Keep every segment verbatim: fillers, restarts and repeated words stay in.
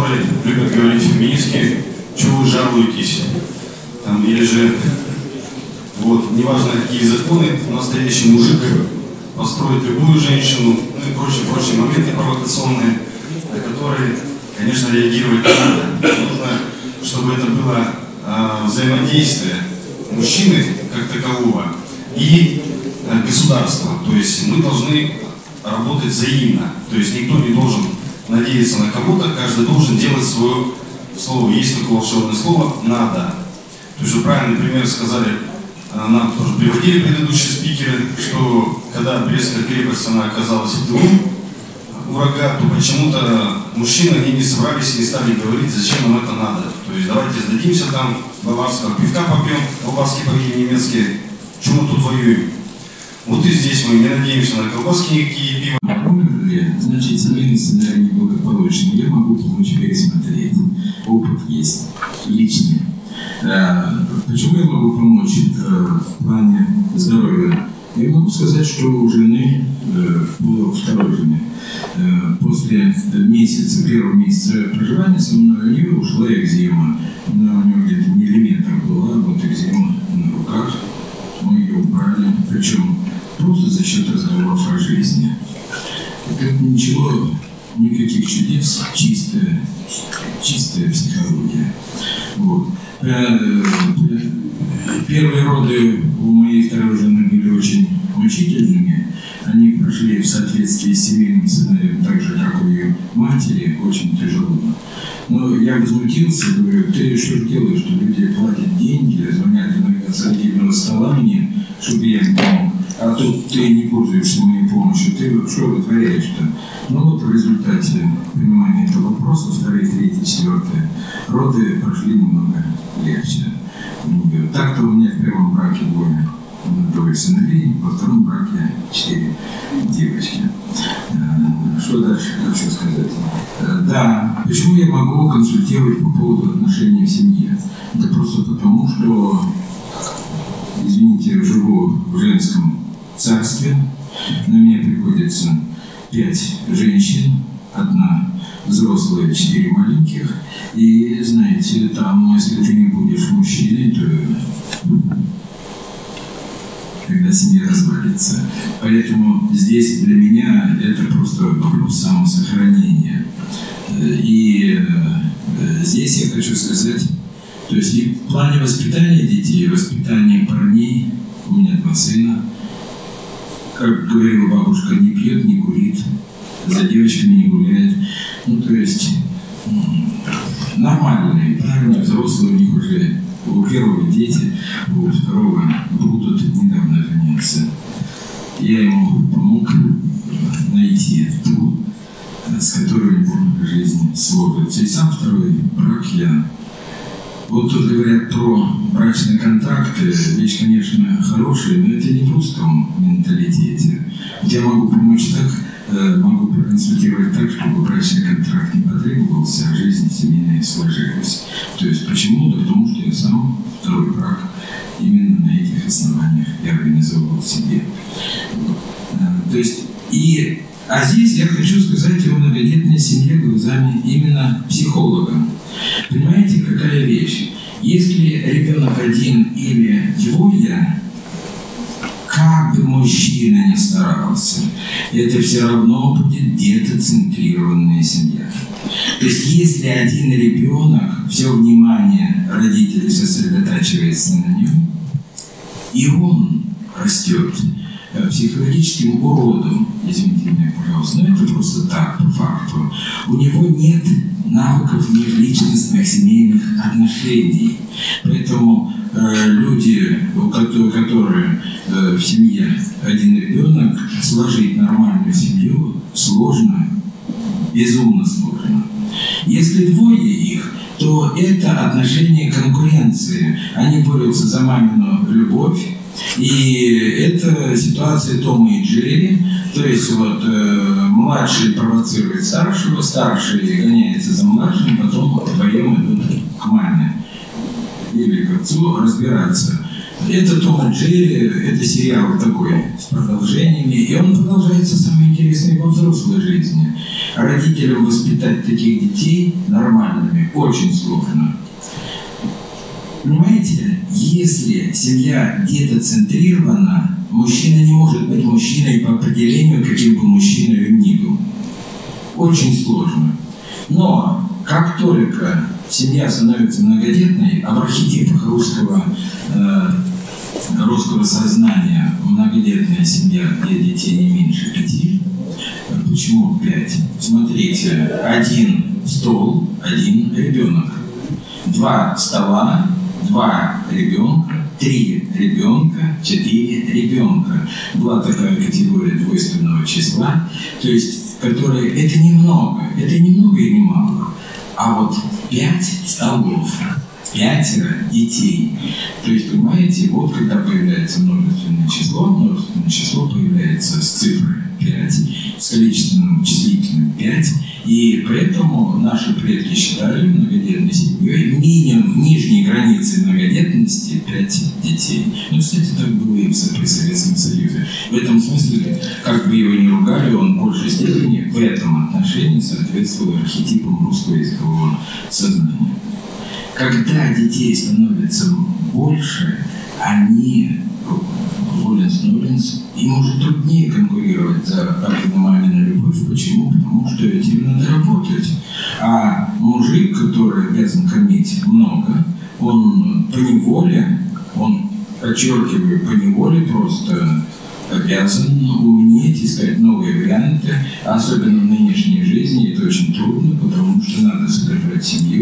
бывает, любят говорить феминистки, чего вы жалуетесь, там, или же, вот, неважно какие законы, настоящий мужик построит любую женщину, ну и прочие, прочие моменты провокационные, на которые, конечно, реагировать не надо. Нужно, чтобы это было э, взаимодействие мужчины как такового и э, государства. То есть мы должны работать взаимно. То есть никто не должен надеяться на кого-то, каждый должен делать свое слово. Есть такое волшебное слово «надо». То есть вы правильный пример сказали, нам тоже приводили предыдущие спикеры, что когда Брестская крепость она оказалась в тылу врага, то почему-то мужчины они не собрались и не стали говорить, зачем нам это надо. То есть давайте сдадимся там, баварского пивка попьем, колбаски поедим немецкие, чему мы тут воюем. Вот и здесь мы не надеемся на колбаски никакие пиво. Умерли, значит, семейный сценарий неблагополучный. Я могу помочь пересмотреть. Опыт есть, личный. Почему я могу помочь в плане здоровья? Я могу сказать, что у жены, у второй жены, после месяца, первого месяца проживания со мной, у нее ушла экзема. Она у нее где-то миллиметр была, вот экзема на руках. Мы ее убрали, причем просто за счет разговоров о жизни. Это ничего, никаких чудес, чистая, чистая психология. Вот. Первые роды у моей второй жены были очень мучительными. Они прошли в соответствии с семейным сценарием, так же, как у ее матери, очень тяжело. Но я возмутился, говорю, ты что делаешь, что люди платят деньги, звонят иногда с отдельного стола мне, чтобы я им помог, а тут ты не пользуешься моей помощью, ты что вытворяешь-то? Ну вот в результате понимания этого вопроса, вторые, третьи, четвертые, роды прошли немного легче у нее. Так-то у меня в первом браке двое, двое сыновей, во втором браке четыре девочки. Что дальше хочу сказать? Да, почему я могу консультировать по поводу отношений в семье? Это просто потому, что, извините, живу в женском царстве, на меня приходится пять женщин, одна взрослая, четыре маленьких, и, знаете, там, если ты не будешь мужчиной, то когда семья развалится. Поэтому здесь для меня это просто вопрос самосохранения. И здесь я хочу сказать, то есть и в плане воспитания детей, воспитания парней, у меня два сына, как говорила бабушка, не пьет, не курит, за девочками не гуляет. Ну, то есть нормальные парни, взрослые, у них уже у первого дети, у второго будут недавно жениться. Я ему помог найти ту, с которой у него жизнь сложится. И сам второй брак я... Вот тут говорят про брачные контракты, вещь, конечно, хорошая, но это не в русском менталитете. Я могу помочь так, могу проконсультировать так, чтобы брачный контракт не потребовался, а жизнь семейная сложилась. То есть почему? Да потому что я сам второй брак именно на этих основаниях и организовывал себе. То есть и... А здесь я хочу сказать о многодетной семье глазами именно психолога. Понимаете, какая вещь? Если ребенок один или двое, как бы мужчина ни старался, это все равно будет детоцентрированная семья. То есть если один ребенок, все внимание родителей сосредотачивается на нем, и он растет психологическим уродом, извините меня, пожалуйста, но это просто так, по факту. У него нет навыков межличностных семейных отношений. Поэтому э, люди, у которых, которые э, в семье один ребенок, сложить нормальную семью сложно, безумно сложно. Если двое их, то это отношение конкуренции. Они борются за мамину любовь. И это ситуация Тома и Джерри, то есть вот э, младший провоцирует старшего, старший гоняется за младшим, потом вдвоем идут к маме или к отцу разбираться. Это Том и Джерри, это сериал такой с продолжениями, и он продолжается самое интересное во взрослой жизни. Родителям воспитать таких детей нормальными очень сложно. Понимаете, если семья детоцентрирована, мужчина не может быть мужчиной по определению, каким бы мужчиной он ни был. Очень сложно. Но как только семья становится многодетной, а в архетипах русского, э, русского сознания многодетная семья, где детей не меньше пяти. Почему пять? Смотрите, один стол, один ребенок. Два стола, два ребенка, три ребенка, четыре ребенка. Была такая категория двойственного числа, то есть, которая, это немного, это не много и не мало. А вот пять столов, пятеро детей. То есть, понимаете, вот когда появляется множественное число, множественное число появляется с цифрой пять, с количественным числительным пять, и поэтому наши предки считали многодетной семьей минимум нижней границей многодетности пять детей. Ну, кстати, так было и при Советском Союзе. В этом смысле, как бы его ни ругали, он в большей степени в этом отношении соответствовал архетипам русского языкового сознания. Когда детей становится больше, они, Воленс-Ноленс, им уже труднее конкурировать за папину-мамину любовь. Почему? Потому что этим надо работать. А мужик, который обязан кормить много, он поневоле, он, подчеркиваю, поневоле просто обязан уметь искать новые варианты, особенно в нынешней жизни. Это очень трудно, потому что надо содержать семью.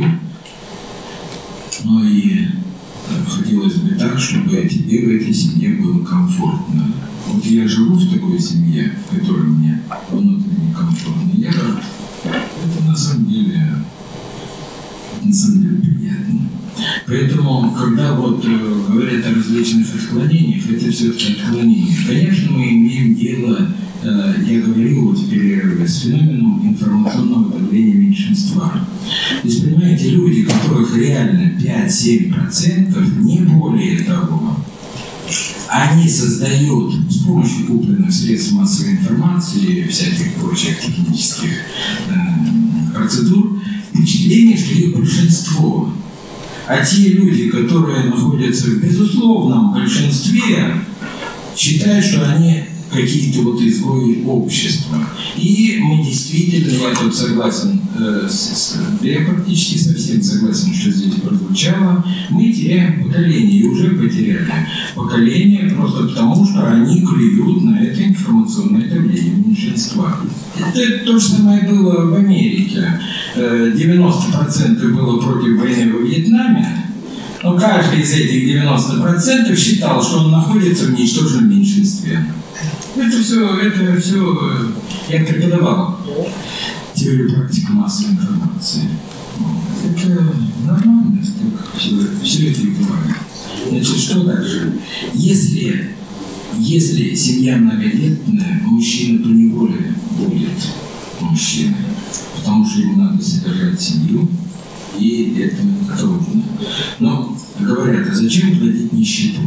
Но и хотелось бы так, чтобы тебе в этой семье было комфортно. Вот я живу в такой семье, в которой мне внутренне комфортно. Я рад. Это на самом деле, на самом деле приятно. Поэтому, когда вот э, говорят о различных отклонениях, это все-таки отклонения. Конечно, мы имеем дело, э, я говорил вот в перерыве, с феноменом информационного давления меньшинства. То есть, понимаете, люди, которых реально пять-семь процентов, не более того, они создают с помощью купленных средств массовой информации и всяких прочих технических э, процедур впечатление, что их большинство. А те люди, которые находятся в безусловном большинстве, считают, что они какие-то вот изгои общества. И мы действительно, я тут согласен, э, с, с, я практически совсем согласен, что здесь прозвучало, мы теряем поколение, и уже потеряли поколение просто потому, что они клюют на это информационное давление меньшинства. Это то же самое было в Америке. девяносто процентов было против войны во Вьетнаме, но каждый из этих девяноста процентов считал, что он находится в ничтожном меньшинстве. Это все, это все, я преподавал теорию практики массовой информации. Это нормально, так все, все это и бывает. Значит, что дальше? Если, если семья многодетная, мужчина поневоле будет мужчиной, потому что ему надо содержать семью, и это трудно. Но говорят, а зачем плодить нищету?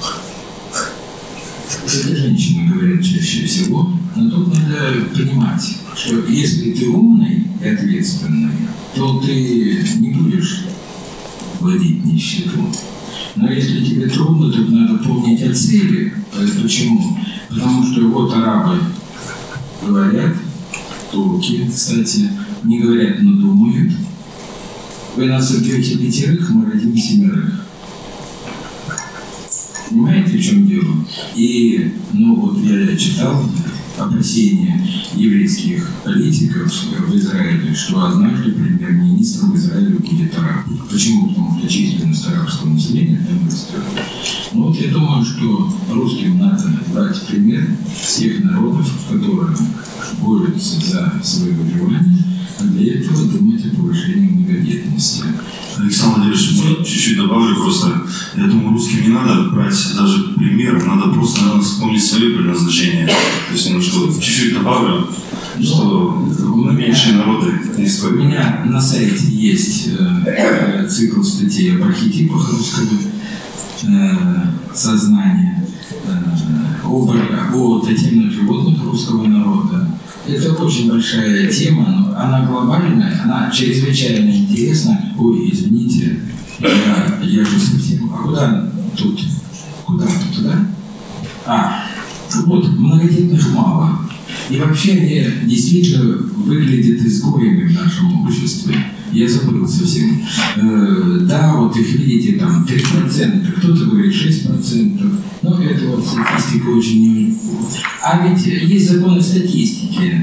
Это женщины говорят чаще всего, но тут надо понимать, что если ты умный и ответственный, то ты не будешь плодить нищету. Но если тебе трудно, то надо помнить о цели. Почему? Потому что вот арабы говорят, турки, кстати, не говорят, но думают. Вы нас убьете пятерых, мы родим семерых. Понимаете, в чем дело? И, ну вот я читал опасения еврейских политиков в Израиле, что однажды премьер-министром Израиля будет араб. Почему? Потому что численность арабского населения там растет. Ну вот я думаю, что русским надо брать пример всех народов, которые борются за свое выживание, а для этого думать о повышении многодетности. Александр Владимирович, чуть-чуть добавлю просто. Я думаю, русским не надо брать даже пример, надо просто, наверное, вспомнить свое предназначение. То есть, ну что, чуть-чуть добавлю, что на меньшие народы не стоит. У меня на сайте есть э, цикл статей об архетипах русского э, сознания, э, об, о тотемных животных русского народа. Это очень большая тема, но она глобальная, она чрезвычайно интересна. Ой, извините, я, я же совсем... А куда тут? Куда тут, туда? А, вот, многодетных мало. И вообще они действительно выглядят изгоями в нашем обществе. Я забыл совсем. Э, да, вот их видите, там три процента, кто-то говорит шесть процентов. Но это вот статистика очень не... А ведь есть законы статистики.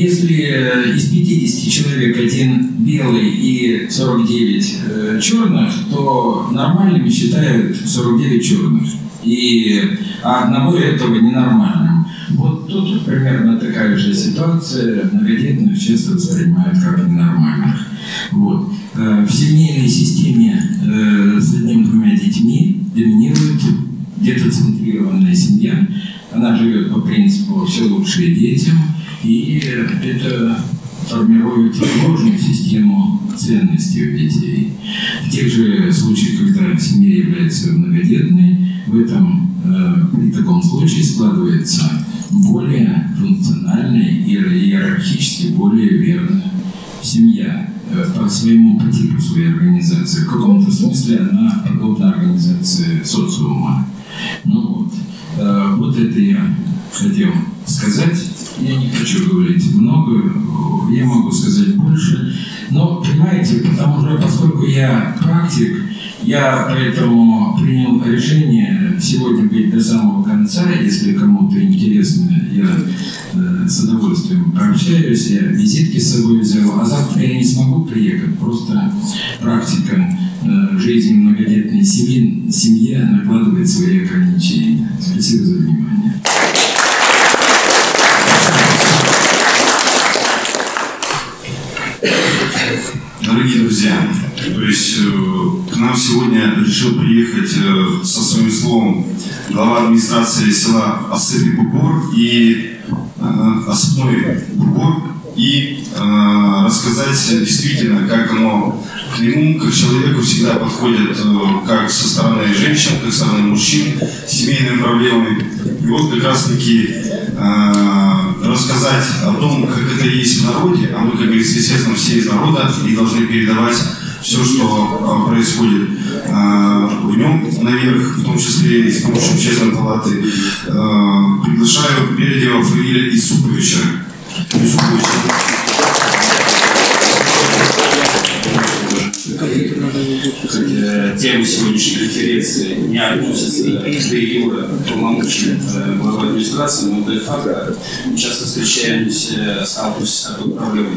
Если из пятидесяти человек один белый и сорок девять э, черных, то нормальными считают сорок девять черных. И а одного этого ненормальным. Вот тут примерно такая же ситуация. Многодетных часто воспринимают как ненормальных. Вот. В семейной системе с одним-двумя детьми доминирует детоцентрированная семья. Она живет по принципу «все лучшее детям», и это формирует сложную систему ценностей у детей. В тех же случаях, когда семья является многодетной, в этом, при таком случае складывается более функциональная и иерархически более верная семья по своему по типу своей организации. В каком-то смысле она подобна организации социума. Ну вот, вот это я хотел сказать. Я не хочу говорить много, я могу сказать больше. Но, понимаете, потому что, поскольку я практик, я поэтому принял решение сегодня быть до самого конца. Если кому-то интересно, я э, с удовольствием пообщаюсь. Я визитки с собой взял. А завтра я не смогу приехать. Просто практика э, жизни многодетной семьи, семья накладывает свои ограничения. Спасибо за внимание. Дорогие друзья, то есть э, к нам сегодня решил приехать э, со своим словом глава администрации села Осыпи Бугор и э, Осыпной Бугор и э, рассказать действительно, как оно к нему, как человеку всегда подходит э, как со стороны женщин, как со стороны мужчин, с семейными проблемами. И вот как раз таки э, рассказать о том, как это есть в народе, а мы, как говорится, естественно, все из народа и должны передавать все, что э, происходит э, в нем наверх, в том числе и с помощью общественной палаты. Э, приглашаю Бердева Фаиля Исуповича. Тема сегодняшней конференции не относится к Юра, полномочия главы администрации, но де-факто мы часто встречаемся, сталкиваемся с такой проблемой.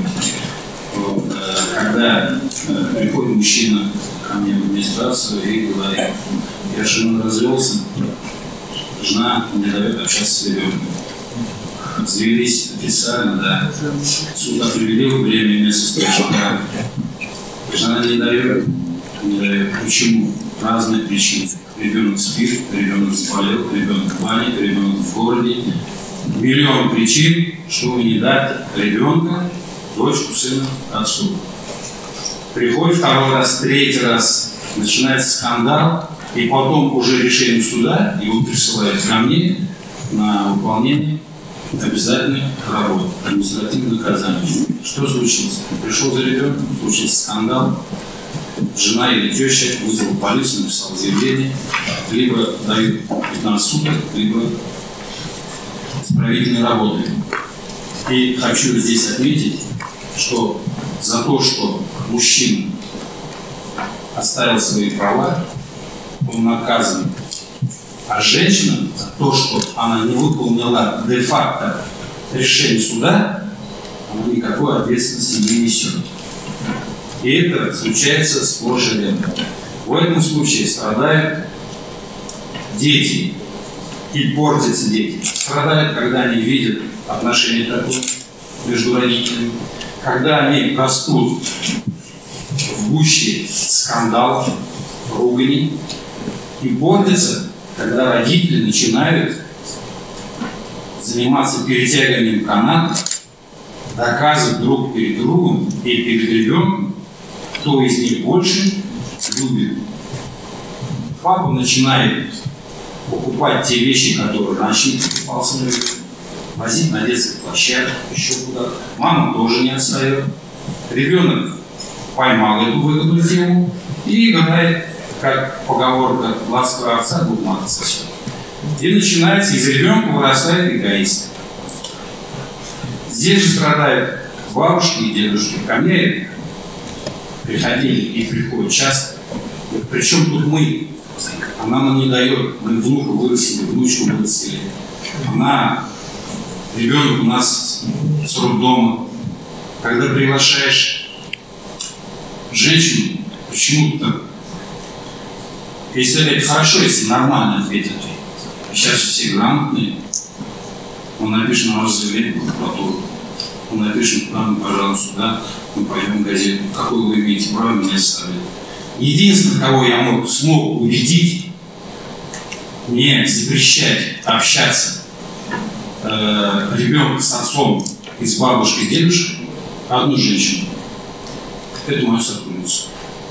Когда приходит мужчина ко мне в администрацию и говорит: я жена развелся, жена не дает общаться с ребенком. Завелись официально, да. Суд определил время и место встречи. Жена не дает, не дает. Почему? Разные причины. Ребенок спит, ребенок заболел, ребенок в бане, ребенок в городе. Миллион причин, чтобы не дать ребенка, дочку, сына, отцу. Приходит второй раз, третий раз, начинается скандал, и потом уже решением суда его присылают ко мне на выполнение обязательных работ, административных наказаний. Что случилось? Пришел за ребенком, случился скандал, жена или теща вызвала полицию, написала заявление, либо дают пятнадцать суток, либо исправительные работы. И хочу здесь отметить, что за то, что мужчина оставил свои права, он наказан. А женщина за то, что она не выполнила де-факто решение суда, она никакой ответственности не несет. И это случается сплошь и рядом. В этом случае страдают дети и портятся дети. Страдают, когда они видят отношения такое между родителями, когда они растут в гуще скандалов, руганий, и портятся, когда родители начинают заниматься перетягиванием каната, доказывать друг перед другом и перед ребенком, кто из них больше любит Папа начинает покупать те вещи, которые раньше не покупался, возить на детскую площадку, еще куда-то. Мама тоже не отстает. Ребенок поймал эту выгодную тему и играет, как поговорка, ласкового отца будет мать сосед. И начинается, из ребенка вырастает эгоист. Здесь же страдают бабушки и дедушки. Ко мне приходили и приходят часто. Причем тут мы? Она нам не дает. Мы внука вырастили, внучку вырастили. Она, ребенок у нас с роддома. Когда приглашаешь женщину, почему-то, если это хорошо, если нормально ответят. Сейчас все грамотные. Он напишет на ваше заявление в прокуратуру. Он напишет нам, пожалуйста, сюда, мы пойдем в газету. Какое вы имеете право меня заставить? Единственное, кого я мог, смог убедить, не запрещать общаться э, ребенка с отцом и с бабушкой, с дедушкой, одну женщину. Это мою сотрудницу.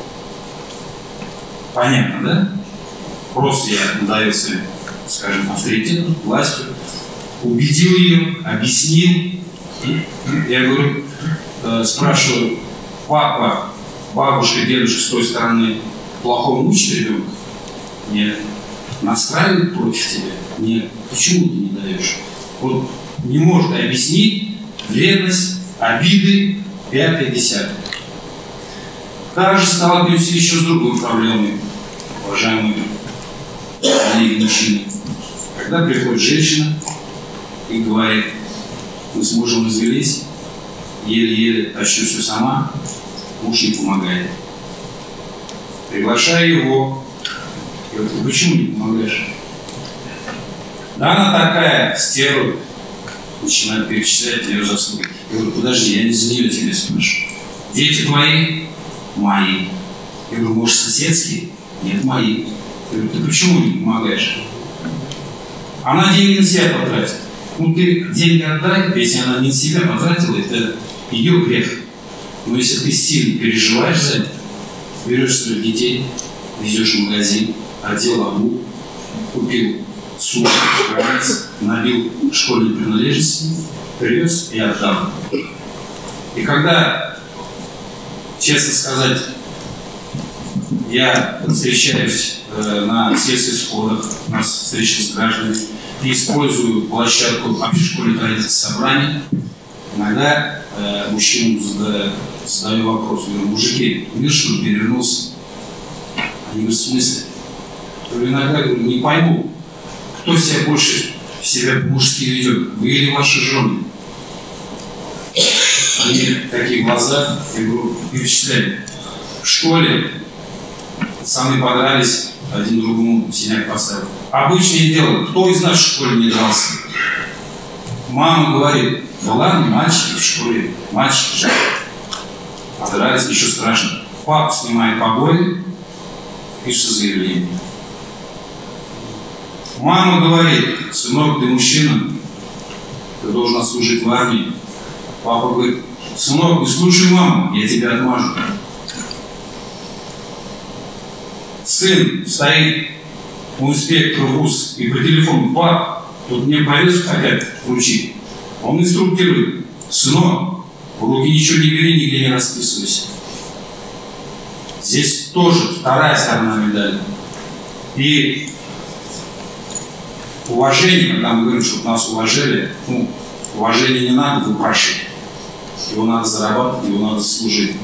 Понятно, да? Просто я надавился, скажем, авторитетом, властью, убедил ее, объяснил. Я говорю, э, спрашиваю, папа, бабушка, дедушка с той стороны плохого учат ребенка? Нет. Настраивают против тебя? Нет. Почему ты не даешь? Вот не может объяснить вредность, обиды, пятое, десятое. Также сталкиваемся еще с другой проблемой, уважаемые коллеги мужчины. Когда приходит женщина и говорит, мы с мужем развелись, еле-еле тащу все сама, муж не помогает. Приглашаю его. И говорю, почему не помогаешь? Да она такая, стерва. Начинает перечислять ее заслуги. Я говорю, подожди, я не за нее тебя спрашиваю. Дети твои? Мои. Я говорю, может, соседские? Нет, мои. Я говорю, ты почему не помогаешь? Она деньги на себя потратит. Ну, ты деньги отдай, если она не на себя потратила, это ее грех. Но если ты сильно переживаешь за это, берешь своих детей, везешь в магазин, одел обувь, купил суп, границ, набил школьные принадлежности, привез и отдал. И когда, честно сказать, я встречаюсь э, на сельских сходах, у нас встречи с гражданами, и использую площадку общешкольных родительских собраний, иногда э, мужчинам задаю, задаю вопрос, говорю, мужики, мир что ли перевернулся? Они говорят, в смысле? Я говорю, иногда говорю, не пойму, кто себя больше себя по-мужски ведет, вы или ваши жены? Они такие глаза, я говорю, перечисляю. В школе пацаны подрались, один другому синяк поставил. Обычное дело, кто из нас в школе не дрался? Мама говорит, да ладно, мальчики в школе, мальчики же. Подрались, ничего страшного. Папа снимает побои, пишет заявление. Мама говорит, сынок, ты мужчина, ты должен отслужить в армии. Папа говорит, сынок, не слушай маму, я тебя отмажу. Сын стоит у инспектора в ВУЗ и по телефону, пап, тут мне повестку хотят вручить. Он инструктирует, сынок, в руки ничего не бери, нигде не расписывайся. Здесь тоже вторая сторона медали. И уважение, когда мы говорим, чтобы нас уважали, ну, уважение не надо выпрашивать. Его надо зарабатывать, его надо служить.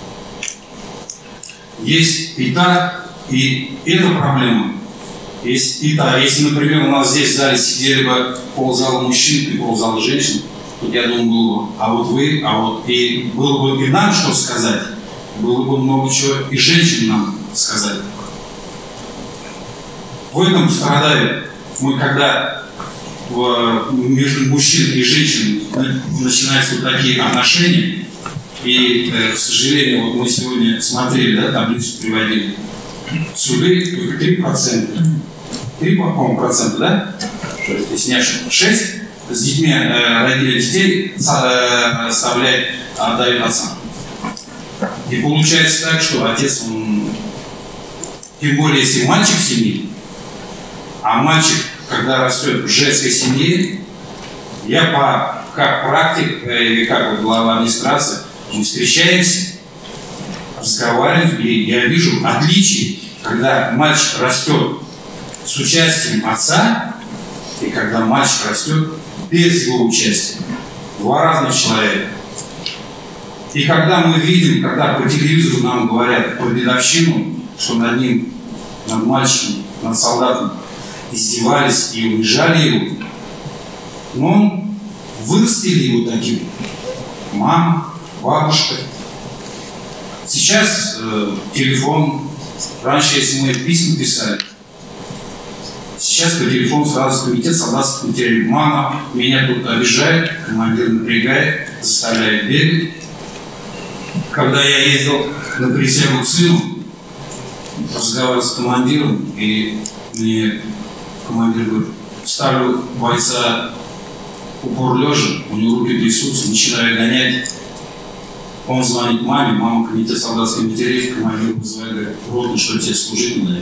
Есть и та, и эта проблема. Есть и та. Если, например, у нас здесь в зале сидели бы ползала мужчин и ползала женщин, тут, я думаю, было бы, а вот вы, а вот и было бы и нам что сказать, было бы много чего и женщин нам сказать. В этом страдает. Мы когда в, между мужчиной и женщиной начинаются вот такие отношения, и, э, к сожалению, вот мы сегодня смотрели, да, таблицу приводили, суды только три процента. три, по-моему, процента, да? Если не ошибаюсь, шесть с детьми, э, родители детей э, оставляют, отдают отцам. И получается так, что отец, он тем более если мальчик в семье, а мальчик, когда растет в женской семье, я по, как практик или как вот глава администрации, мы встречаемся, разговариваем, и я вижу отличие, когда мальчик растет с участием отца, и когда мальчик растет без его участия. Два разных человека. И когда мы видим, когда по телевизору нам говорят про дедовщину, что над ним, над мальчиком, над солдатом издевались и унижали его, но вырастили его таким. Мама, бабушка. Сейчас э, телефон. Раньше, если мы письма писали, сейчас по телефону сразу комитет солдатских материалов. Мама меня тут обижает, командир напрягает, заставляет бегать. Когда я ездил на присягу к сыну, разговаривал с командиром, и мне командир говорит, ставлю бойца упор лежа, у него руки трясутся, начинаю гонять. Он звонит маме, мама комитет солдатской матерей, командир вызывает, говорит, родный, что тебе служить надо.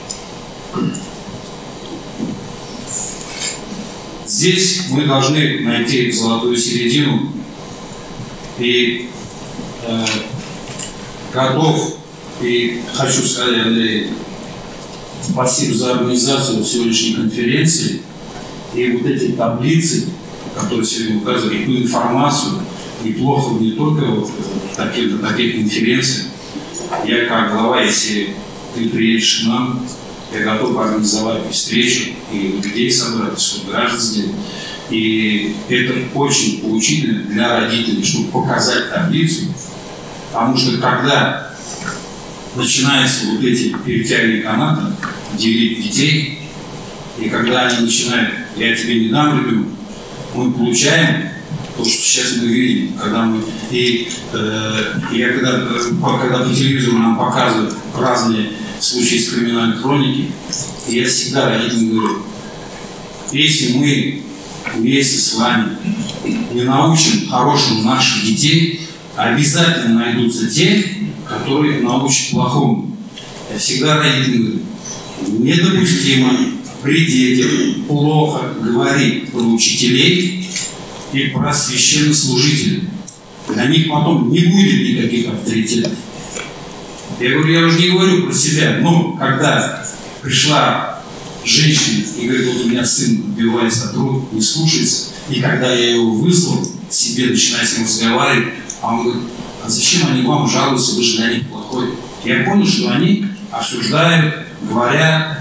Здесь мы должны найти золотую середину и э, готов, и хочу сказать, Андрей, спасибо за организацию сегодняшней конференции и вот эти таблицы, которые сегодня указывают, и ту информацию, неплохо не только вот на таких, таких конференциях. Я как глава, если ты приедешь к нам, я готов организовать встречу и людей собрать, чтобы граждан сделать. И это очень поучительно для родителей, чтобы показать таблицу. Потому что когда начинаются вот эти перетягивания каната, делить детей, и когда они начинают, я тебе не дам ребенка, мы получаем то, что сейчас мы видим, когда мы и э, я когда, когда по телевизору нам показывают разные случаи из криминальной хроники, я всегда родителям говорю, если мы вместе с вами не научим хорошему наших детей, обязательно найдутся те, которые научат плохому. Я всегда родителям говорю, недопустимо при детях плохо говорить про учителей и про священнослужителей. Для них потом не будет никаких авторитетов. Я говорю, я уже не говорю про себя, но когда пришла женщина и говорит, вот у меня сын отбивается от рук, не слушается, и когда я его вызвал, себе начинаю с ним разговаривать, а он говорит, а зачем они вам жалуются, вы же для них плохой. Я понял, что они обсуждают, говорят.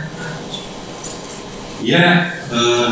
Я э,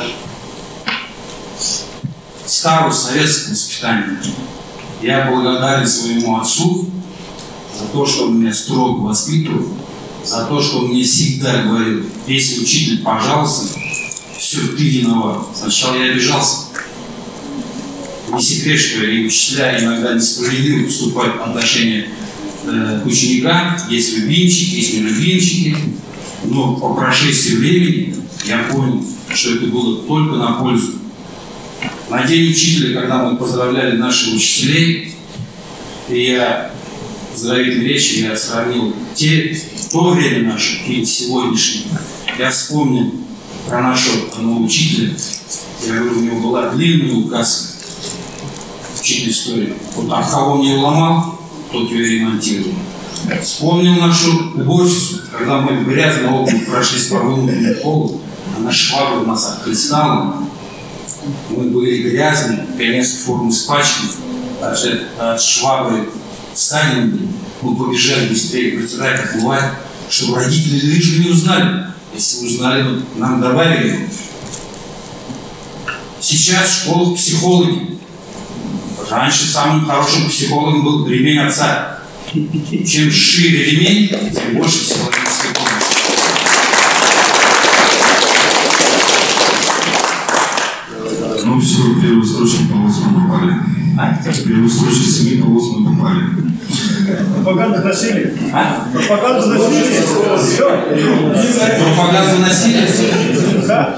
старый советское воспитание. Я благодарен своему отцу за то, что он меня строго воспитывал, за то, что он мне всегда говорил, если учитель, пожалуйста, все, ты виноват. Сначала я обижался. Не секрет, что и учителя иногда несправедливо поступают по отношению э, к ученикам. Есть любимчики, есть нелюбимчики. Но по прошествии времени я понял, что это было только на пользу. На День учителя, когда мы поздравляли наших учителей, и я в поздравительной речи я сравнил те, то время наше и сегодняшнее. Я вспомнил про нашего одного учителя. Я говорю, у него была длинная указка. Учитель истории. Вот от кого он ее ломал, тот ее ремонтировал. Вспомнил нашу уборщицу, когда мы в грязный окна прошлись по вымытому полу, она швабра нас отхлестала. Мы были грязные, конечно, форму испачканы, от швабры станем, мы побежали быстрее, представляю, как бывает, чтобы родители лишь не узнали. Если узнали, нам добавили. Сейчас в школах психологи. Раньше самым хорошим психологом был ремень отца. Чем шире ремень, тем больше психологической помощи. Ну все, первую строчку полосу мы попали. Первую строчку СМИ полосу мы попали. Пропаганда насилия. А? Пропаганда насилия. Пропаганда насилия? Да.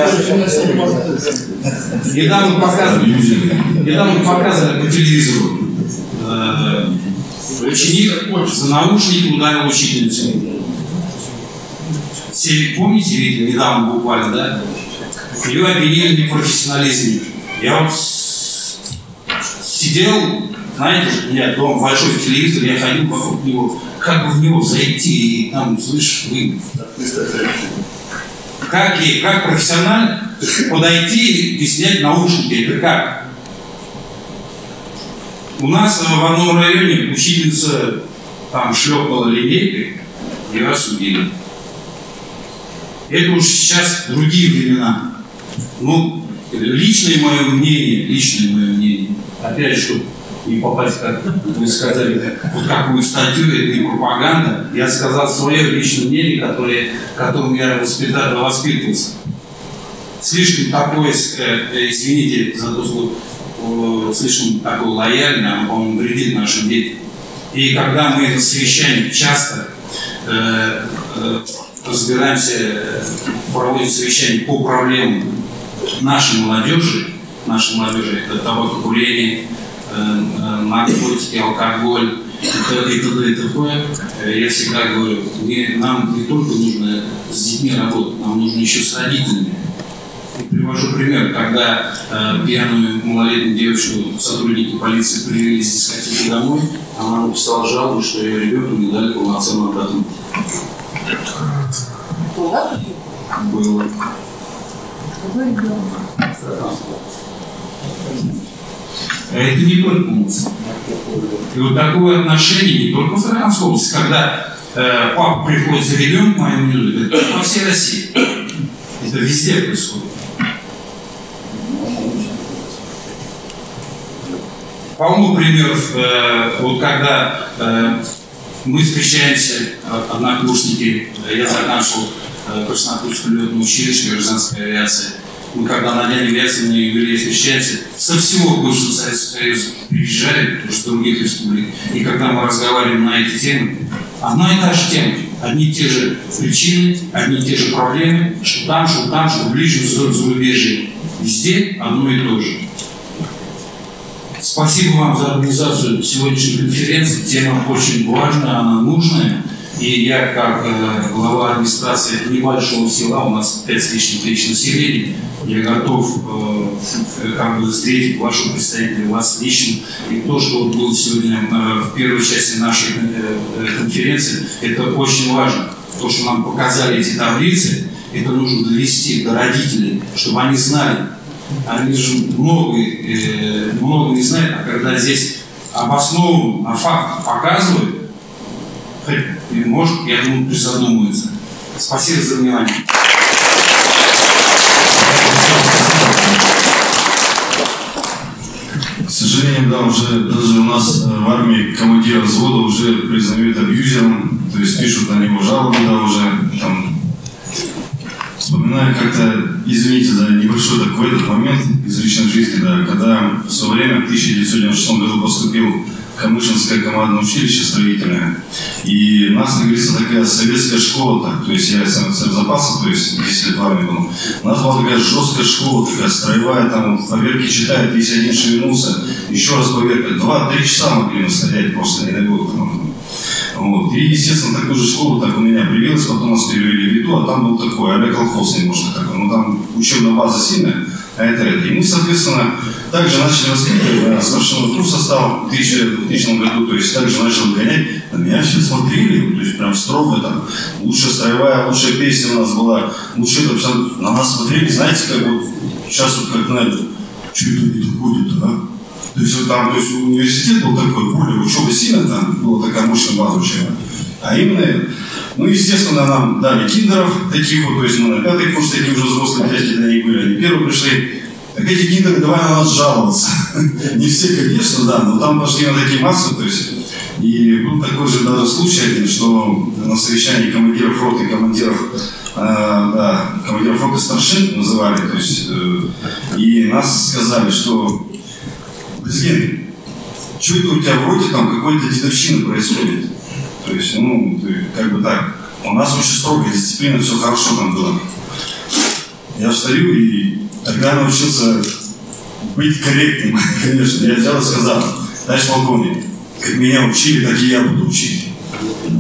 Недавно показывали, недавно показывали по телевизору. Ученик за наушники ударил учительницу. все помните, видели недавно буквально, да? Ее обвинили в непрофессионализме. Я вот сидел, знаете, у меня дома большой телевизор, я ходил вокруг него, как бы в него зайти, и там, слышишь, вы... Как, и, как профессионально подойти и снять наушники, это как? У нас в одном районе учительница там шлепала линейкой, ее осудили. Это уж сейчас другие времена. Ну, личное мое мнение, личное мое мнение, опять же, чтобы не попасть, как вы сказали, вот какую статью, это не пропаганда. Я сказал свое личное мнение, которое, которым я воспитывался. Слишком такое, извините за то слово, слишком такое лояльное, оно, по-моему, вредит нашим детям. И когда мы на совещаниях часто э, э, разбираемся, проводим совещания по проблемам нашей молодежи, нашей молодежи, это табакокурение, наркотики, алкоголь и т.д. и т.п. Я всегда говорю, не, нам не только нужно с детьми работать, нам нужно еще с родителями. И привожу пример, когда э, пьяную малолетнюю девочку сотрудники полиции привели с дискотеки домой, она написала жалобу, что ее ребенку не дали полноценного отдохнуть. Было. Это не только у нас. И вот такое отношение не только в Саратовской области, когда э, папа приходит за ребенком, а ему не любят, это по всей России. Это везде происходит. Полно примеров, э, вот когда э, мы встречаемся, однокурсники, я заканчивал э, Краснокутское летное училище гражданской авиации. Мы когда на День авиации на юбилей встречаемся, со всего бывшего Советского Союза приезжали, с других республик. И когда мы разговариваем на эти темы, одна и та же тема, одни и те же причины, одни и те же проблемы, что там, что там, что в ближнем зарубежье. Везде одно и то же. Спасибо вам за организацию сегодняшней конференции. Тема очень важная, она нужная. И я, как э, глава администрации небольшого села, у нас пять с лишним тысяч населения, я готов э, как бы встретить вашего представителя, вас лично. И то, что вот было сегодня э, в первой части нашей э, конференции, это очень важно. То, что нам показали эти таблицы, это нужно довести до родителей, чтобы они знали. Они же много, э, много не знают, а когда здесь обоснованно, на факт показывают, и, может, я думаю, призадумаются. Спасибо за внимание. К сожалению, да, уже даже у нас в армии командира взвода уже признают абьюзером, то есть пишут на него жалобы, да, уже там. Вспоминаю как-то, извините за небольшой такой этот момент из личной жизни, да, когда в свое время в тысяча девятьсот девяносто шестом году поступил в Камышинское командное училище строительное, и у нас, как говорится, такая советская школа, так, то есть я сам офицер запаса, то есть десять лет в армии был, у нас была такая жесткая школа, такая строевая, там поверки читают, если один шевельнулся, еще раз поверка, два-три часа могли мы стоять, просто не дай бог. Вот. И, естественно, такую же школу так у меня привелось, потом нас перевели в ВИТУ, а там был такой авиаколхоз немножко такой, ну там учебная база сильная, а это это. И мы, соответственно, также начали воспитывать, старшего курса стал в двухтысячном году, то есть также начал гонять, на меня все смотрели, то есть прям строго там, лучшая строевая, лучшая песня у нас была, лучше это все, на нас смотрели, знаете, как вот, сейчас вот как, наверное, что это не будет, а? То есть, вот там, то есть университет был такой, более учеба сильно, там была такая мощная база учебная. А именно, ну, естественно, нам дали киндеров таких вот, то есть мы на пятый курс такие уже взрослые дядьки для них были, они первые пришли. Так эти киндеры, давай на нас жаловаться. Не все, конечно, да, но там пошли на такие массы, то есть. И был такой же даже случай один, что на совещании командиров роты, командиров, э, да, командиров роты старшин называли, то есть, э, и нас сказали, что Блин, что это у тебя в роте там какой-то дедовщина происходит? То есть, ну, как бы так. У нас очень строгая дисциплина, все хорошо там было. Я встаю и тогда научился быть корректным, конечно. Я взял и сказал, товарищ полковник, как меня учили, так и я буду учить.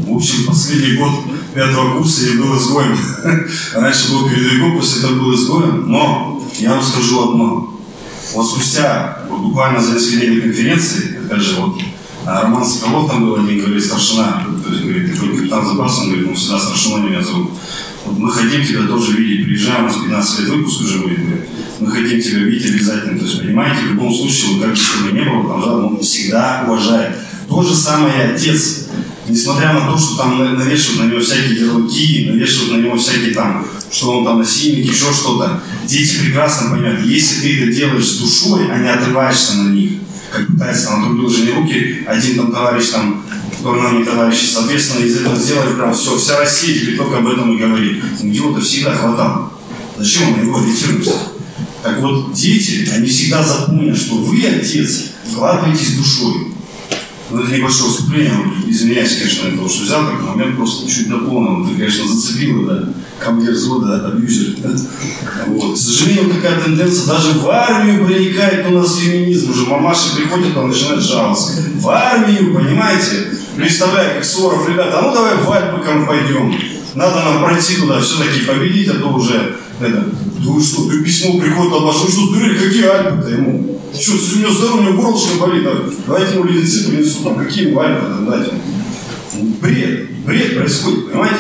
В общем, последний год пятого курса я был изгоем. Раньше был передовиком, после этого был изгоем. Но я вам скажу одно. Вот спустя вот, буквально за несколько дней конференции, опять же, вот, Роман Соколов там был один, говорит, старшина, то есть, говорит, такой капитан запаса, он говорит, ну, всегда старшиной меня зовут. Вот, мы хотим тебя тоже видеть, приезжаем, у нас пятнадцать лет выпуск уже будет, говорит. Мы хотим тебя видеть обязательно, то есть, понимаете, в любом случае, вот, как бы что ни было, там, да, он всегда уважает. То же самое отец. Несмотря на то, что там навешивают на него всякие ярлыки, навешивают на него всякие там, что он там насильник, еще что-то. Дети прекрасно понимают, если ты это делаешь с душой, а не отрываешься на них, как пытается там отрубил жене руки, один там товарищ там, который нам не товарищ, соответственно, из этого сделали прям все, вся Россия теперь только об этом и говорит. Идиота всегда хватало. Зачем он на него ориентируется? Так вот, дети, они всегда запомнят, что вы, отец, вкладываетесь душой. Ну, это небольшое выступление, вот, извиняюсь, конечно, на то, что взял, так момент просто чуть дополнил, ты, конечно, зацепил, да, командир взвода, абьюзер. Вот. К сожалению, такая тенденция даже в армию проникает у нас феминизм, уже мамаши приходят, он начинает жаловаться. В армию, понимаете? Представляю, как Суворов, ребята, а ну давай в Альпы пойдем. Надо нам пройти туда, все-таки победить, а то уже, это, вы что, письмо приходит, обошло, что сдурели, какие Альпы-то ему? Что, у него здоровье, горлышко болит, а давайте ему леденцы принесу, там, какие Альпы-то, дайте. Бред, бред происходит, понимаете?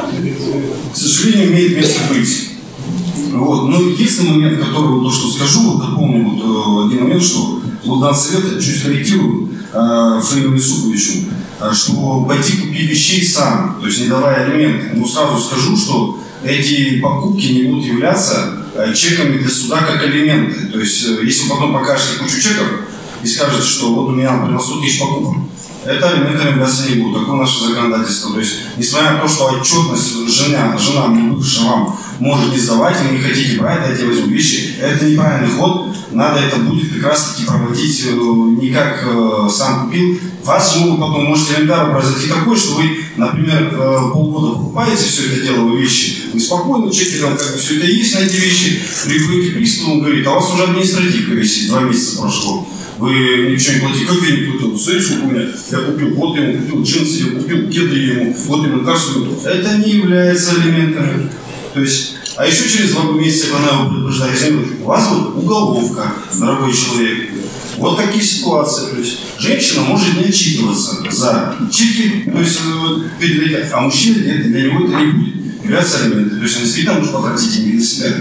К сожалению, имеет место быть. Вот. Но есть момент, который вот то, что скажу, вот напомню вот, один момент, что вот дан совет, чуть корректирую э, Фаилу Юсуповичу, э, что пойти купи вещей сам, то есть не давая алименты. Но сразу скажу, что эти покупки не будут являться э, чеками для суда как алименты. То есть, э, если вы потом покажете кучу чеков и скажете, что вот у меня, например, сто тысяч покупок, это алиментами являться не будет. Такое наше законодательство. То есть, несмотря на то, что отчетность жена, жена бывшая вам может не сдавать, вы не хотите брать, дайте возьму вещи, это неправильный ход. Надо это будет как раз таки проводить не как э, сам купил. Вас же могут потом, можете элементарно произойти такое, что вы, например, э, полгода покупаете все это дело, вы вещи, вы спокойно чеките, там как бы все это есть на эти вещи, приходите к приставу, он говорит, а у вас уже административка висит, два месяца прошло. Вы ничего не платите, как я не платил? Смотрите, что у меня, я купил, вот я ему купил джинсы, я купил кеды ему, вот ему лекарство. Это не является алиментами. То есть, а еще через два месяца, когда вы предупреждаете, у вас вот уголовка, дорогой человек. Вот такие ситуации. То есть, женщина может не отчитываться за чеки, то есть, а мужчина для, для него это не будет. Является алименты. То есть, он действительно может потратить деньги на себя.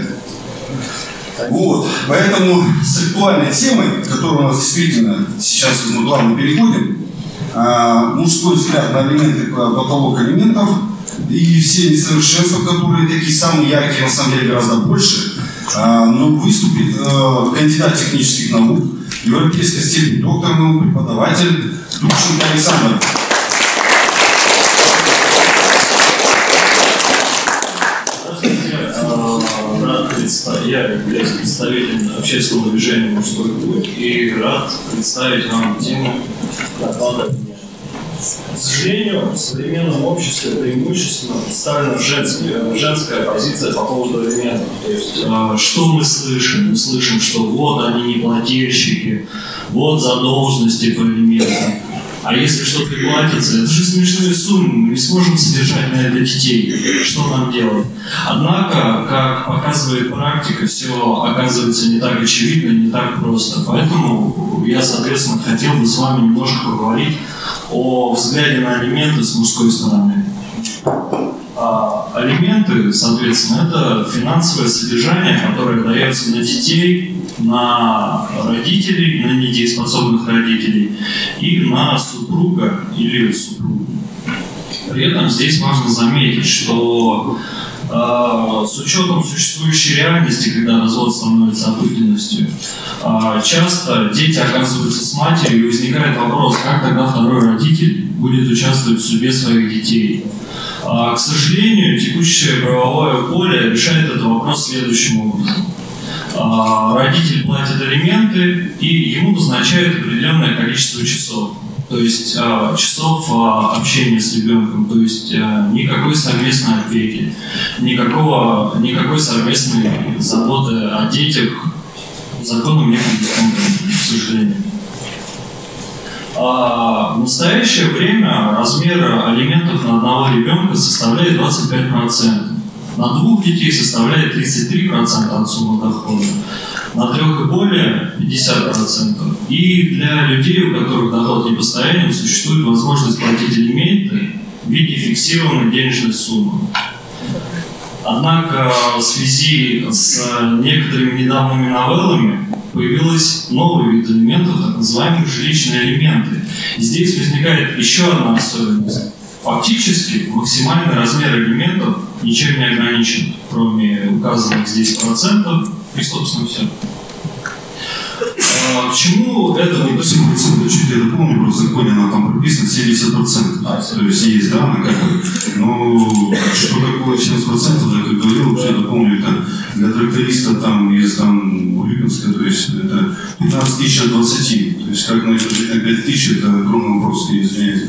Вот, поэтому с актуальной темой, которую у нас действительно сейчас мы плавно переходим, а, мужской взгляд на алименты, потолок алиментов и все несовершенства, которые такие самые яркие, на самом деле гораздо больше, а, но выступит а, кандидат технических наук, европейской степени доктор наук, преподаватель Дубченко Александр. Я являюсь представителем общественного движения «Мужской путь» и рад представить вам тему доклада. К сожалению, в современном обществе преимущественно представлена женская, женская позиция по поводу алиментов. То есть, э, что мы слышим? Мы слышим, что вот они неплательщики, вот задолженности по алиментам. А если что-то платится, это же смешные суммы, мы не сможем содержать на это детей. Что нам делать? Однако, как показывает практика, все оказывается не так очевидно, не так просто. Поэтому я, соответственно, хотел бы с вами немножко поговорить о взгляде на алименты с мужской стороны. А алименты, соответственно, это финансовое содержание, которое дается на детей, на родителей, на недееспособных родителей и на супруга или супругу. При этом здесь важно заметить, что э, с учетом существующей реальности, когда развод становится обыденностью, э, часто дети оказываются с матерью, и возникает вопрос, как тогда второй родитель будет участвовать в судьбе своих детей. Э, к сожалению, текущее правовое поле решает этот вопрос следующим образом. Родитель платит алименты, и ему назначают определенное количество часов. То есть э, часов э, общения с ребенком, то есть э, никакой совместной опеки, никакого, никакой совместной заботы о детях законом не предусмотрено, к сожалению. Э, А в настоящее время размер алиментов на одного ребенка составляет двадцать пять процентов. На двух детей составляет тридцать три процента от суммы дохода. На трех и более пятьдесят процентов. И для людей, у которых доход непостоянен, существует возможность платить алименты в виде фиксированной денежной суммы. Однако в связи с некоторыми недавними новеллами появилась новый вид алиментов, так называемые жилищные алименты. И здесь возникает еще одна особенность. Фактически максимальный размер алиментов ничем не ограничен, кроме указанных здесь процентов, и, собственно, все. А, к чему это будет? Чуть я допомню, просто в законе она там прописано семьдесят процентов. А, то есть есть, да, она как бы. Но что такое семьдесят процентов, я как говорил, я допомню, это для тракториста там из там Урюпинска, то есть это пятнадцать тысяч от двадцати. То есть как на пять тысяч, это огромный вопрос, я извиняюсь.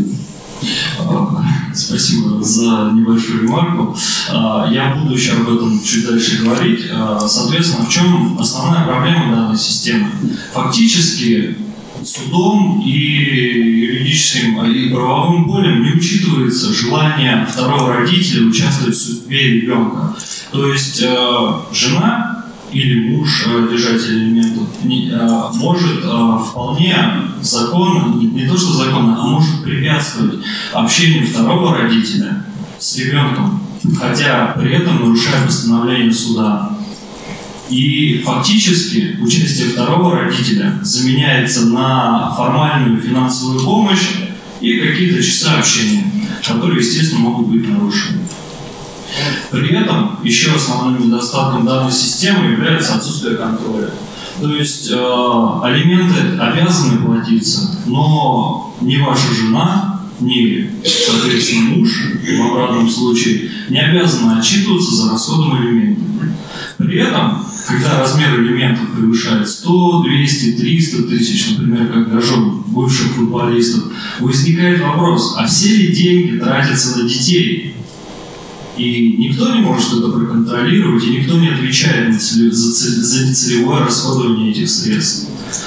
Спасибо за небольшую ремарку. Я буду еще об этом чуть дальше говорить. Соответственно, в чем основная проблема данной системы? Фактически судом и юридическим и правовым полем не учитывается желание второго родителя участвовать в судьбе ребенка. То есть жена или муж, держатель алиментов, может вполне законно, не, не то что законно, а может препятствовать общению второго родителя с ребенком, хотя при этом нарушая постановление суда. И фактически участие второго родителя заменяется на формальную финансовую помощь и какие-то часы общения, которые, естественно, могут быть нарушены. При этом еще основным недостатком данной системы является отсутствие контроля. То есть э, алименты обязаны платиться, но ни ваша жена, ни, соответственно, муж, в обратном случае, не обязаны отчитываться за расходом алиментов. При этом, когда размер алиментов превышает сто, двести, триста тысяч, например, как даже бывших футболистов, возникает вопрос, а все ли деньги тратятся на детей? И никто не может это проконтролировать, и никто не отвечает на цель, за, цель, за нецелевое расходование этих средств.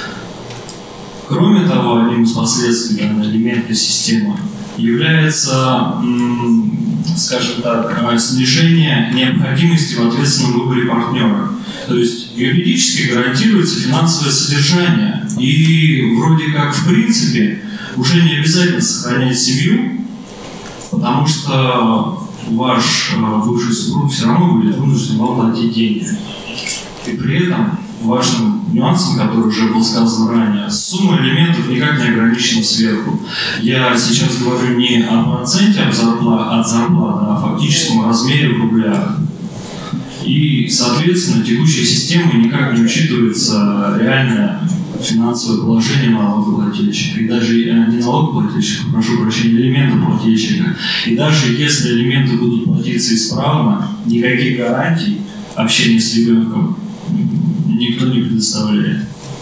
Кроме того, одним из последствий данной алиментной системы является, скажем так, снижение необходимости в ответственном выборе партнера. То есть юридически гарантируется финансовое содержание, и вроде как в принципе уже не обязательно сохранять семью, потому что ваш э, бывший супруг все равно будет вынужден вам платить деньги. И при этом важным нюансом, который уже был сказан ранее, сумма алиментов никак не ограничена сверху. Я сейчас говорю не о проценте от зарплаты, от зарплаты, а о фактическом размере в рублях. И, соответственно, текущей системой никак не учитывается реальное финансовое положение налогоплательщика, и даже не налогоплательщика, прошу прощения, алиментоплательщика. И даже если алименты будут платиться исправно, никаких гарантий общения с ребенком никто не предоставляет.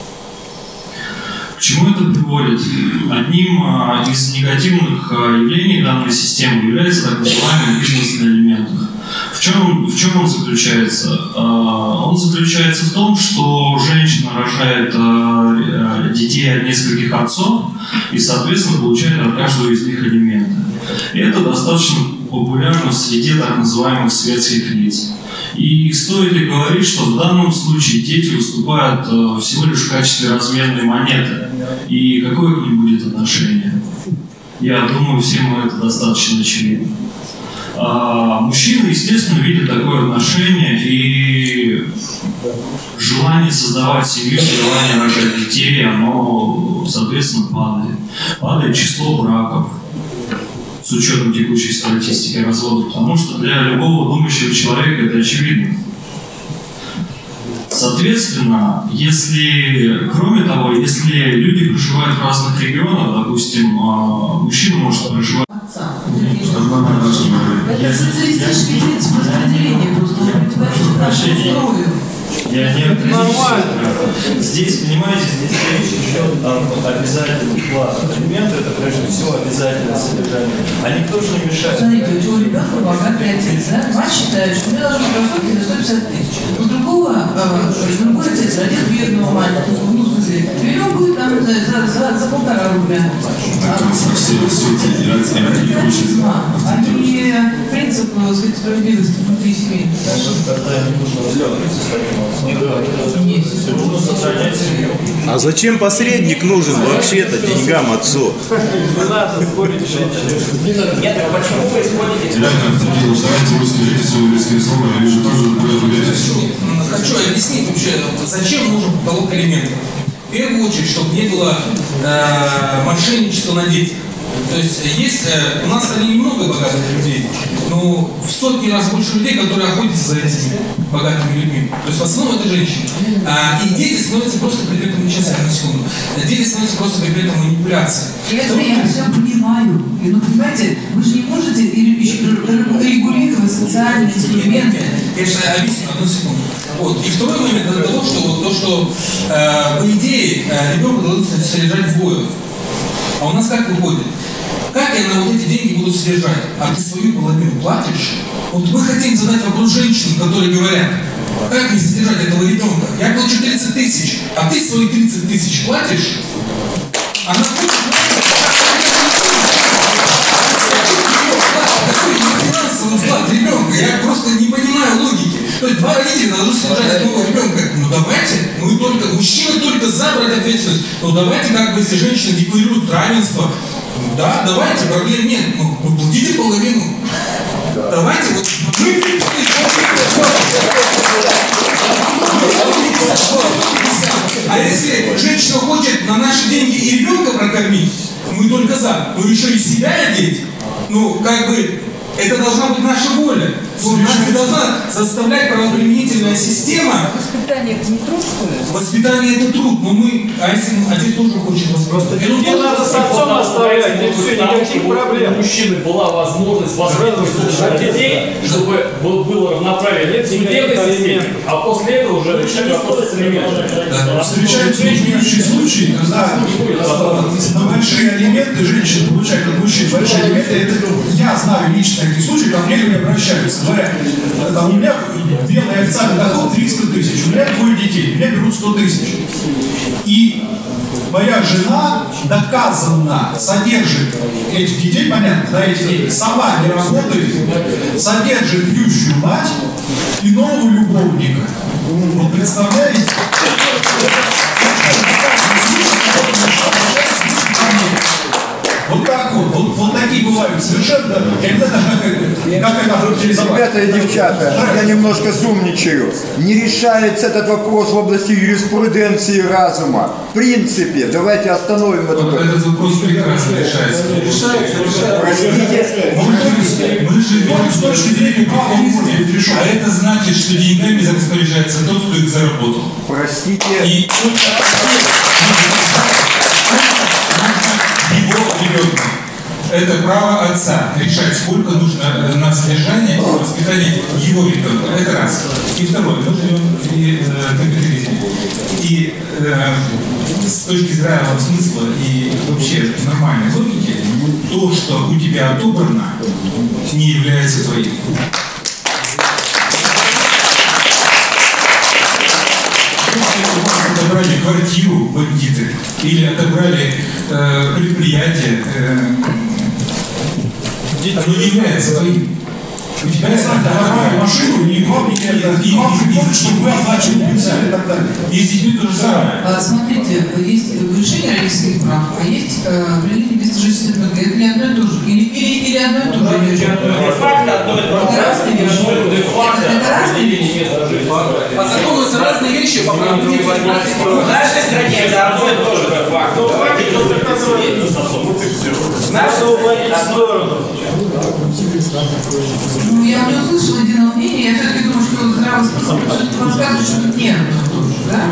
К чему это приводит? Одним а, из негативных а, явлений данной системы является так называемый бизнес на алиментах. В чем, в чем он заключается? А, он заключается в том, что женщина рожает а, детей от нескольких отцов и, соответственно, получает от каждого из них алименты. И это достаточно популярно в среде так называемых светских лиц. И стоит ли говорить, что в данном случае дети выступают э, всего лишь в качестве разменной монеты? И какое к ним будет отношение? Я думаю, всем это достаточно очевидно. А, мужчины, естественно, видят такое отношение, и желание создавать семью, желание рожать детей, оно, соответственно, падает. Падает число браков с учетом текущей статистики разводов, потому что для любого думающего человека это очевидно. Соответственно, если, кроме того, если люди проживают в разных регионах, допустим, мужчина может проживать... Это социалистический принцип распределения, просто Я не отрезвился. Здесь, понимаете, здесь речь идет об обязательном плате. Алименты — это, прежде всего, обязательное содержание. А никто же не мешает. Смотрите, у ребенка богатый отец. разница, да? Мать считает, что мне должны быть кроссовки за сто пятьдесят тысяч. У другого, э, другой отец родит бедного мальчика, ну, в смысле, и он будет там за, за, за, за полтора рубля. Они принцип, так сказать, справедливости внутри семьи. А зачем посредник нужен вообще-то деньгам отцу? Не надо спорить. Нет, а почему вы исходите? Давайте вы скажите свое близкое слово, я вижу тоже ругаетесь. Хочу объяснить вообще, зачем нужен потолок алиментов. В первую очередь, чтобы не было э, мошенничества на детях. То есть есть, э, у нас они немного богатых людей, но в сотни раз больше людей, которые охотятся за этими богатыми людьми. То есть в основном это женщины. А, и дети становятся просто предметом, сейчас одну секунду, дети становятся просто предметом манипуляции. Это я все понимаю. И, ну, понимаете, вы же не можете регулировать социальные инструменты. Я же объясню, одну секунду. Вот. И второй момент это то, что, то, что э, по идее э, ребенка должны содержать вдвое. А у нас как выходит? Как я на вот эти деньги буду содержать? А ты свою половину платишь? Вот мы хотим задать вопрос женщинам, которые говорят, как мне содержать этого ребенка? Я получу тридцать тысяч, а ты свои тридцать тысяч платишь? Она хочет финансовый вклад ребенка. Я просто не понимаю логики. То есть два родителя должны содержать одного ребенка. Ну давайте, мы только, мужчины только за брать ответственность. Ну давайте, как бы, если женщины декларируют равенство, да, давайте, проблем нет. Ну, ну платите половину. Давайте, вот мы а если женщина хочет на наши деньги и ребенка прокормить, мы только за, но еще и себя одеть, ну, как бы, это должна быть наша воля. Вот, нас не должна заставлять правоприменительная система. Воспитание это не труд, что ли? Воспитание это труд, но мы, а если отец тоже хочет воспитать? Это не надо с отцом оставлять, и все, никаких проблем. У мужчины была возможность воспитывать детей, чтобы было равноправие. Нет судебной системы, а после этого уже решили вопрос с алиментами. Встречаются удивительные случаи, когда на большие алименты женщины получают от мужчин большие алименты. Это, я знаю лично такие случаи, ко мне люди обращаются. Говорят, там, у меня белый официальный доход триста тысяч, у меня двое детей, меня берут сто тысяч. И моя жена доказанно содержит этих детей, понятно, да, этих детей, сама не работает, содержит пьющую мать и нового любовника. Вот представляете? Вот так вот, вот, вот такие бывают совершенно, я не знаю даже, как это, как это характеризовать. Ребята и девчата, я немножко сумничаю. Не решается этот вопрос в области юриспруденции разума. В принципе, давайте остановим это. Вот этот вопрос прекрасно решается. Решается, решается. Простите. Мы живем с точки зрения права, он будет решен. А это значит, что деньгами распоряжается тот, кто их заработал. Простите. И его ребенка. Это право отца решать, сколько нужно на содержание и воспитание его ребенка. Это раз. И второе, мы живем в капитализме. И э, с точки здравого смысла и вообще нормальной логики, то, что у тебя отобрано, не является твоим. Отобрали квартиру бандиты или отобрали э, предприятие, э, оно не является твоим. У тебя отобрали машину, и вам не помнят, чтобы вы оплачивали пенсию и так далее. И с детьми то же самое. Смотрите, есть решение родительских прав, а есть определение места жительства. Это не одно и то же. Или, или, или одно и то же. Это разные вещи. Это разные вещи. По закону это разные вещи, по правоприменительной практике. В нашей стране это одно и то же, как факт. Надо уводить в сторону. Ну, я не услышала единого мнения, я все-таки думаю, что здравый смысл подсказывает, что тут нет. Да?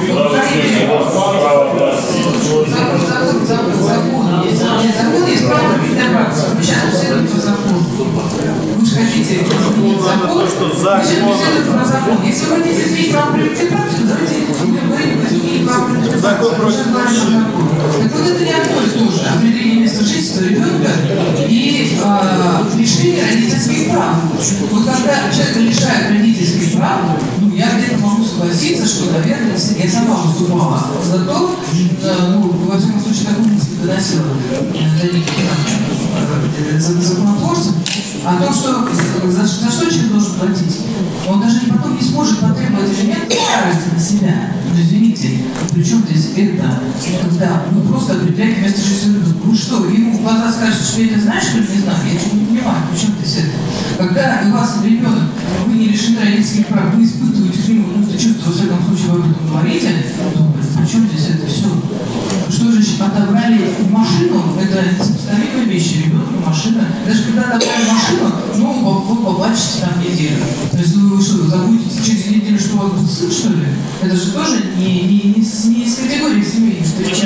Закон, закон, закон, закон есть. Закон есть право на практику. Мы сейчас беседуем про закон. Вы же хотите изменить закон. Мы сейчас беседуем про закон. Если вы хотите изменить право на практику, давайте мы говорим про изменение Так вот это не одно и то же. Определение места жительства ребенка и э, лишение родительских прав. Вот когда человека лишают родительских прав, ну, я где-то могу согласиться, что, наверное, я сама выступала за то, э, ну, во всяком случае, такую мысль доносила до них законотворцам, о том, что за, за что человек должен платить. Он даже потом не сможет потребовать элемент старости на себя. Ну, извините, при чем здесь это? Когда вы просто определяете место жительства ребенка. Вы что, ему в глаза скажете, что я это знаю, что ли, не знаю? Я чего не понимаю, при чем здесь это? Когда у вас ребенок, вы не лишены родительских прав, вы испытываете к нему ну, чувство, во всяком случае, вы об этом говорите, то при чем здесь это все? Что же отобрали машину, это несопоставимые вещи, ребенок, машина. Даже когда отобрали машину, ну, вы поплачете там неделю. То есть вы что, забудете через неделю, что у вас был сын, что ли? Это же тоже не, не, не, с, не с категории семьи.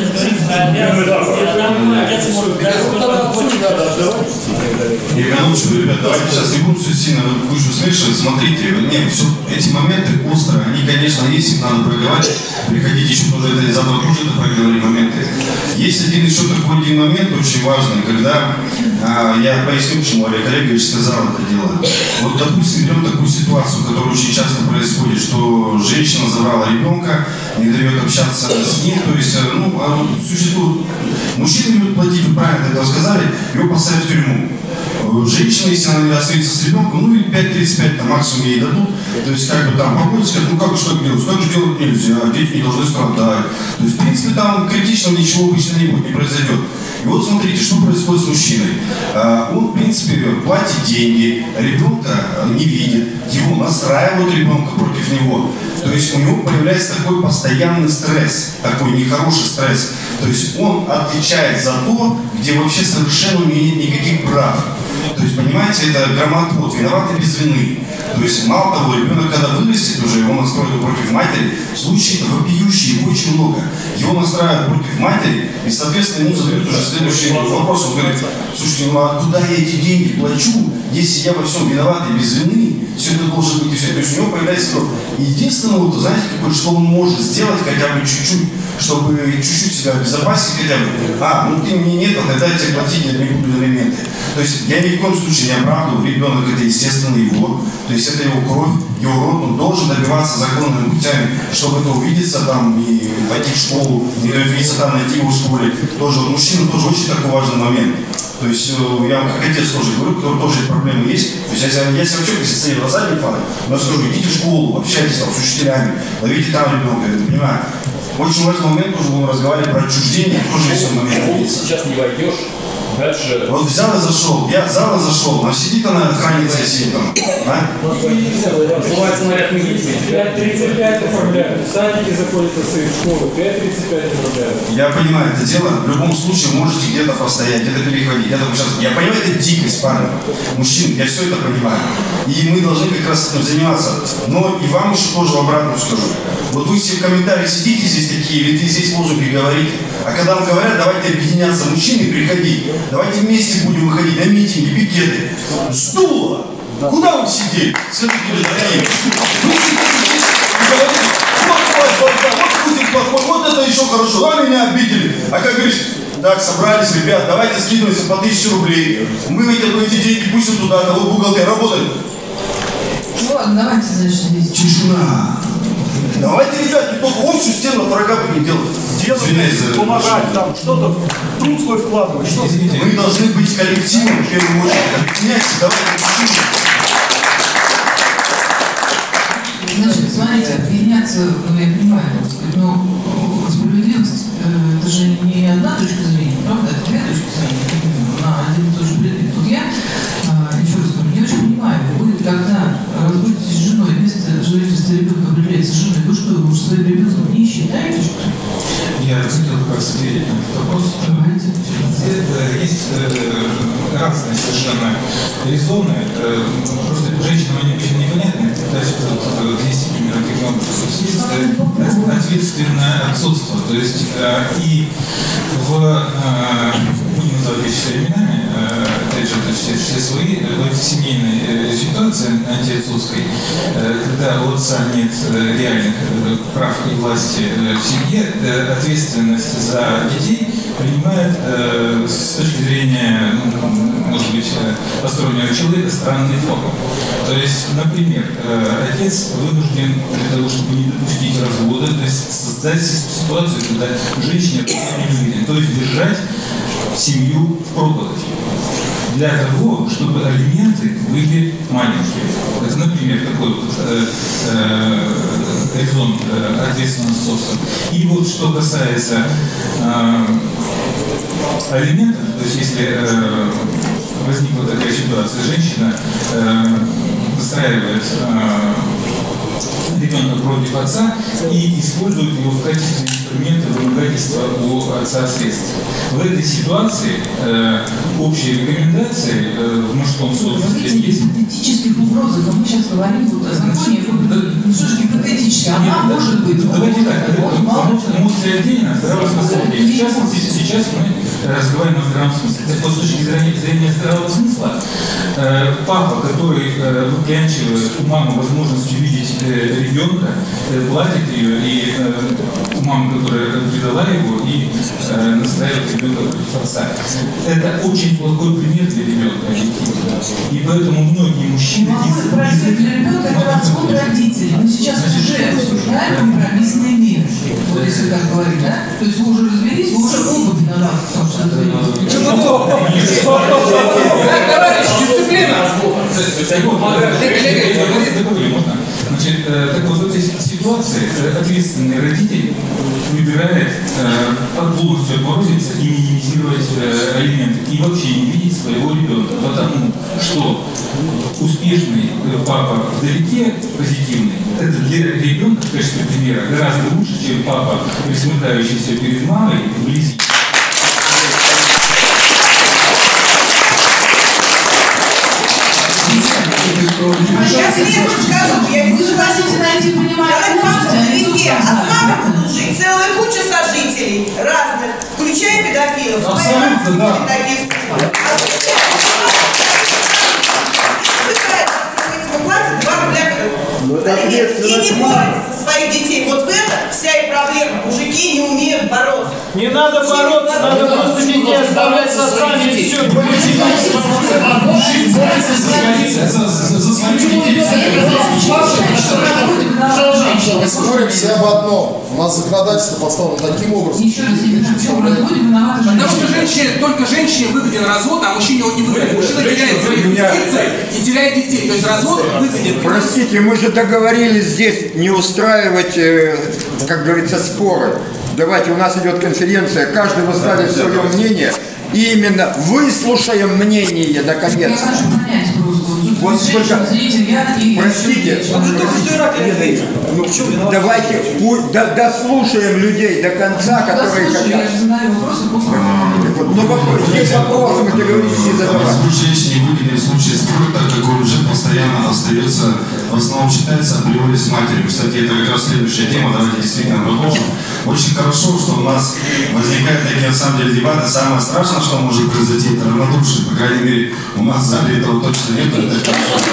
Я минуточку, ребят, давайте сейчас не будем все сильно выше смешивать. Смотрите, нет, все эти моменты острые, они, конечно, есть, их надо проговаривать. Приходите еще тоже, это, завтра тоже это проговорим моменты. Есть один еще такой один момент очень важный, когда а, я поясню, почему Олег Олегович сказал это дело. Вот, допустим, берем такую ситуацию, которая очень часто происходит, что женщина забрала ребенка, не дает общаться с ним, то есть, ну, существует, мужчина любит платить, вы правильно это сказали, его посадят в тюрьму. Женщина, если она остается с ребенком, ну и пять тридцать пять там максимум ей дадут, то есть как бы там помочь, сказать, ну как же так делать, так же делать нельзя, дети не должны страдать. То есть в принципе там критичного ничего обычно не будет, не произойдет. И вот смотрите, что происходит с мужчиной. Он в принципе платит деньги, ребенка не видит, его настраивают ребенка против него. То есть у него появляется такой постоянный стресс, такой нехороший стресс. То есть он отвечает за то, где вообще совершенно не нет никаких прав. То есть, понимаете, это грамотвод, виноваты без вины. То есть, мало того, ребенок, когда вырастет уже, его настроят против матери, случаи вопиющие, его очень много. Его настраивают против матери, и, соответственно, ему задают уже следующий вопрос. Он говорит, слушайте, ну а куда я эти деньги плачу, если я во всем виноват и без вины, все это должно быть и все. То есть, у него появляется то. Единственное, вот, знаете, какое, что он может сделать хотя бы чуть-чуть, чтобы чуть-чуть себя обезопасить хотя бы. А, ну ты мне нет, а тогда я тебе платить, я не буду элементы. То есть я ни в коем случае не оправдываю, ребенок это естественно его, то есть это его кровь, его род, он должен добиваться законными путями, чтобы это увидеться там и пойти в школу, не увидеться там, найти его в школе. Тоже вот мужчина тоже очень такой важный момент. То есть я вам как отец тоже говорю, который тоже эти проблемы есть. То есть если я себя вообще стою на задней фоне, но я скажу, идите в школу, общайтесь там с учителями, ловите там ребенка, я понимаю. Очень важный момент тоже будем разговаривать про отчуждение, тоже есть момент. Вот сейчас не войдешь, дальше... Вот взял и зашел, я взял и зашел, но сидит она, хранится и сидит там. А? Называется наряд милиции. пять тридцать пять оформляют, садики заходят в школу, пять тридцать пять оформляют. Я понимаю это дело, в любом случае можете где-то постоять, где-то переходить. Я, сейчас, я понимаю, это дикость, парни, мужчин, я все это понимаю. И мы должны как раз этим заниматься. Но и вам еще тоже в обратную скажу. Вот вы все в комментариях сидите здесь такие, или ты здесь лозунги говорите, а когда вам говорят, давайте объединяться мужчины, приходи, давайте вместе будем выходить на митинги, пикеты. Сдуло! Куда вы сидели? Скажите, дорогие, вы сидите здесь и говорите, вот твой базар, вот будет плохой, вот это еще хорошо, а меня обидели. А как говоришь, так, собрались, ребят, давайте скидываемся по тысяче рублей. Мы эти, эти деньги пустим туда, а вот бухгалтер работает. Ну ладно, давайте, значит, тишина. Давайте, ребят, только общую стену от врага будем делать. Делать, помогать, там, что-то, труд свой вкладывать. Что? Мы должны быть коллективом, в первую очередь, объединяться, давайте решим. Значит, смотрите, объединяться, ну, я понимаю, но справедливость, э, это же не одна точка зрения, правда? Это две точки зрения на один и тот же предмет. Вот я, э, еще раз говорю, не очень понимаю, вы, когда разводитесь с женой, место жительства ребенка определяется женой, вы что, вы своим ребенком не считаете, что ли? Я хотел как раз ответить на этот вопрос. Есть разные совершенно резоны. Просто женщинам они очень непонятны. Есть примерно регион ответственное отсутствие. То есть и в, будем называть вещи именами, опять же, то есть все свои, в этой семейной ситуации антиотцовской, когда у отца нет реальных прав и власти в семье, ответственность за детей принимает с точки зрения, ну, может быть, постороннего человека странные формы. То есть, например, отец вынужден для того, чтобы не допустить развода, то есть создать ситуацию, когда женщине не выгоден, то есть держать семью в проголоде. Для того, чтобы алименты были маленькие. Это, например, такой вот э, э, горизонт э, ответственности собственно. И вот что касается э, алиментов, то есть если э, возникла такая ситуация, женщина э, выстраивает э, ребенка против отца и использует его в качестве инструмента вымогательства у отца средств. В этой ситуации э, общие рекомендации э, в мужском сообществе есть. Гипотетических угрозах, а мы сейчас говорим вот о законе, ну что же гипотетически, она может быть. Давайте так, эмоции отдельно, здравый смысл отдельно. Сейчас, сейчас мы разговариваем о здравом смысле. Так вот, с точки зрения здравого смысла, э, папа, который э, выклянчивает у мамы возможность увидеть э, ребенка, э, платит ее, и э, у мамы, которая предала его, и э, настраивает ребенка против отца. Это очень плохой пример для ребенка. И поэтому многие мужчины... Из... Для ребенка это расход родителей. Мы сейчас уже обсуждаем компромиссные меры. Вот если так говорить, да? То есть вы уже развелись, вы уже оба виноваты, потому что развелись. Дисциплина! Значит, так вот в этой ситуации ответственный родитель выбирает полностью отморозиться и минимизировать алименты и вообще не видеть своего ребенка, потому что успешный папа вдалеке, позитивный, это для ребенка в качестве примера гораздо лучше, чем папа, присмыкающийся перед мамой вблизи. А сейчас я скажу, я вы же хотите найти понимание, а жить целая куча сожителей разных, включая педофилов. Абсолютно, да. И не борются за своих детей. Вот в этом вся и проблема. Мужики не умеют бороться. Не надо бороться, надо просто детей оставлять с отцами и все. Мы спорим все об одном. У нас законодательство поставлено таким образом. Еще раз, потому что женщине, только женщине выгоден развод, а мужчине он не выгоден. Мужчина теряет свои инвестиции и теряет детей. То есть развод выгоден. Простите, мы же договорились здесь не устраивать, как говорится, споры. Давайте, у нас идет конференция, каждый выставит свое мнение. И именно выслушаем мнение, наконец. Я хочу понять просто. Вот только, простите, ну, давайте дослушаем людей до конца, которые хотят. Ну, вопрос, есть вопросы, мы договорились не задавать. Женщине выгоден в случае спора, так как он уже постоянно остается, в основном считается априори с матерью. Кстати, это как раз следующая тема, давайте действительно продолжим. Очень хорошо, что у нас возникают такие, на самом деле, дебаты. Самое страшное, что может произойти, это равнодушие. По крайней мере, у нас в зале этого точно нет. Это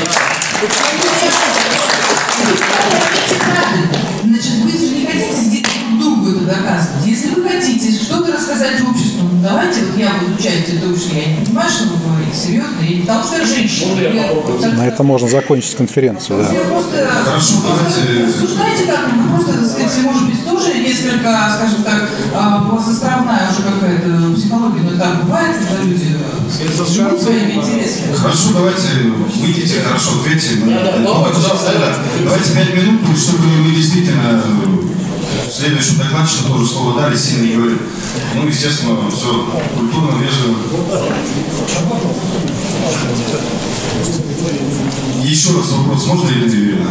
Значит, вы же не хотите здесь друг другу это доказывать. Если вы хотите что-то рассказать обществу, ну давайте, вот я буду участие, то уж я не понимаю, что вы говорите, серьезно, я не потому что я женщина. На это можно закончить конференцию, да. Просто хорошо, давайте. Обсуждайте как, ну просто, так сказать, может быть, тоже несколько, скажем так, островная уже какая-то психология, но так бывает, когда люди живут своими интересами. Хорошо, давайте выйдите, хорошо, ответьте. Давайте пять минут, чтобы мы действительно следующему докладчику тоже слово дали, сильно не говорим. Ну, естественно, все культурно, вежливо. Еще раз вопрос, можно или не?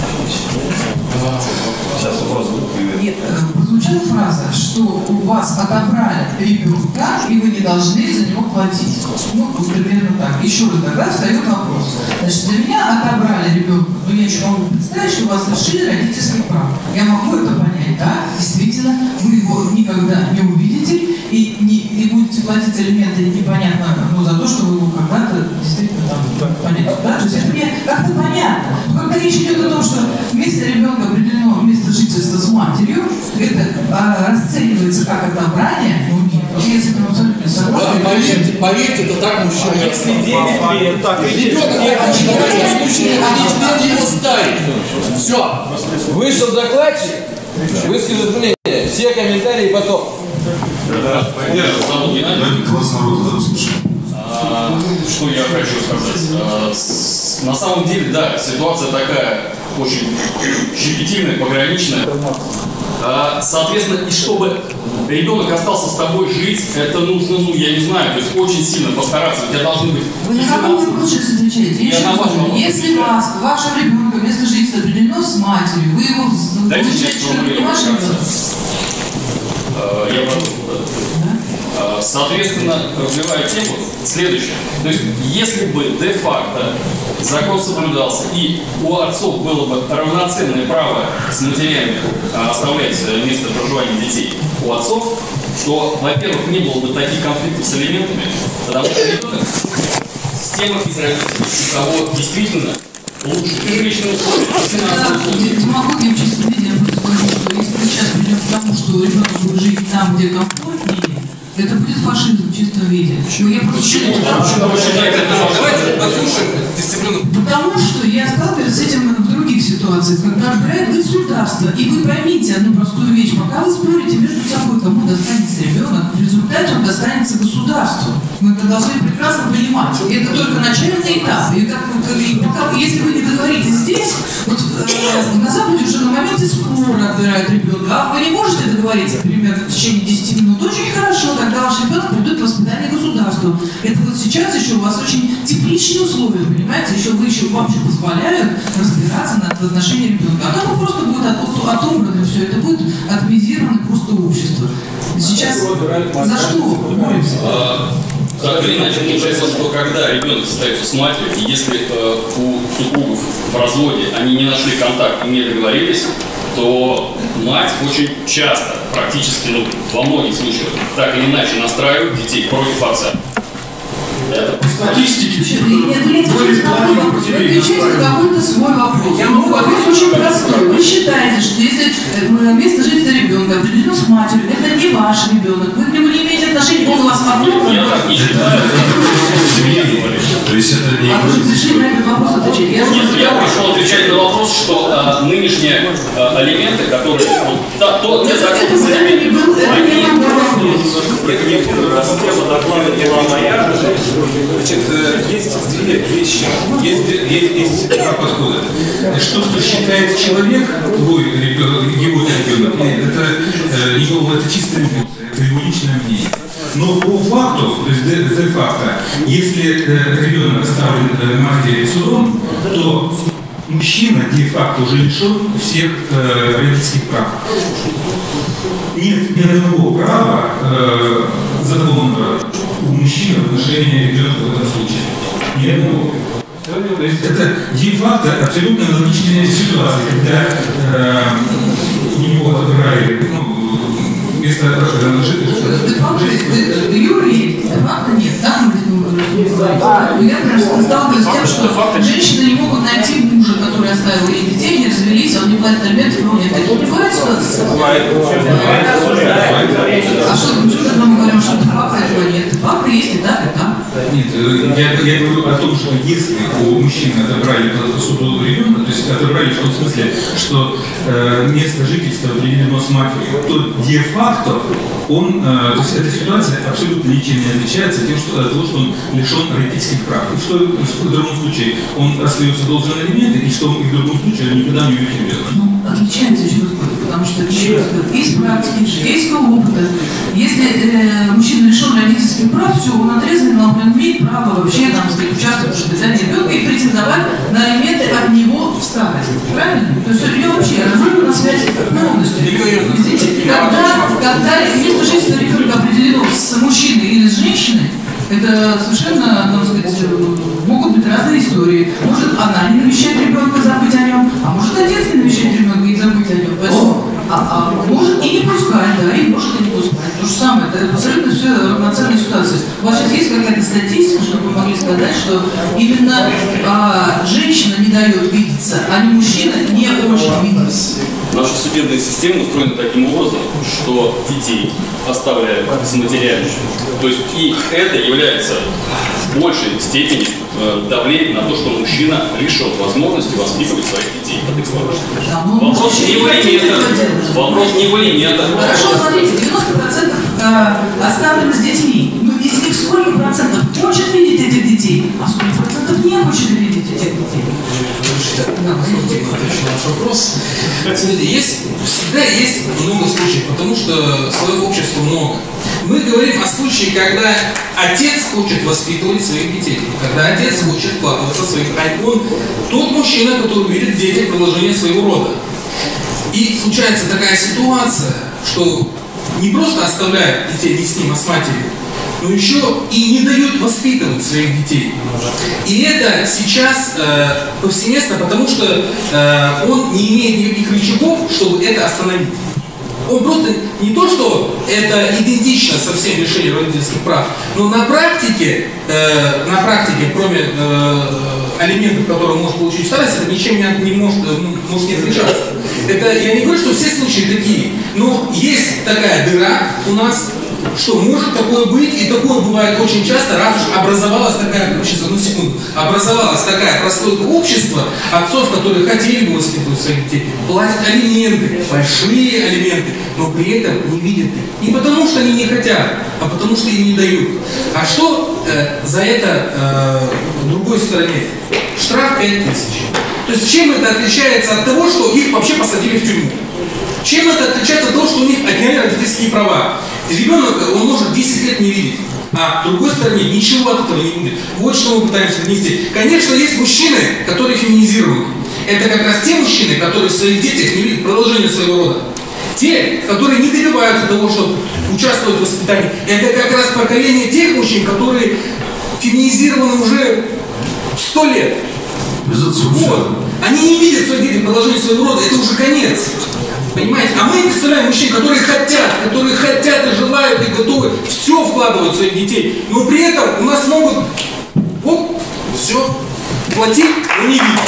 Сейчас вопрос будет. Нет, прозвучала фраза, что у вас отобрали ребенка, и вы не должны за него платить. Ну, вот примерно так. Еще раз тогда встает вопрос. Значит, для меня отобрали ребенка, но я еще могу представить, что вас лишили родительских прав. Я могу это понять, да? Действительно, вы его никогда не увидите и, не, и будете платить алименты непонятно, но за то, что вы его когда-то действительно там, понятно, да? То есть это мне как-то понятно. Но когда речь идет о том, что место ребенка определено, место жительства с матерью, это а, расценивается как отобрание, ну нет, я с этим абсолютно не согласна. Да, поверьте, поверьте, это так мужчина. А если девять лет, так и Ребенок, а в случае его ставить. Все. Вышел докладчик, высказал мнение. Все комментарии потом. Да, зовут Геннадий. Класс народа, да, слушай. А, что я хочу сказать? А, с, на самом деле, да, ситуация такая очень щепетильная, пограничная. А, соответственно, и чтобы ребенок остался с тобой жить, это нужно, ну, я не знаю, то есть очень сильно постараться. У тебя должны быть... Вы на какой вопрос сейчас отвечаете? Я на ваш вопрос. Если вас, вашего ребенка место жительства определено с матерью, вы его Дайте получаете, мне что это не ваш ребенок? Я продолжу. Соответственно, развивая тему, следующее. То есть, если бы де-факто закон соблюдался и у отцов было бы равноценное право с матерями оставлять место проживания детей у отцов, то, во-первых, не было бы таких конфликтов с элементами, потому что ребенок с тем из родителей, у кого действительно лучше жилищные условия, финансовые условия. Демагогия в чистом виде, я просто скажу, что если мы сейчас придем к тому, что ребенок будет жить там, где комфортнее, это будет фашизм в чистом виде. Но я просто Почему? потому, Давайте послушаем дисциплину. потому что я сталкиваюсь с этим в других ситуациях, когда отбирает государство. И вы поймите одну простую вещь. Пока вы спорите между собой, кому достанется ребенок, в результате он достанется государству. Мы это должны прекрасно понимать. И это только начальный этап. И как, как, и пока, если вы не договоритесь здесь, вот э, на Западе уже на моменте спора отбирают ребенка. А вы не можете договориться, примерно в течение десяти минут. Очень хорошо, когда ваш ребенок придет в воспитание государству. Это вот сейчас еще у вас очень тепличные условия, понимаете? Еще вы еще вам еще позволяют разбираться над отношением ребенка. А там просто будет от, от, отобрано все, это будет отмизировано просто общество. Сейчас за что боремся? Так или иначе, получается, что когда ребенок остается с матерью, и если э, у супругов в разводе они не нашли контакт и не договорились, то мать очень часто, практически, ну, во многих случаях, так или иначе настраивает детей против отца. Это по статистике. Не отвечайте на мой вопрос, вы отвечаете на какой-то свой вопрос. Мой вопрос очень простой. Вы считаете, что если место жительства ребенка определено с матерью, это не ваш ребенок, вы к нему не имеете отношения, он у вас попробовал? Я так не считаю. То есть это не... А вы же пришли на этот вопрос отвечать. Я, Нет, я пришел отвечать на вопрос, что а, нынешние а, алименты, которые... Вот, да, то, те законы с алиментами, они... Тема доклада была моя. Значит, есть две вещи. Есть, есть, есть два подхода. Что, что считает человек, твой ребенок, его ребенок, это, его, это чистая эмоция, это его личное мнение. Но по факту, то есть де-факто, если э, ребенок оставлен э, матери судом, то мужчина де-факто уже лишен всех э, родительских прав. Нет ни одного права э, законного у мужчины в отношении ребенка в этом случае. Ни одного. То есть это де-факто абсолютно аналогичная ситуация, когда э, у него отобрали, ну, вместо Юрий, де-факто нет, да? Я просто сталкиваюсь с тем, что женщины не могут найти мужа, который оставил ей детей, не развелись, он не платит алименты, но нет. Такие бывают ситуации? А что, почему мы говорим, что де-факто этого нет? Де-факто есть и так, и так. Нет, я, я говорю о том, что если у мужчины отобрали по суду ребенка, то есть отобрали в том смысле, что э, место жительства определено с матерью, то де-факто он, э, то есть эта ситуация абсолютно ничем не отличается тем, что, от того, что он лишен родительских прав. И что в другом случае он остается должен алименты, и что и в другом случае он никогда не увидит ребенка. Ну, отличается еще раз, потому что из практики, житейского опыта, если э, мужчина лишен родительских прав, все, он отрезан, но он имеет право вообще, там, сказать, участвовать в воспитании ребенка и претендовать на алименты от него в старости. Правильно? То есть у него вообще разрывана связь полностью. Видите, когда, когда место жительства ребенка определено с мужчиной или с женщиной, это совершенно, так сказать, могут быть разные истории. Может, она не навещает ребенка, забыть о нем, а может, отец не навещает ребенка и забыть о нем. Поэтому, а, а может и не пускать, да, и может и не пускать. То же самое, это абсолютно все равноценная ситуация. У вас сейчас есть какая-то статистика, чтобы вы могли сказать, что именно а, женщина не дает видеться, а не мужчина не хочет видеться. Наша судебная система устроена таким образом, что детей оставляют с матерями. То есть и это является в большей степени э, давлением на то, что мужчина лишен возможности воспитывать своих детей. Да, ну, вопрос не в алиментах. Вопрос не в алиментах. Хорошо, смотрите, девяносто процентов э, оставлены с детьми. Но из них сколько процентов хочет видеть этих детей, а сколько процентов не хочет видеть этих детей? Да, отвечу на ваш вопрос. Смотрите, есть, всегда есть много случаев, потому что своего общества много. Мы говорим о случае, когда отец хочет воспитывать своих детей, когда отец хочет вкладываться в своих, а он тот мужчина, который видит в детях продолжение своего рода. И случается такая ситуация, что не просто оставляют детей не с ним, а с матерью, но еще и не дают воспитывать своих детей. И это сейчас э, повсеместно, потому что э, он не имеет никаких рычагов, чтобы это остановить. Он просто не то, что это идентично со всем лишением родительских прав, но на практике, э, на практике, кроме э, алиментов, которые он может получить в старости, это ничем не, не может, может не отличаться. Это, я не говорю, что все случаи такие, но есть такая дыра у нас, что может такое быть, и такое бывает очень часто, раз уж образовалась такая, сейчас одну секунду, образовалась такая прослойка общества, отцов, которые хотели бы воспитывать своих детей, платят алименты, большие алименты, но при этом не видят их. Не потому, что они не хотят, а потому, что им не дают. А что э, за это э, в другой стороне? Штраф пять тысяч. То есть чем это отличается от того, что их вообще посадили в тюрьму? Чем это отличается от того, что у них отняли родительские права? Ребенок, он может десять лет не видеть, а с другой стороны ничего от этого не будет. Вот что мы пытаемся внести. Конечно, есть мужчины, которые феминизированы. Это как раз те мужчины, которые в своих детях не видят продолжения своего рода. Те, которые не добиваются того, чтобы участвовать в воспитании. Это как раз поколение тех мужчин, которые феминизированы уже сто лет. Вот. Они не видят в своих детях продолжения своего рода. Это уже конец. Понимаете? А мы представляем мужчин, которые хотят, которые хотят и желают, и готовы все вкладывать в своих детей. Но при этом у нас могут, оп, все, платить, но не видеть.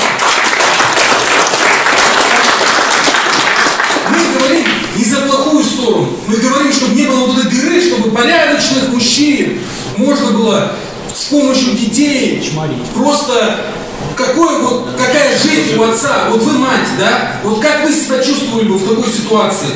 Мы говорим не за плохую сторону. Мы говорим, чтобы не было вот этой дыры, чтобы порядочных мужчин можно было с помощью детей просто... Какой, вот, какая жизнь у отца? Вот вы мать, да? Вот как вы себя чувствовали бы в такой ситуации?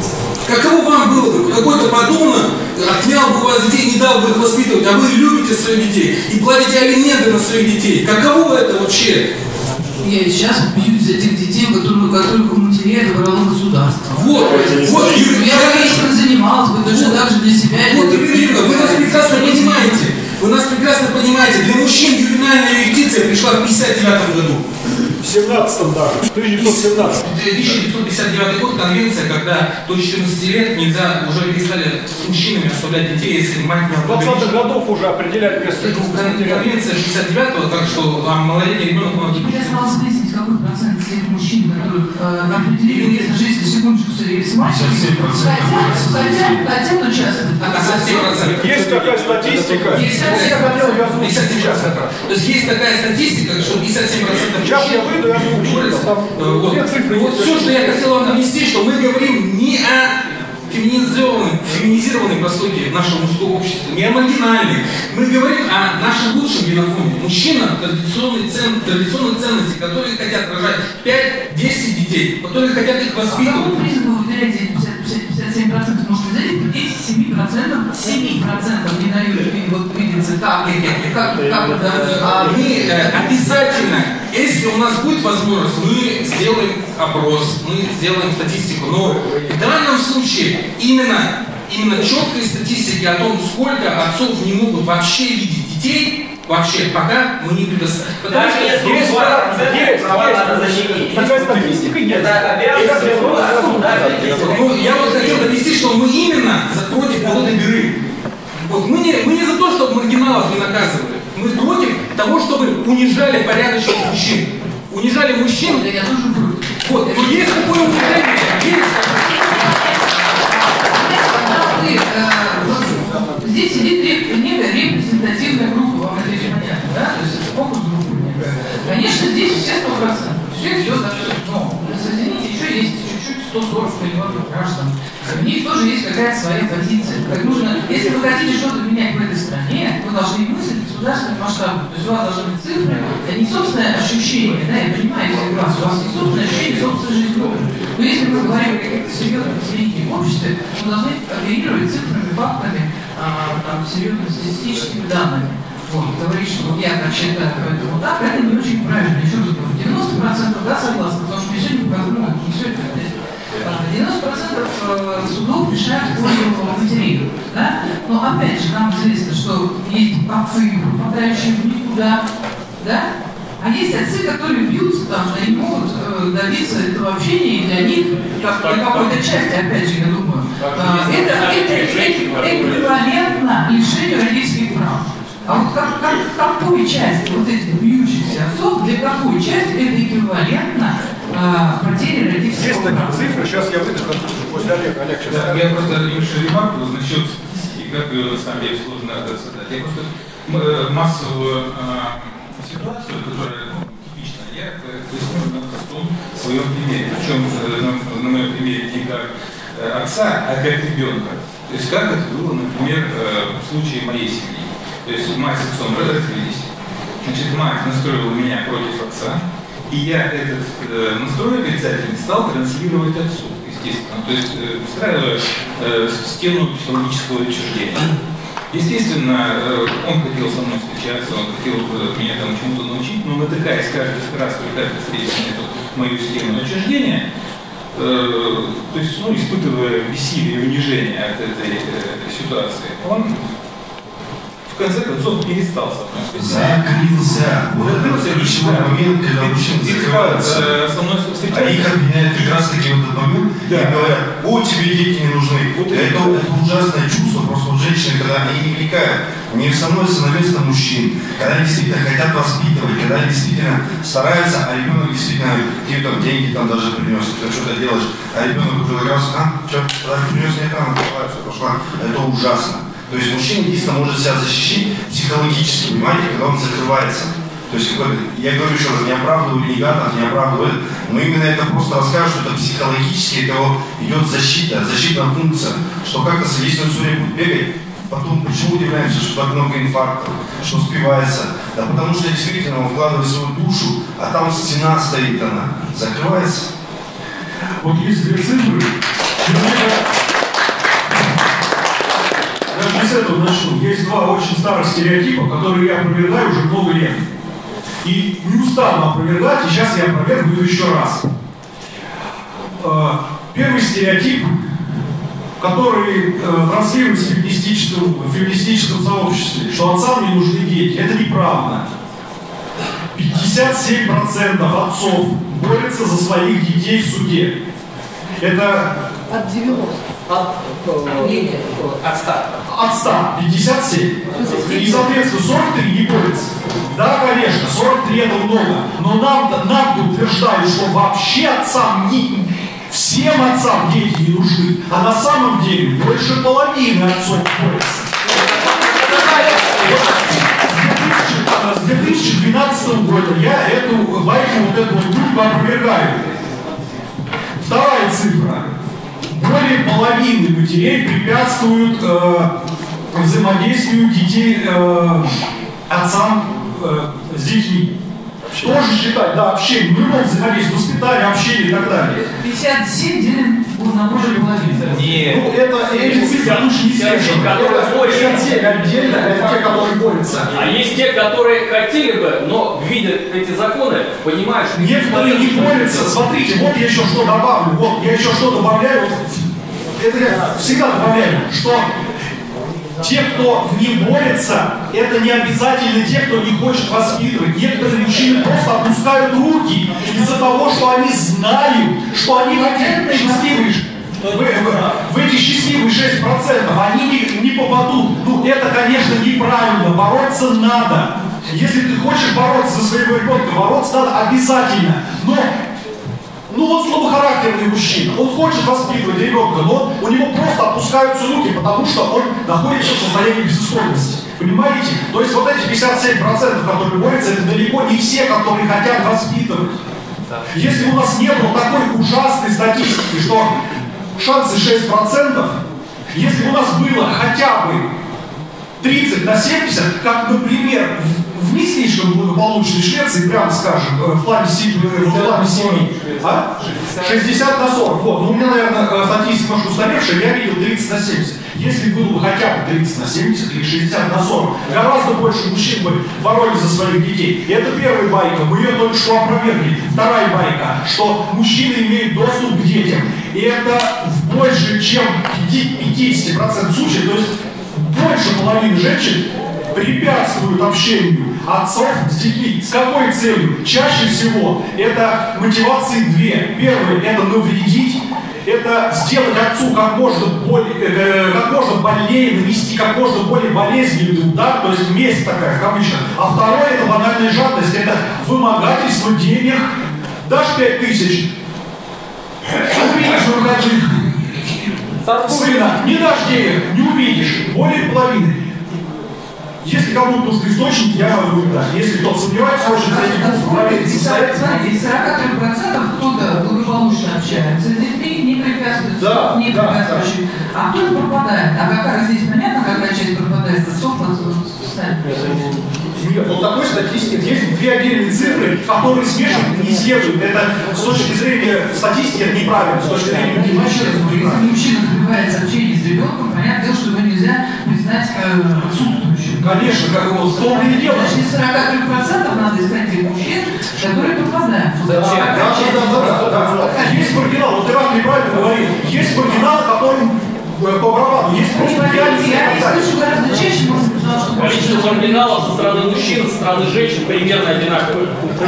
Каково вам было бы? Какой-то подумно отнял бы у вас детей, не дал бы их воспитывать, а вы любите своих детей и платите алименты на своих детей. Каково это вообще? Я и сейчас бьюсь за этих детей, которых, которых у матерей отобрало государство. Вот, вот, я этим занималась, вы точно так же для себя. Вот, Ирина, вы нас прекрасно понимаете. Вы нас прекрасно понимаете, для мужчин ювенальная юстиция пришла в пятьдесят девятом году. В семнадцатом даже, в тысяча девятьсот семнадцатом. тысяча девятьсот пятьдесят девятый год, конвенция, когда до четырнадцати лет нельзя, уже перестали с мужчинами оставлять детей, если мать не оставляет. В двадцатых годов уже определяют место. Конвенция шестьдесят девятого, так что а, малолетний ребенок может... Я осталось выяснить, какой процент тех мужчин, которые э, определили место жизни, секундочку, с мальчиками, хотят, хотят, хотят участвовать. Есть такая статистика. Есть пятьдесят семь процентов. То есть есть такая статистика, что пятьдесят семь процентов Сейчас я выйду, я буду вот, вот все, что я хотел вам донести, что мы говорим не о феминизированной, феминизированной прослойке нашего мужского общества, не о маргинальной. Мы говорим о нашем лучшем генофонде. Мужчина традиционной, цен, традиционной ценности, которые хотят рожать пять-десять детей, которые хотят их воспитывать. А какой признак вы выделяете пятьдесят семь процентов? Может, из этих семь процентов, семь процентов не дают вот, видеться, как, как, как, да, а мы э, обязательно, если у нас будет возможность, мы сделаем опрос, мы сделаем статистику, но в данном случае именно, именно четкой статистики о том, сколько отцов не могут вообще видеть детей, вообще пока мы не предоставим. Потому что есть, есть, есть, права надо защитить. Такая статистика есть. Ну, я вот хотел донести, что мы именно против вот этой дыры. Вот мы не, мы не за то, чтобы маргиналов не наказывали. Мы против того, чтобы унижали порядочных мужчин. Унижали мужчин. Да, я тоже против. Вот, но есть такое унижение. Есть. Здесь сидит некая репрезентативная группа, вам это понятно, да? То есть это фокус-группа. Конечно, здесь все процентов. Все, все за все. Но, извините, еще есть чуть-чуть сто сорок миллионов граждан. У них тоже есть какая-то своя позиция. Как нужно, если вы хотите что-то менять в этой стране, вы должны мыслить государственным масштабом. То есть у вас должны быть цифры, это не собственное ощущение, да, я понимаю, если у вас, у вас не собственное ощущение, собственной жизни. Но если мы говорим о каких-то серьезных изменениях в обществе, мы должны оперировать цифрами, фактами, а, там, серьезными статистическими данными. Вот, говорить, что вот я так считаю, поэтому так, это не очень правильно. Еще раз говорю, девяносто процентов, да, согласна, потому что мне сегодня показано, не все это девяносто процентов судов решают в пользу матерей, да? Но опять же, нам известно, что есть отцы, попадающие в никуда, да? А есть отцы, которые бьются там, да, и могут э, добиться этого общения, и для них, как, для какой-то части, опять же, я думаю, э, это, это эквивалентно лишению родительских прав. А вот как, как, какой части вот этих бьющихся отцов, для какой части это эквивалентно а, потери родительского есть права? такие цифры, сейчас я выйду после Олега. Олег, сейчас да, я просто небольшую ремарку насчет статистики, как ее на самом деле сложно создать. Я просто массовую а, ситуацию, которая ну, типична, я поясню на простом своем примере. Причем на, на моем примере не как отца, а как ребенка. То есть как это было, например, в случае моей семьи. То есть мать с отцом развелись. Значит, мать настроила меня против отца, и я этот э, настрой отрицательный стал транслировать отцу, естественно. То есть э, устраивая э, стену психологического отчуждения. Естественно, э, он хотел со мной встречаться, он хотел э, меня там чему-то научить, но натыкаясь каждый раз, когда встретил эту мою стену отчуждения, э, то есть, ну, испытывая бессилие и унижение от этой, этой ситуации, он в конце концов перестал со мной встречаться. Закрылся. Вот это ключевой момент, когда мужчины закрываются. А их обвиняют как раз таки в этот момент и говорят: о, тебе дети не нужны. Это, это ужасное чувство, просто вот женщины, когда они не вникают, не становятся на место мужчин, когда они действительно хотят воспитывать, когда они действительно стараются, а ребенок действительно какие-то там деньги там даже принес, ты что-то делаешь, а ребенок уже говорится: а, что, принес, нет, там, пошла, это ужасно. То есть мужчина действительно может себя защищать психологически, понимаете, когда он закрывается. То есть, я говорю еще раз, не оправдываю негатов, не оправдываю, но именно это просто расскажу, что это психологически, это идет защита, защитная функция, что как-то с единственной судьей будет бегать, потом почему удивляемся, что так много инфарктов, что успевается. Да потому что действительно он вкладывает свою душу, а там стена стоит, она закрывается. Вот есть две цифры. Даже с этого начну. Есть два очень старых стереотипа, которые я опровергаю уже много лет. И не устану опровергать, и сейчас я опровергну еще раз. Первый стереотип, который транслируется в феминистическом, в феминистическом сообществе, что отцам не нужны дети. Это неправда. пятьдесят семь процентов отцов борются за своих детей в суде. Это... От девяноста. От, Нет, от ста. От ста. пятьдесят семь. И, соответственно, сорок три не борются. Да, конечно, сорок три это много. Но нам, нам утверждали, что вообще отцам не... Всем отцам дети не нужны. А на самом деле больше половины отцов борются. С две тысячи двенадцатого года я эту байку, вот эту вот группу опровергаю. Вторая цифра. Более половины матерей препятствуют э, взаимодействию детей э, отцам э, с детьми. Тоже считать, да, общение, в любом взаимодействии, воспитание, общение и так далее. пятьдесят семь делим на более половины. Нет. Ну, это эти цифры лучше не слышим. пятьдесят семь отдельно, это те, которые борются. А есть те, которые хотели бы, но видят эти законы, понимаешь, что... Некоторые не борются. Смотрите, вот я еще что добавлю. Вот я еще что добавляю. Это я всегда добавляю, что те, кто не борется, это не обязательно те, кто не хочет воспитывать. Некоторые мужчины просто опускают руки из-за того, что они знают, что они в эти счастливые, в, в, в эти счастливые шесть процентов, они не, не попадут. Ну, это, конечно, неправильно. Бороться надо. Если ты хочешь бороться за своего ребенка, бороться надо обязательно. Но ну вот слабохарактерный мужчина, он хочет воспитывать ребенка, но у него просто опускаются руки, потому что он находится в состоянии безысходности. Понимаете? То есть вот эти пятьдесят семь процентов, которые борются, это далеко не все, которые хотят воспитывать. Если бы у нас не было такой ужасной статистики, что шансы шесть процентов, если бы у нас было хотя бы тридцать на семьдесят, как, например, в, в не слишком благополучной Швеции, прямо скажем, в плане семьи, а? шестьдесят на сорок. Вот. Ну, у меня, наверное, статистика немножко устаревшая, я видел тридцать на семьдесят. Если было бы хотя бы тридцать на семьдесят или шестьдесят на сорок, гораздо больше мужчин бы боролись за своих детей. И это первая байка, мы ее только что опровергли. Вторая байка, что мужчины имеют доступ к детям. И это в больше, чем пятьдесят процентов случаев, то есть больше половины женщин препятствуют общению отцов с детьми. С какой целью? Чаще всего это мотивации две. Первое – это навредить, это сделать отцу как можно более, э, как можно больнее, нанести как можно более болезненный удар, то есть месть такая в кавычках. А второе – это банальная жадность, это вымогательство денег. Дашь пять тысяч, увидишь в выходных. Сына, не дашь денег, не увидишь, более половины. Если кому-то нужны источники, я могу их дать. Если кто-то сомневается, может эти проверить. Смотрите, из сорок три процентов кто-то благополучно общается с детьми, не препятствует, да, не да, препятствующий. Да. А кто-то пропадает. А какая здесь понятно, какая часть пропадает? Отцов, нет, вот такой статистики есть две отдельные цифры, которые смешивать не следует. Это с точки зрения статистики это неправильно, с точки зрения Если мужчина добивается общения с ребенком, понятно, что его нельзя признать э, отсутствующим. Конечно, как его в том и дело. Значит, из сорока трёх процентов надо искать тех мужчин, которые пропадают. Да, да, да, да, да. Есть маргинал, вот Иван неправильно говорит, есть маргинал, которым по барабану, есть просто реальность. Я не слышу гораздо чаще, может быть, потому что... Количество маргиналов со стороны мужчин, со стороны женщин примерно одинаковое.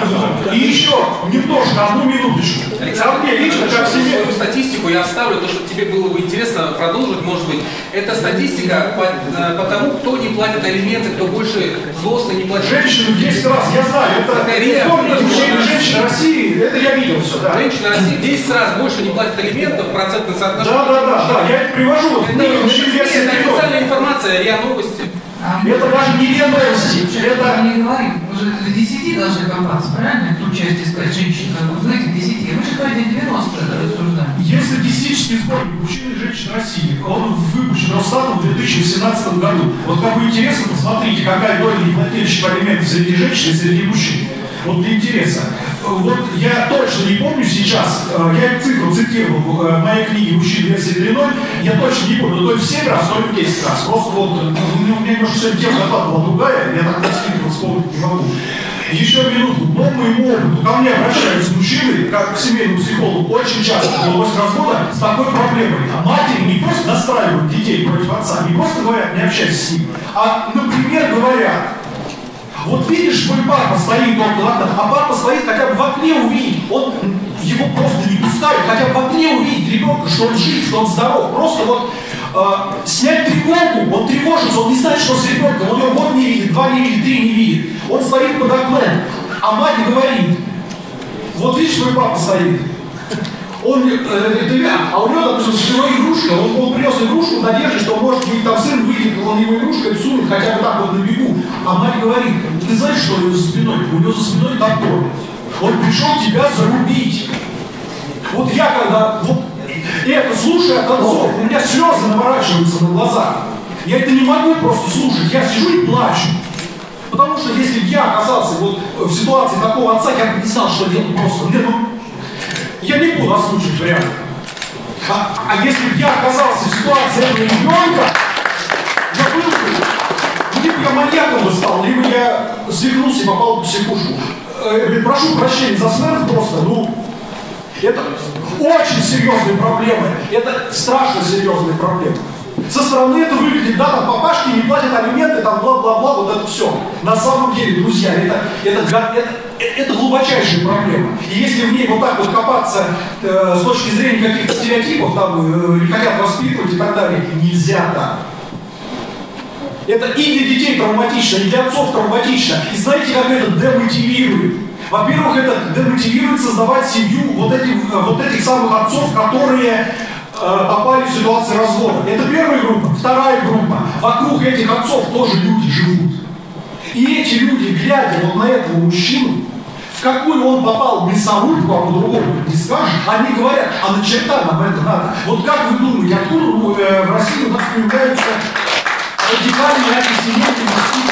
И еще, немножко, одну минуточку. Александр, мне лично, как себе эту статистику я оставлю, то, что тебе было бы интересно продолжить, может быть. Это статистика по, по тому, кто не платит алименты, кто больше злостно не платит. Женщины в десять раз, я знаю, это реформа женщин России, это я видел все, да. Женщины России в десять раз больше не платят алиментов, процентное соотношение. Да, да, да, да, я это привожу. Вот, это, это, это официальная информация, РИА Новости. А это даже не РИА Новости. Это не говорим. Мы же в десяти должны копаться, правильно? Ту часть искать женщин. В этих десяти. Мы же по девяносто рассуждаем. Есть статистический сборник мужчин и женщин России. Он выпущен Росстатом в две тысячи восемнадцатом году. Вот как бы интересно, посмотрите, какая доля неплательщиков алиментов среди женщин и среди мужчин. Вот для интереса. Вот я точно не помню сейчас, я цифру цитировал в моей книге «Мужчина версия три ноль», я точно не помню, то есть в семь раз, то ли в десять раз. Просто вот, у меня немножко сегодня тема доклада была другая, я так на вспомнить не могу. Еще минутку, по моему опыту, ко мне обращаются мужчины, как к семейному психологу, очень часто после развода с такой проблемой. Матери не просто настраивают детей против отца, не просто говорят, не общайся с ним, а, например, говорят: вот видишь, твой папа стоит около окна, а папа стоит, хотя бы в окне увидит. Он его просто не пускает, хотя бы в окне увидит ребенка, что он жив, что он здоров. Просто вот э, снять тревогу, он тревожится, он не знает, что с ребенком. Он его год не видит, два не видит, три не видит. Он стоит под окном, а мать говорит: вот видишь, твой папа стоит. Он, э, это, а у него, допустим, своя игрушка, он, он принес игрушку в надежде, что, может быть, там сын выйдет, он его игрушкой сунет хотя бы так вот на бегу. А мать говорит: ты знаешь, что у него за спиной? У него за спиной топор. Он пришел тебя зарубить. Вот я когда вот это слушаю от отцов, у меня слезы наворачиваются на глазах. Я это не могу просто слушать, я сижу и плачу. Потому что если бы я оказался вот в ситуации такого отца, я бы не знал, что делать просто. Мне, ну, я не буду озвучивать вариант. А, а если бы я оказался в ситуации этого ребенка, я был бы, либо я маньяком бы стал, либо я свихнулся и попал в психушку. Э, прошу прощения за смерть просто, ну, это очень серьезные проблемы, это страшно серьезные проблемы. Со стороны это выглядит, да, там папашки не платят алименты, там бла-бла-бла, вот это все. На самом деле, друзья, это, это, это, это глубочайшая проблема. И если в ней вот так вот копаться э, с точки зрения каких-то стереотипов, там, э, хотят воспитывать и так далее, нельзя так. Это и для детей травматично, и для отцов травматично. И знаете, как это демотивирует? Во-первых, это демотивирует создавать семью вот этих, вот этих самых отцов, которые попали в ситуацию развода. Это первая группа. Вторая группа. Вокруг этих отцов тоже люди живут. И эти люди, глядя вот на этого мужчину, в какую он попал мясорубку, а по-другому не скажешь, они говорят, а на черта нам это надо. Вот как вы думаете, откуда э, в России у нас появляются радикальные антисемиты?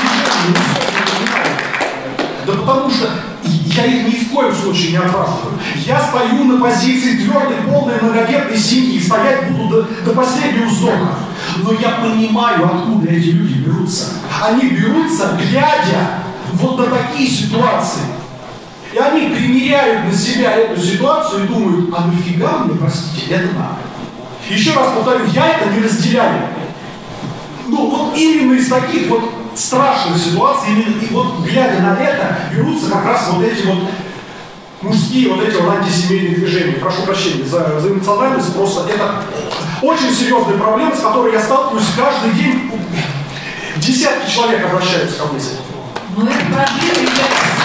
Да потому что я их ни в коем случае не оправдываю. Я стою на позиции твердой, полной, многодетной семьи, стоять буду до, до последнего вздоха. Но я понимаю, откуда эти люди берутся. Они берутся, глядя вот на такие ситуации. И они примеряют на себя эту ситуацию и думают, а нафига мне, простите, это надо. Еще раз повторю, я это не разделяю. Ну вот именно из таких вот страшных ситуаций, именно и вот глядя на это, берутся как раз вот эти вот мужские вот эти вот антисемейные движения. Прошу прощения за, за эмоциональность, просто это очень серьезная проблема, с которой я сталкиваюсь каждый день. Десятки человек обращаются ко мне с этим. Но это проблема является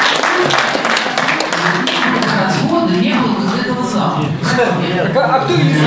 развода, не было из этого зала. А кто не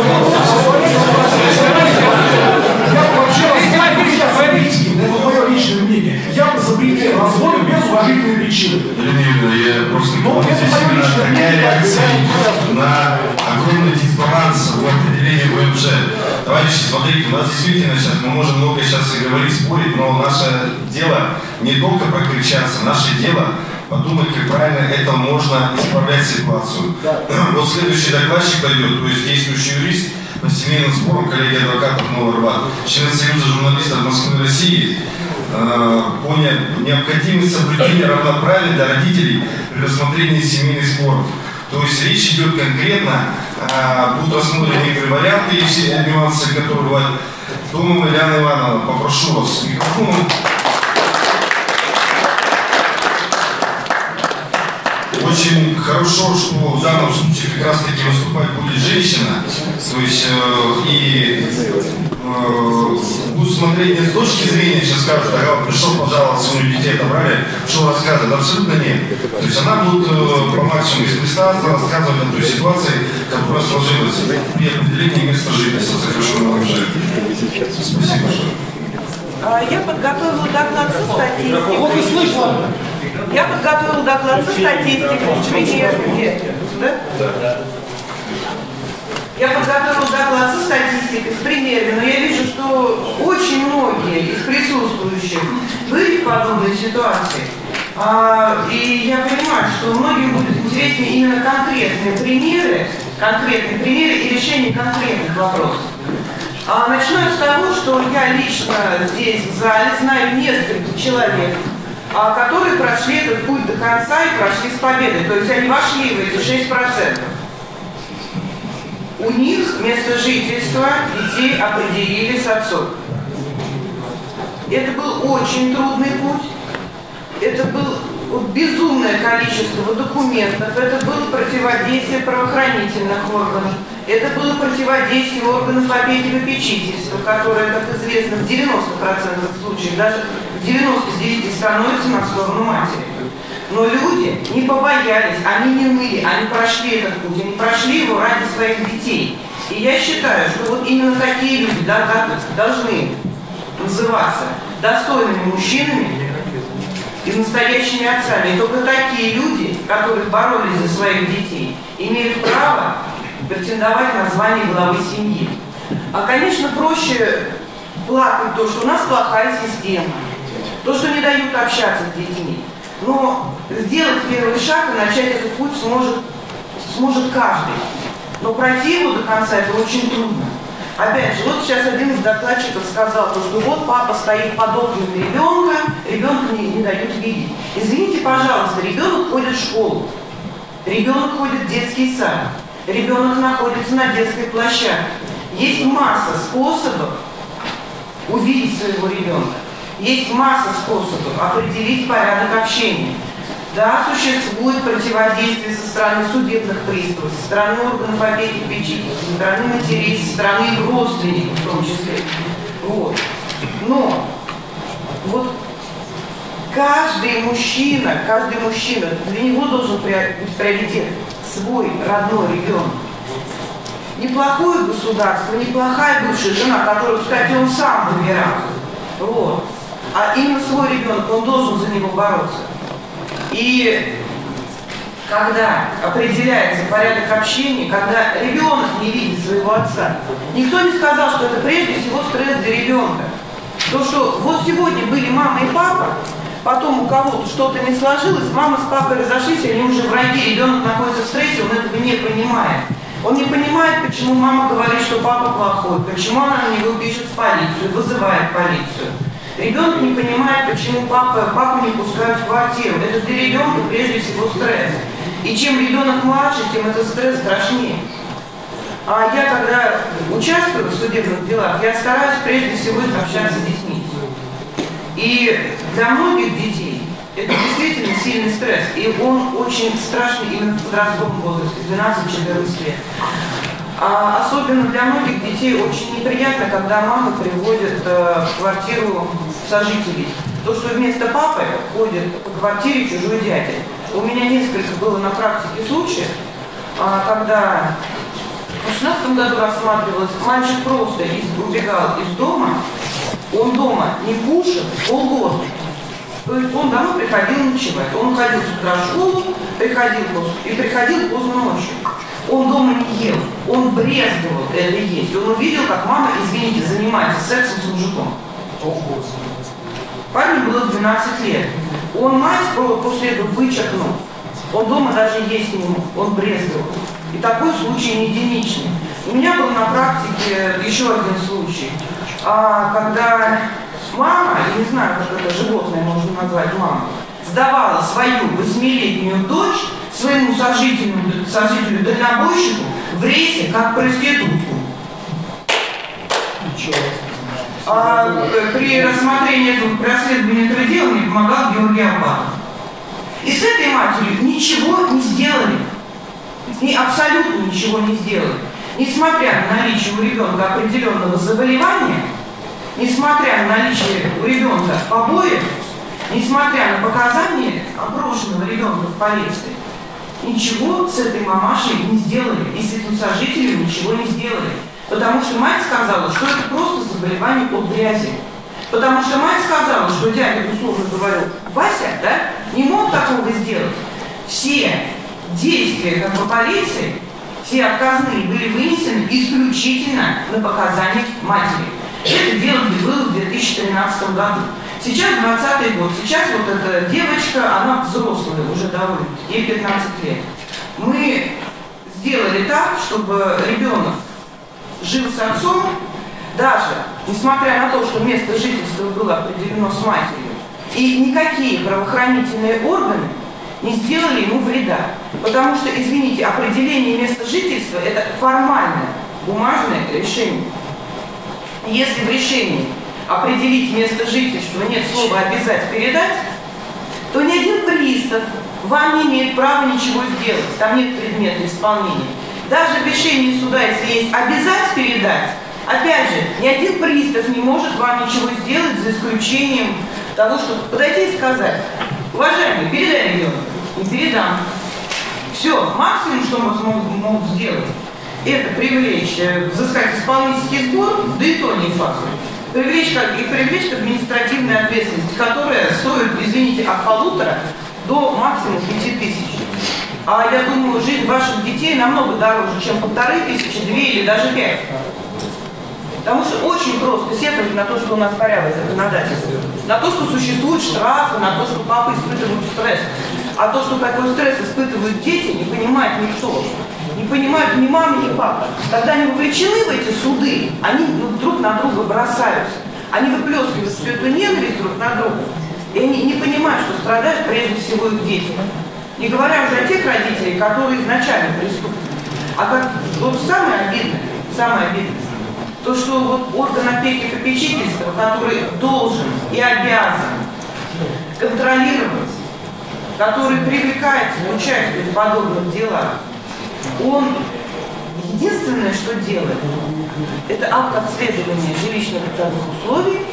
это мое личное мнение. Я бы запретил развод без уважительной причины. Елена Юрьевна, я просто говорю, здесь именно такая реакция на огромный дисбаланс в определении ВМЖ. Товарищи, смотрите, у нас действительно сейчас, мы можем много сейчас и говорить, спорить, но наше дело не только прокричаться, наше дело подумать, как правильно это можно исправлять ситуацию. Вот следующий докладчик пойдет, то есть действующий юрист по семейным спорам, коллеги адвокатов Новый Рыбак, член Союза журналистов Москвы и России, э, понял необходимость соблюдения равноправия для родителей при рассмотрении семейных споров. То есть речь идет конкретно, э, будут рассмотрены некоторые варианты и все нюансы, которые бывают. Томова Ильяна Ивановна, попрошу вас с микрофоном. Очень хорошо, что в данном случае как раз таки выступать будет женщина, то есть э, и э, будут смотреть не с точки зрения, сейчас скажут, ага, пришел, пожаловался, у него детей отобрали, что рассказывать, абсолютно нет. То есть она будет э, по максимуму из представства рассказывать о той ситуации, которая сложилась при определении места жительства сокращенного уже. Спасибо большое. Я подготовила доклад со статистикой. Вот и слышала. Я подготовила доклад со статистикой. Примеры. Да? Да. Я подготовила доклад со статистикой, с примерами, но я вижу, что очень многие из присутствующих были в подобной ситуации. А, и я понимаю, что многим будет интереснее именно конкретные примеры, конкретные примеры и решение конкретных вопросов. А, начну с того, что я лично здесь в зале знаю несколько человек, а, которые прошли этот путь до конца и прошли с победой. То есть они вошли в эти шесть процентов. У них место жительства детей определили с отцом. Это был очень трудный путь. Это было вот безумное количество документов. Это было противодействие правоохранительных органов. Это было противодействие органов опеки и попечительства, которые, как известно, в девяноста процентах случаев, даже в девяноста девяти процентах становятся на сторону матери. Но люди не побоялись, они не ныли, они прошли этот путь, они прошли его ради своих детей. И я считаю, что вот именно такие люди да, да, должны называться достойными мужчинами и настоящими отцами. И только такие люди, которые боролись за своих детей, имеют право претендовать на звание главы семьи. А, конечно, проще плакать то, что у нас плохая система, то, что не дают общаться с детьми. Но сделать первый шаг и начать этот путь сможет, сможет каждый. Но пройти его до конца это очень трудно. Опять же, вот сейчас один из докладчиков сказал, что вот папа стоит под окнами ребенка, ребенка не, не дают видеть. Извините, пожалуйста, ребенок ходит в школу, ребенок ходит в детский сад, ребенок находится на детской площадке. Есть масса способов увидеть своего ребенка. Есть масса способов определить порядок общения. Да, существует противодействие со стороны судебных приставов, со стороны органов опеки и попечительства, со стороны матерей, со стороны их родственников в том числе. Вот. Но вот каждый мужчина, каждый мужчина, для него должен быть приоритет свой родной ребенок. Неплохое государство, неплохая бывшая жена, которую, кстати, он сам выбирал. Вот. А именно свой ребенок, он должен за него бороться. И когда определяется порядок общения, когда ребенок не видит своего отца. Никто не сказал, что это прежде всего стресс для ребенка. То, что вот сегодня были мама и папа, потом у кого-то что-то не сложилось, мама с папой разошлись, они уже враги, ребенок находится в стрессе, он этого не понимает. Он не понимает, почему мама говорит, что папа плохой, почему она на него пишет в полицию, вызывает полицию. Ребенок не понимает, почему папа, папу не пускают в квартиру. Это для ребенка прежде всего стресс. И чем ребенок младше, тем этот стресс страшнее. А я, когда участвую в судебных делах, я стараюсь прежде всего общаться с детьми. И для многих детей это действительно сильный стресс. И он очень страшный именно в подростковом возрасте, двенадцать-четырнадцать лет. А особенно для многих детей очень неприятно, когда мама приводит э, в квартиру сожителей. То, что вместо папы ходит по квартире чужой дядя. У меня несколько было на практике случаев, а, когда в шестнадцатом году рассматривалось, мальчик просто из, убегал из дома, он дома не кушал полгода. То есть он домой приходил ночевать. Он ходил с утра в школу, приходил поздно, и приходил поздно ночью. Он дома не ел, он брезговал это есть. Он увидел, как мама, извините, занимается сексом с мужиком. Парню было двенадцать лет. Он мать после этого вычеркнул. Он дома даже есть не мог, он брезговал. И такой случай не единичный. У меня был на практике еще один случай, а, когда мама, я не знаю, как это животное можно назвать мама, сдавала свою восьмилетнюю дочь своему сожителю, сожителю дальнобойщику в рейсе как проститутку. А, при рассмотрении этого, при расследовании этого дела мне помогал Георгий Аббатов. И с этой матерью ничего не сделали. И абсолютно ничего не сделали. Несмотря на наличие у ребенка определенного заболевания, несмотря на наличие у ребенка побоев, несмотря на показания опрошенного ребенка в полиции, ничего с этой мамашей не сделали. И с этим сожителем ничего не сделали. Потому что мать сказала, что это просто заболевание от грязи. Потому что мать сказала, что дядя, условно говорю, Вася, да, не мог такого сделать. Все действия как бы полиции, все отказные были вынесены исключительно на показаниях матери. Это дело было в две тысячи тринадцатом году. Сейчас двадцатый год. Сейчас вот эта девочка, она взрослая уже довольно, ей пятнадцать лет. Мы сделали так, чтобы ребенок жил с отцом, даже несмотря на то, что место жительства было определено с матерью, и никакие правоохранительные органы не сделали ему вреда. Потому что, извините, определение места жительства – это формальное, бумажное решение. Если в решении определить место жительства нет слова «обязать передать», то ни один пристав вам не имеет права ничего сделать. Там нет предмета исполнения. Даже в решении суда, если есть «обязать передать», опять же, ни один пристав не может вам ничего сделать за исключением того, чтобы подойти и сказать: уважаемый, передай ребенка. Не передам. Все, максимум, что могут, могут сделать, это привлечь, взыскать исполнительский сбор, да и то не факт. Привлечь, как, и привлечь к административной ответственности, которая стоит, извините, от полутора до максимум пяти тысяч. А я думаю, жизнь ваших детей намного дороже, чем полторы тысячи, две или даже пять. Потому что очень просто сетовать на то, что у нас порядок законодательства, на то, что существуют штрафы, на то, что папы испытывают стресс. А то, что такой стресс испытывают дети, не понимает никто. Не понимают ни мама, ни папа. Когда они вовлечены в эти суды, они друг на друга бросаются. Они выплескивают всю эту ненависть друг на друга. И они не понимают, что страдают прежде всего их дети. Не говоря уже о тех родителей, которые изначально преступны. А как вот самое обидное, самое обидное, то, что вот орган опеки и попечительства, который должен и обязан контролировать, который привлекается к участию в подобных делах, он единственное, что делает, это акт обследования жилищно-бытовых условий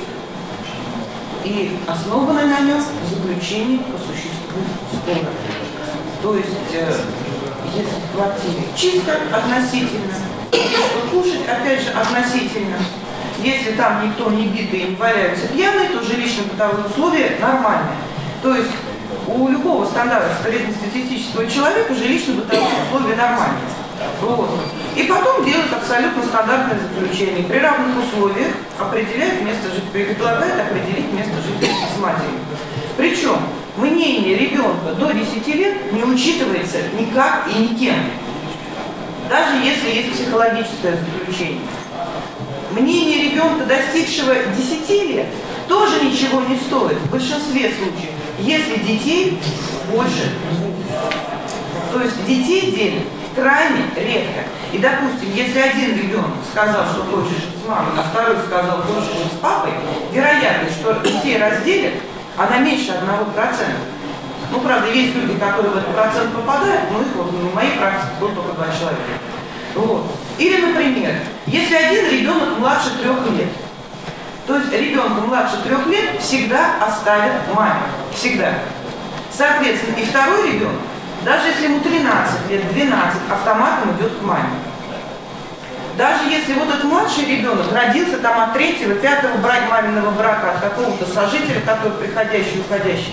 и основанное на нем заключение по существу спора. То есть, э, если в квартире чисто относительно, если кушать, опять же, относительно, если там никто не битый и не валяются пьяные, то жилищно-бытовые условия нормальные. То есть у любого стандарта среднестатистического человека жилищно-бытовые условия нормальные. Вот. И потом делают абсолютно стандартное заключение. При равных условиях определяет место жительства, предлагает определить место жительства с матерью. Причем мнение ребенка до десяти лет не учитывается никак и никем. Даже если есть психологическое заключение. Мнение ребенка, достигшего десяти лет, тоже ничего не стоит в большинстве случаев, если детей больше двух. То есть детей делят крайне редко. И, допустим, если один ребенок сказал, что хочет жить с мамой, а второй сказал, что хочет жить с папой, вероятность, что детей разделят, она меньше одного процента. Ну, правда, есть люди, которые в этот процент попадают, но их вот, в моей практике было только два человека. Вот. Или, например, если один ребенок младше трех лет, то есть ребенка младше трех лет всегда оставят маме. Всегда. Соответственно, и второй ребенок, даже если ему тринадцать лет, двенадцать, автоматом идет к маме. Даже если вот этот младший ребенок родился там от третьего, пятого брать маминого брака, от какого-то сожителя, который приходящий, уходящий.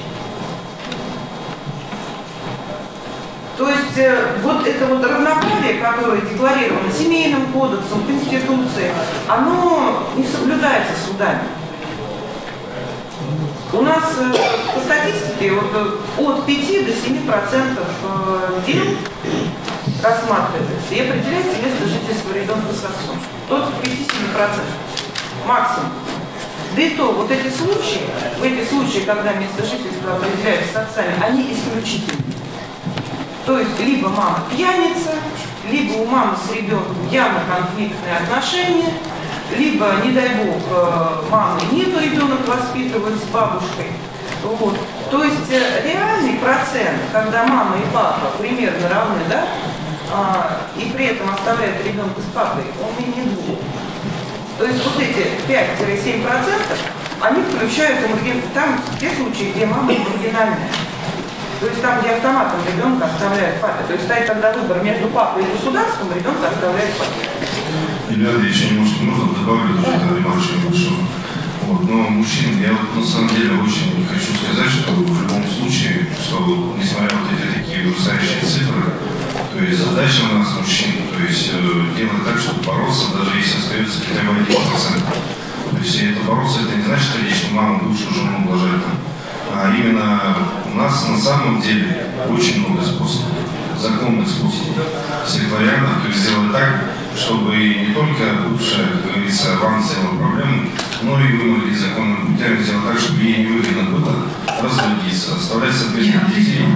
То есть э, вот это вот равноправие, которое декларировано семейным кодексом, Конституцией, оно не соблюдается судами. У нас э, по статистике вот, от пяти до семи процентов э, дел рассматривается и определяется место жительства ребенка с отцом. От пяти-семи процентов максимум. Да и то, вот эти случаи, в эти случаи, когда место жительства определяется с отцами, они исключительны. То есть либо мама пьяница, либо у мамы с ребенком явно конфликтные отношения, либо, не дай бог, мамы нету, ребенок воспитывает с бабушкой. Вот. То есть реальный процент, когда мама и папа примерно равны, да, а, и при этом оставляют ребенка с папой, он менее двух. То есть вот эти пять-семь процентов, они включают эмергенты там те случаи, где мама маргинальная. То есть там, где автоматом ребенка оставляет папе. То есть стоит тогда выбор между папой и государством, ребенка оставляет папе. Илья Андреевич, я немножко можно добавлю тоже это ремарочку небольшого. Вот, но мужчин, я вот на самом деле очень хочу сказать, что в любом случае, что несмотря на вот эти такие ужасающие цифры, то есть задача у нас мужчин, то есть э, делать так, чтобы бороться, даже если остается хотя бы один процент. То есть это бороться, это не значит, что лично маму, бывшую жену ублажать там. А именно у нас на самом деле очень много способов, законных способов, секториальных, то есть сделать так, чтобы не только бывшая, как говорится, вам сделала проблему, но и вы могли законным путем сделать так, чтобы ей не выгодно было разводиться, оставлять соответственно детей.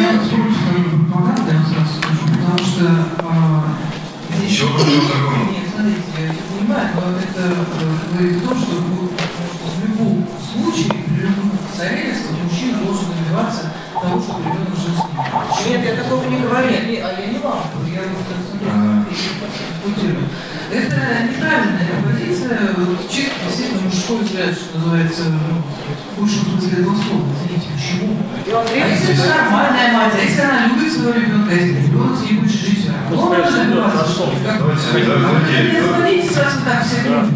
Потому что э, ничего против закона. Нет, смотрите, я все понимаю, но это э, говорит о том, что в любом случае, при любом обстоятельствах, мужчина должен добиваться того, чтобы ребенок жил с ним. Нет, я такого не говорю. А я не вам, я вот дискутирую. Это неправильная позиция, вот, чисто действительно мужской взгляд, что называется, ну, в большем смысле этого слова. Извините, почему? А если это нормальная мать, а если она любит своего ребенка, если ребенок с ней будет жить, ну, он может добиваться. Не смотрите сразу так все любите.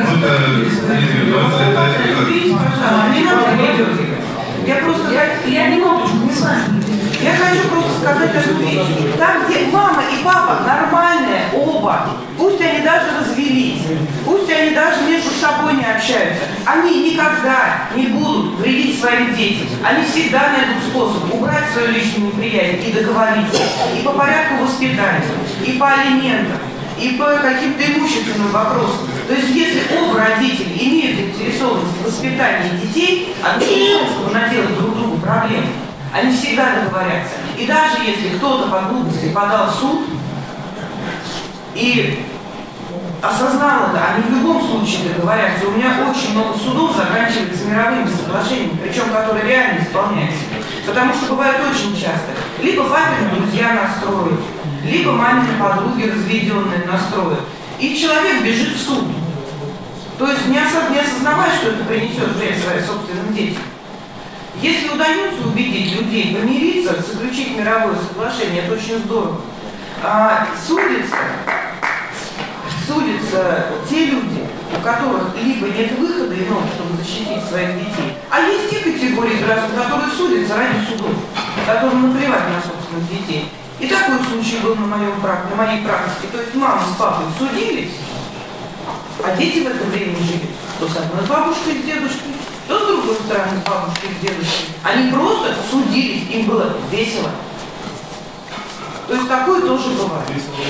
Я просто, я, я минуточку, не знаю. Я хочу просто сказать одну вещь. Там, где мама и папа нормальные оба, пусть они даже развелись, пусть они даже между собой не общаются, они никогда не будут вредить своим детям. Они всегда найдут способ убрать свою личную неприязнь и договориться. И по порядку воспитания, и по алиментам, и по каким-то имущественным вопросам. То есть, если оба родителя имеют заинтересованность в воспитании детей, а не в том, чтобы наделать друг другу проблем, они всегда договорятся. И даже если кто-то по глупости подал в суд и осознал это, они в любом случае договорятся. У меня очень много судов заканчивается мировыми соглашениями, причем которые реально исполняются. Потому что бывает очень часто. Либо папины друзья настроят, либо мамины подруги разведенные настроят. И человек бежит в суд. То есть не, осоз... не осознавая, что это принесет вред своим собственным детям. Если удается убедить людей помириться, заключить мировое соглашение, это очень здорово. А, судятся, судятся те люди, у которых либо нет выхода иного, чтобы защитить своих детей, а есть те категории граждан, которые судятся ради судов, которым наплевать на собственных детей. И такой случай был на, моем, на моей практике. То есть мама с папой судились, а дети в это время жили то с одной бабушкой с дедушкой, то с другой стороны с бабушкой с дедушкой. Они просто судились, им было весело. То есть такое тоже бывает.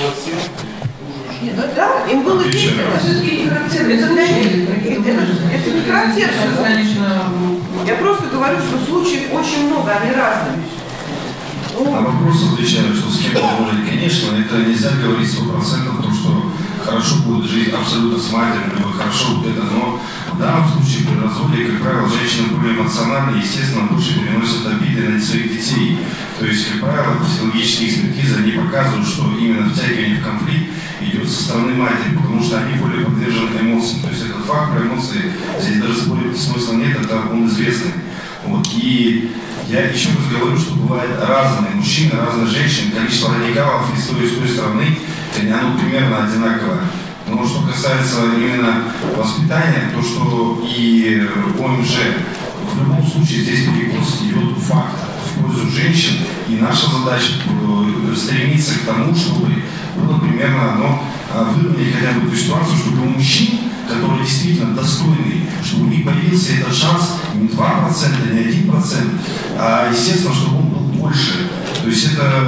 Нет, да, им было весело. Все-таки не характерно. Это, для них, это, это не характерно. Конечно. Я просто говорю, что случаев очень много, они разные. На вопрос отвечаю, что с кем поможет, конечно, это нельзя говорить сто процентов, то, что хорошо будет жить абсолютно с матерью, либо хорошо вот это, но в данном случае при разводе, как правило, женщины более эмоциональны, естественно, больше переносят обиды на своих детей. То есть, как правило, психологические экспертизы не показывают, что именно втягивание в конфликт идет со стороны матери, потому что они более подвержены эмоциям. То есть, этот факт про эмоции, здесь даже спорить смысла нет, это он известный. Вот. И я еще раз говорю, что бывают разные мужчины, разные женщины, количество радикалов и с той, и с той стороны, оно примерно одинаковое. Но что касается именно воспитания, то что и ОМЖ, в любом случае здесь перекос идет факт в пользу женщин, и наша задача стремиться к тому, чтобы было примерно оно выровнять хотя бы эту ситуацию, чтобы у мужчин, которые действительно достойны, чтобы у них появился этот шанс не два процента, не один процент, а естественно, чтобы он был больше. То есть это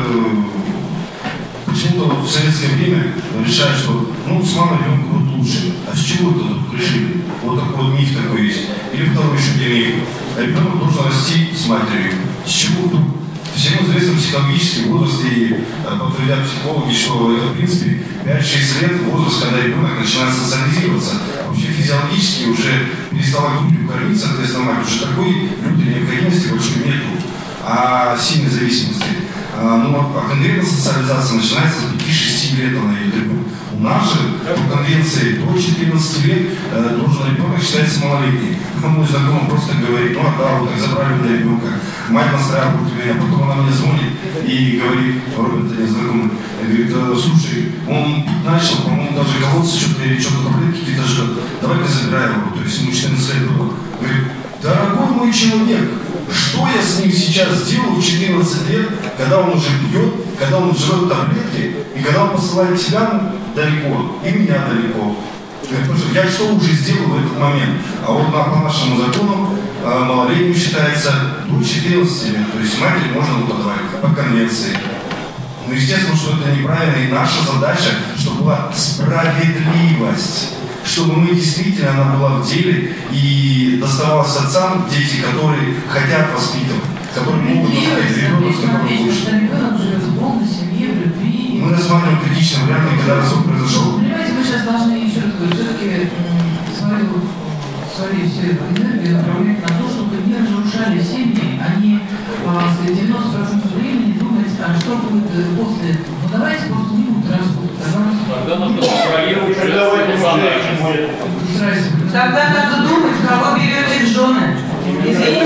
почему-то в советское время решают, что ну с мамой ребенку будет лучше. А с чего это тут решили? Вот такой вот миф такой есть. Или второй еще для миф. Ребенок должен расти с матерью. С чего вдруг? Всем известно психологический возраст, и подтвердят психологи, что это, в принципе, пять-шесть лет возраст, когда ребенок начинает социализироваться. Вообще физиологически уже перестала грудью кормить, соответственно, мать. Уже такой лютой необходимости большой нету, а сильной зависимости. А, ну, а конкретно социализация начинается с пяти-шести лет, она идет ребенок. У нас же по конвенции до четырнадцати лет э, должен ребенок считаться малолетним. Мой знакомый просто говорит, ну а да, вот так забрали на ребенка. Мать настраивает против меня, потом она мне звонит и говорит, Роберт, это незнакомый, говорит, слушай, он пить начал, по-моему, даже колоться что-то или что-то таблетки какие-то ждет, давай-ка забирай его, то есть ему четырнадцать лет было. Говорит, дорогой мой человек, что я с ним сейчас сделаю в четырнадцать лет, когда он уже пьет, когда он жрет таблетки, и когда он посылает тебя далеко, и меня далеко. Я что уже сделал в этот момент? А вот по нашему закону малолетним считается до четырнадцати лет, то есть матери можно подавать по конвенции. Ну, естественно, что это неправильно, и наша задача, чтобы была справедливость, чтобы мы действительно, она была в деле и доставалась отцам дети, которые хотят воспитывать, которые могут оставить ребенка, с которым лучше. Мы рассматриваем критичные варианты, когда развод произошел. Понимаете, мы сейчас должны, еще раз говорю, все-таки свою, свою всю эту энергию направлять на то, чтобы не разрушали семьи. Они девяносто процентов времени думают, а что будет после этого. Ну давайте просто не будут развод. Тогда нужно контролировать эмоционально. Тогда надо думать, кого берете в жены. Извините,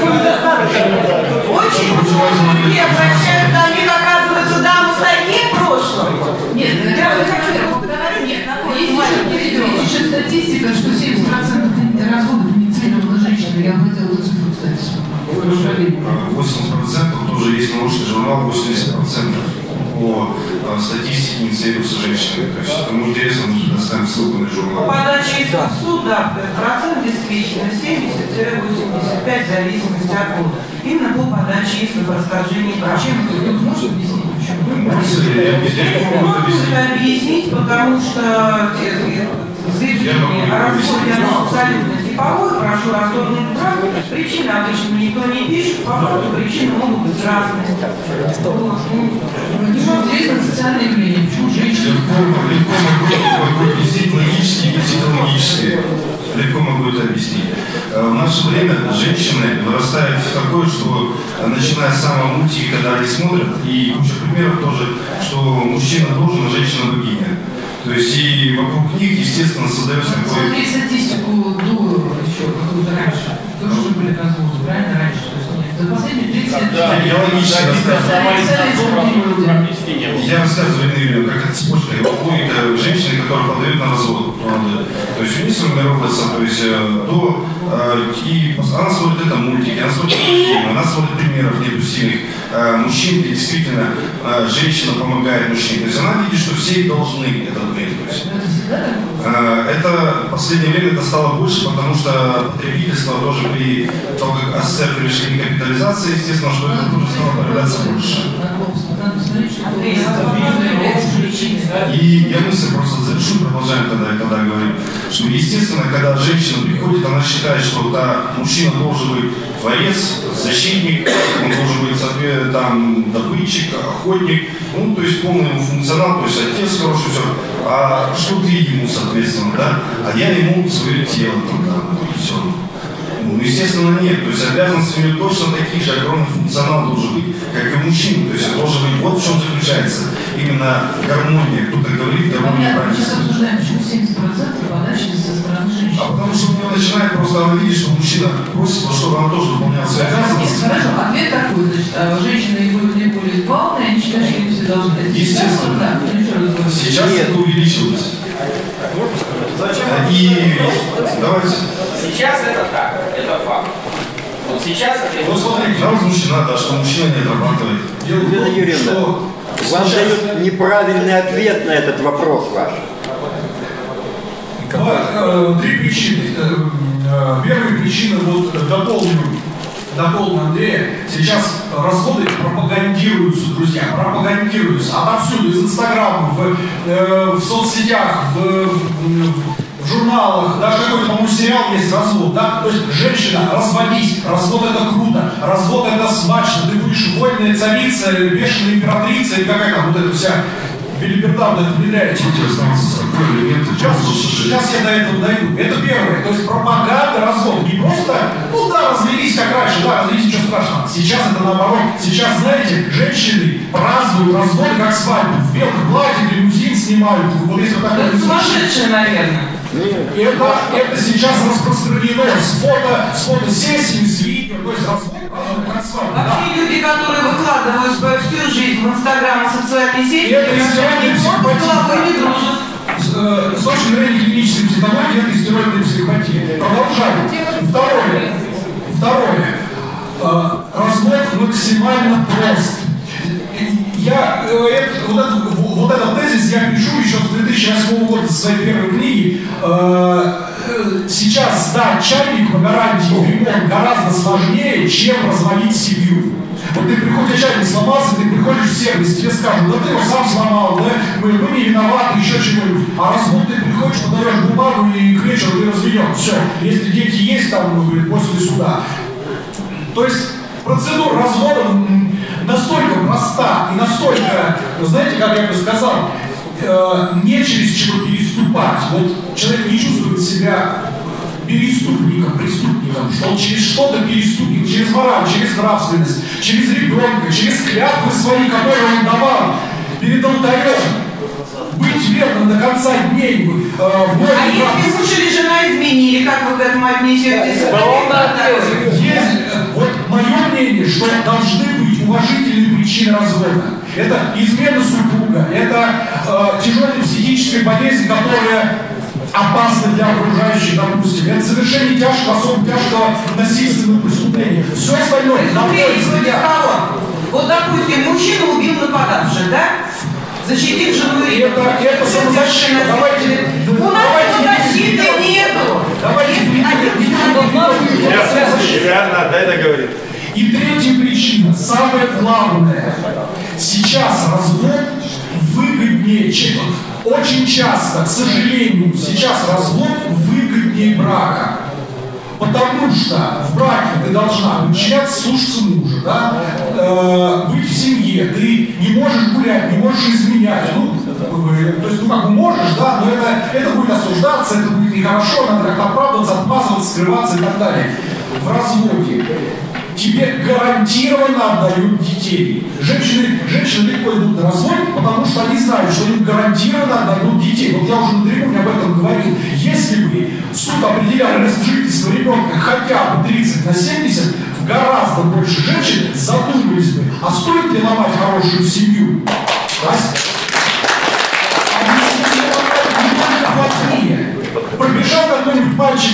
очень многие обращаются, они, оказывается, дамы с таким прошлым. Нет, я не хочу говорить, нет, есть еще статистика, что семьдесят процентов разводов инициировала женщина. Я хотела эту цифру, кстати, восемьдесят процентов тоже есть научный журнал, восемьдесят процентов по статистике инициируются женщинами. То есть, кому интересно, мы предоставим ссылку на журнал. По подаче из суда процент действительно семьдесят-восемьдесят пять в зависимости от года. Именно по подаче исков о расторжении прав. Чем это можно объяснить? Можно объяснить, потому что заявление о разводе оно абсолютно типовое, прошу расторгнуть брак. Причины обычно никто не пишет, по факту причины могут быть разные. Интересно социальное явление, почему женщины? Легко могу объяснить логически и психологически. Легко могу это объяснить. В наше время женщины вырастают в такое, что начиная с самого мультика, когда они смотрят, и куча примеров тоже, что мужчина должен, а женщина богиня. То есть и вокруг них, естественно, создается такой... Смотри статистику до еще, какую-то раньше. Тоже же были разводы, правильно, раньше? За последние тридцать лет... Да, я логично рассказываю. Я рассказываю, как эта цепочка, логика женщины, которые подают на развод. То есть у них сформировывается, то есть до и она смотрит это мультики, она смотрит фильмы, она смотрит примеров недопустимых мужчин, где действительно женщина помогает мужчине. То есть она видит, что все должны это быть. Это в последнее время это стало больше, потому что потребительство тоже при том, как СССР пришли к капитализации, естественно, что это тоже стало появляться больше. И я мысль просто завершу, продолжаем тогда и тогда говорим, что естественно, когда женщина приходит, она считает, что да, мужчина должен быть творец, защитник, он должен быть там добытчик, охотник, ну то есть полный его функционал, то есть отец хороший, все. А что ты ему, соответственно, да? А я ему свое тело только, все. Ну, естественно, нет. То есть обязанности у него точно такие же, огромный функционал должен быть, как и мужчина. То есть это должен быть, вот в чем заключается именно гармония. Кто-то говорит, гармония правильно. Мы сейчас обсуждаем, почему семьдесят процентов подачи со стороны женщин. А потому что у него начинает просто она видит, что мужчина просит, чтобы она тоже выполняла свои обязанности. Хорошо, ответ такой, значит, женщины не более избалованные, они считают, что они все должны. Естественно. Да, сейчас это увеличилось. И давайте. Сейчас это так, это факт. Вот сейчас это... Ну смотрите, нам мужчина, да, что мужчина не отрабатывает. Елена Юрьевна, вам сейчас... дают неправильный ответ на этот вопрос ваш. Три причины. Первая причина, вот дополню, дополню Андрея. Сейчас разводы пропагандируются, друзья, пропагандируются отовсюду, из Инстаграма, в, э, в соцсетях, в, в в журналах, даже какой-то, по-моему, сериал есть «Развод», да? То есть, женщина, разводись, развод это круто, развод это смачно, ты будешь вольная царица, бешеная императрица, и какая там вот эта вся белиберда внедряете. Сейчас, сейчас я до этого дойду. Это первое, то есть пропаганда развода. Не просто, ну да, развелись как раньше, да, развелись, ничего страшного. Сейчас это наоборот. Сейчас, знаете, женщины празднуют разводы как свадьбу. В белых платьях лимузин снимают. Вот если вот такое. Это сумасшедшее, наверное. Это, это сейчас распространено с фото, с фотосессиями, с видео, то есть развод, как свадьба. Вообще да. Люди, которые выкладывают свою всю жизнь в Инстаграм и социальные сети, это истерическая психопатия. Не дружат. С точки зрения клинической психологии, это истерическая психопатия. Продолжаем. Второе. Второе. Развод максимально прост. Я, это, вот, этот, вот этот тезис я пишу еще с две тысячи восьмого года в своей первой книге. Сейчас сдать чайник по гарантии в ремонт гораздо сложнее, чем развалить семью. Вот ты приходишь, чайник сломался, ты приходишь в сервис, тебе скажут, да ты его сам сломал, да, мы, мы не виноваты, еще чего-нибудь. А развод ты приходишь, подаешь бумагу и к вечеру ты разведешь. Все, если дети есть, там, ну, говорит, после суда. То есть процедура развода настолько проста и настолько, знаете, как я бы сказал, э, не через чего переступать. Вот человек не чувствует себя переступником, преступником, что он через что-то переступник, через мораль, через нравственность, через ребенка, через клятвы свои, которые он давал перед алтарем. Быть верным до конца дней. Э, в а если муж или жена изменили, как вы к этому отнесетесь? Есть, вот мое мнение, что должны быть уважительные причины развода. Это измена супруга, это э, тяжелая психическая болезнь, которая опасна для окружающих, допустим. Это совершение тяжкого, особо тяжкого насильственного преступления. Все остальное. Вот, допустим, мужчина убил нападавших, да? Защитив жену и это, это самозащита. Давайте, у нас самозащиты нету. Давайте Реально, да, это говорит. И третья причина, самое главное. Сейчас развод выгоднее, чем очень часто, к сожалению, сейчас развод выгоднее брака. Потому что в браке ты должна подчиняться, слушаться мужа, да? э, быть в семье, ты не можешь гулять, не можешь изменять. Ну, то есть, ну как бы можешь, да, но это, это будет осуждаться, это будет нехорошо, надо как-то оправдываться, отмазываться, скрываться и так далее. В разводе тебе гарантированно отдают детей. Женщины, женщины легко идут на развод, потому что они знают, что им гарантированно отдадут детей. Вот я уже на трибуне об этом говорил. Если бы суд определял место жительства ребенка хотя бы тридцать на семьдесят, гораздо больше женщин задумались бы, а стоит ли ломать хорошую семью?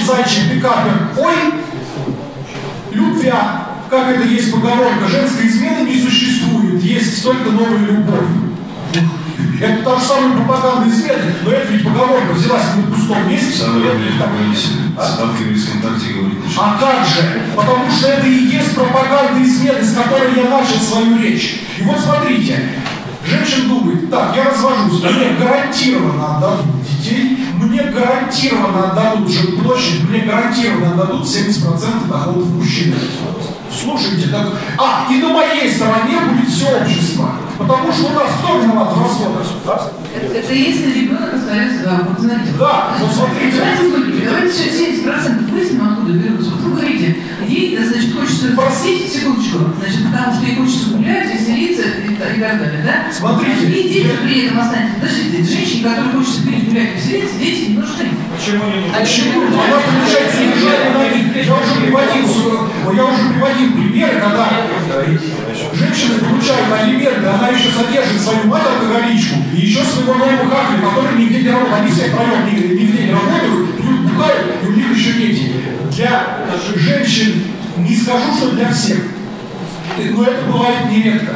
зайчик пикапер, ой, любвя, как это есть поговорка, женской измены не существует, есть только новая любовь. Это та же самая пропаганда измены, но это ведь поговорка взялась на пустом месте. Ставками из ВКонтакте говорит. А как же? Потому что это и есть пропаганда измены, с которой я начал свою речь. И вот смотрите, женщина думает, так, я развожусь, мне гарантированно отдадут детей, мне гарантированно отдадут жилплощадь, мне гарантированно отдадут семьдесят процентов доходов мужчины. Слушайте, так, а, и на моей стороне будет все общество. Потому что у нас кто виноват в разводах? Это, это если ребенок остается, да, вот знаете. Да, вот смотрите. Давайте все семьдесят процентов выясним, откуда берутся. Вот вы говорите, ей, значит, хочется спросить, секундочку, значит, потому что ей хочется гулять, веселиться и, и так далее, да? Смотрите. И дети при этом останется. Подождите, женщине, которой хочется пить, гулять, веселиться, дети не нужны. Почему не нужны? Почему? Она получает снижение на них. Я уже приводил, я уже приводил примеры, когда женщины получают алименты, она еще содержит свою мать алкоголичку и еще своего нового хахля, который нигде не работает. Они все втроем нигде не работают, пьют, бухают, и у них еще дети. Для женщин, не скажу, что для всех, но это бывает нередко.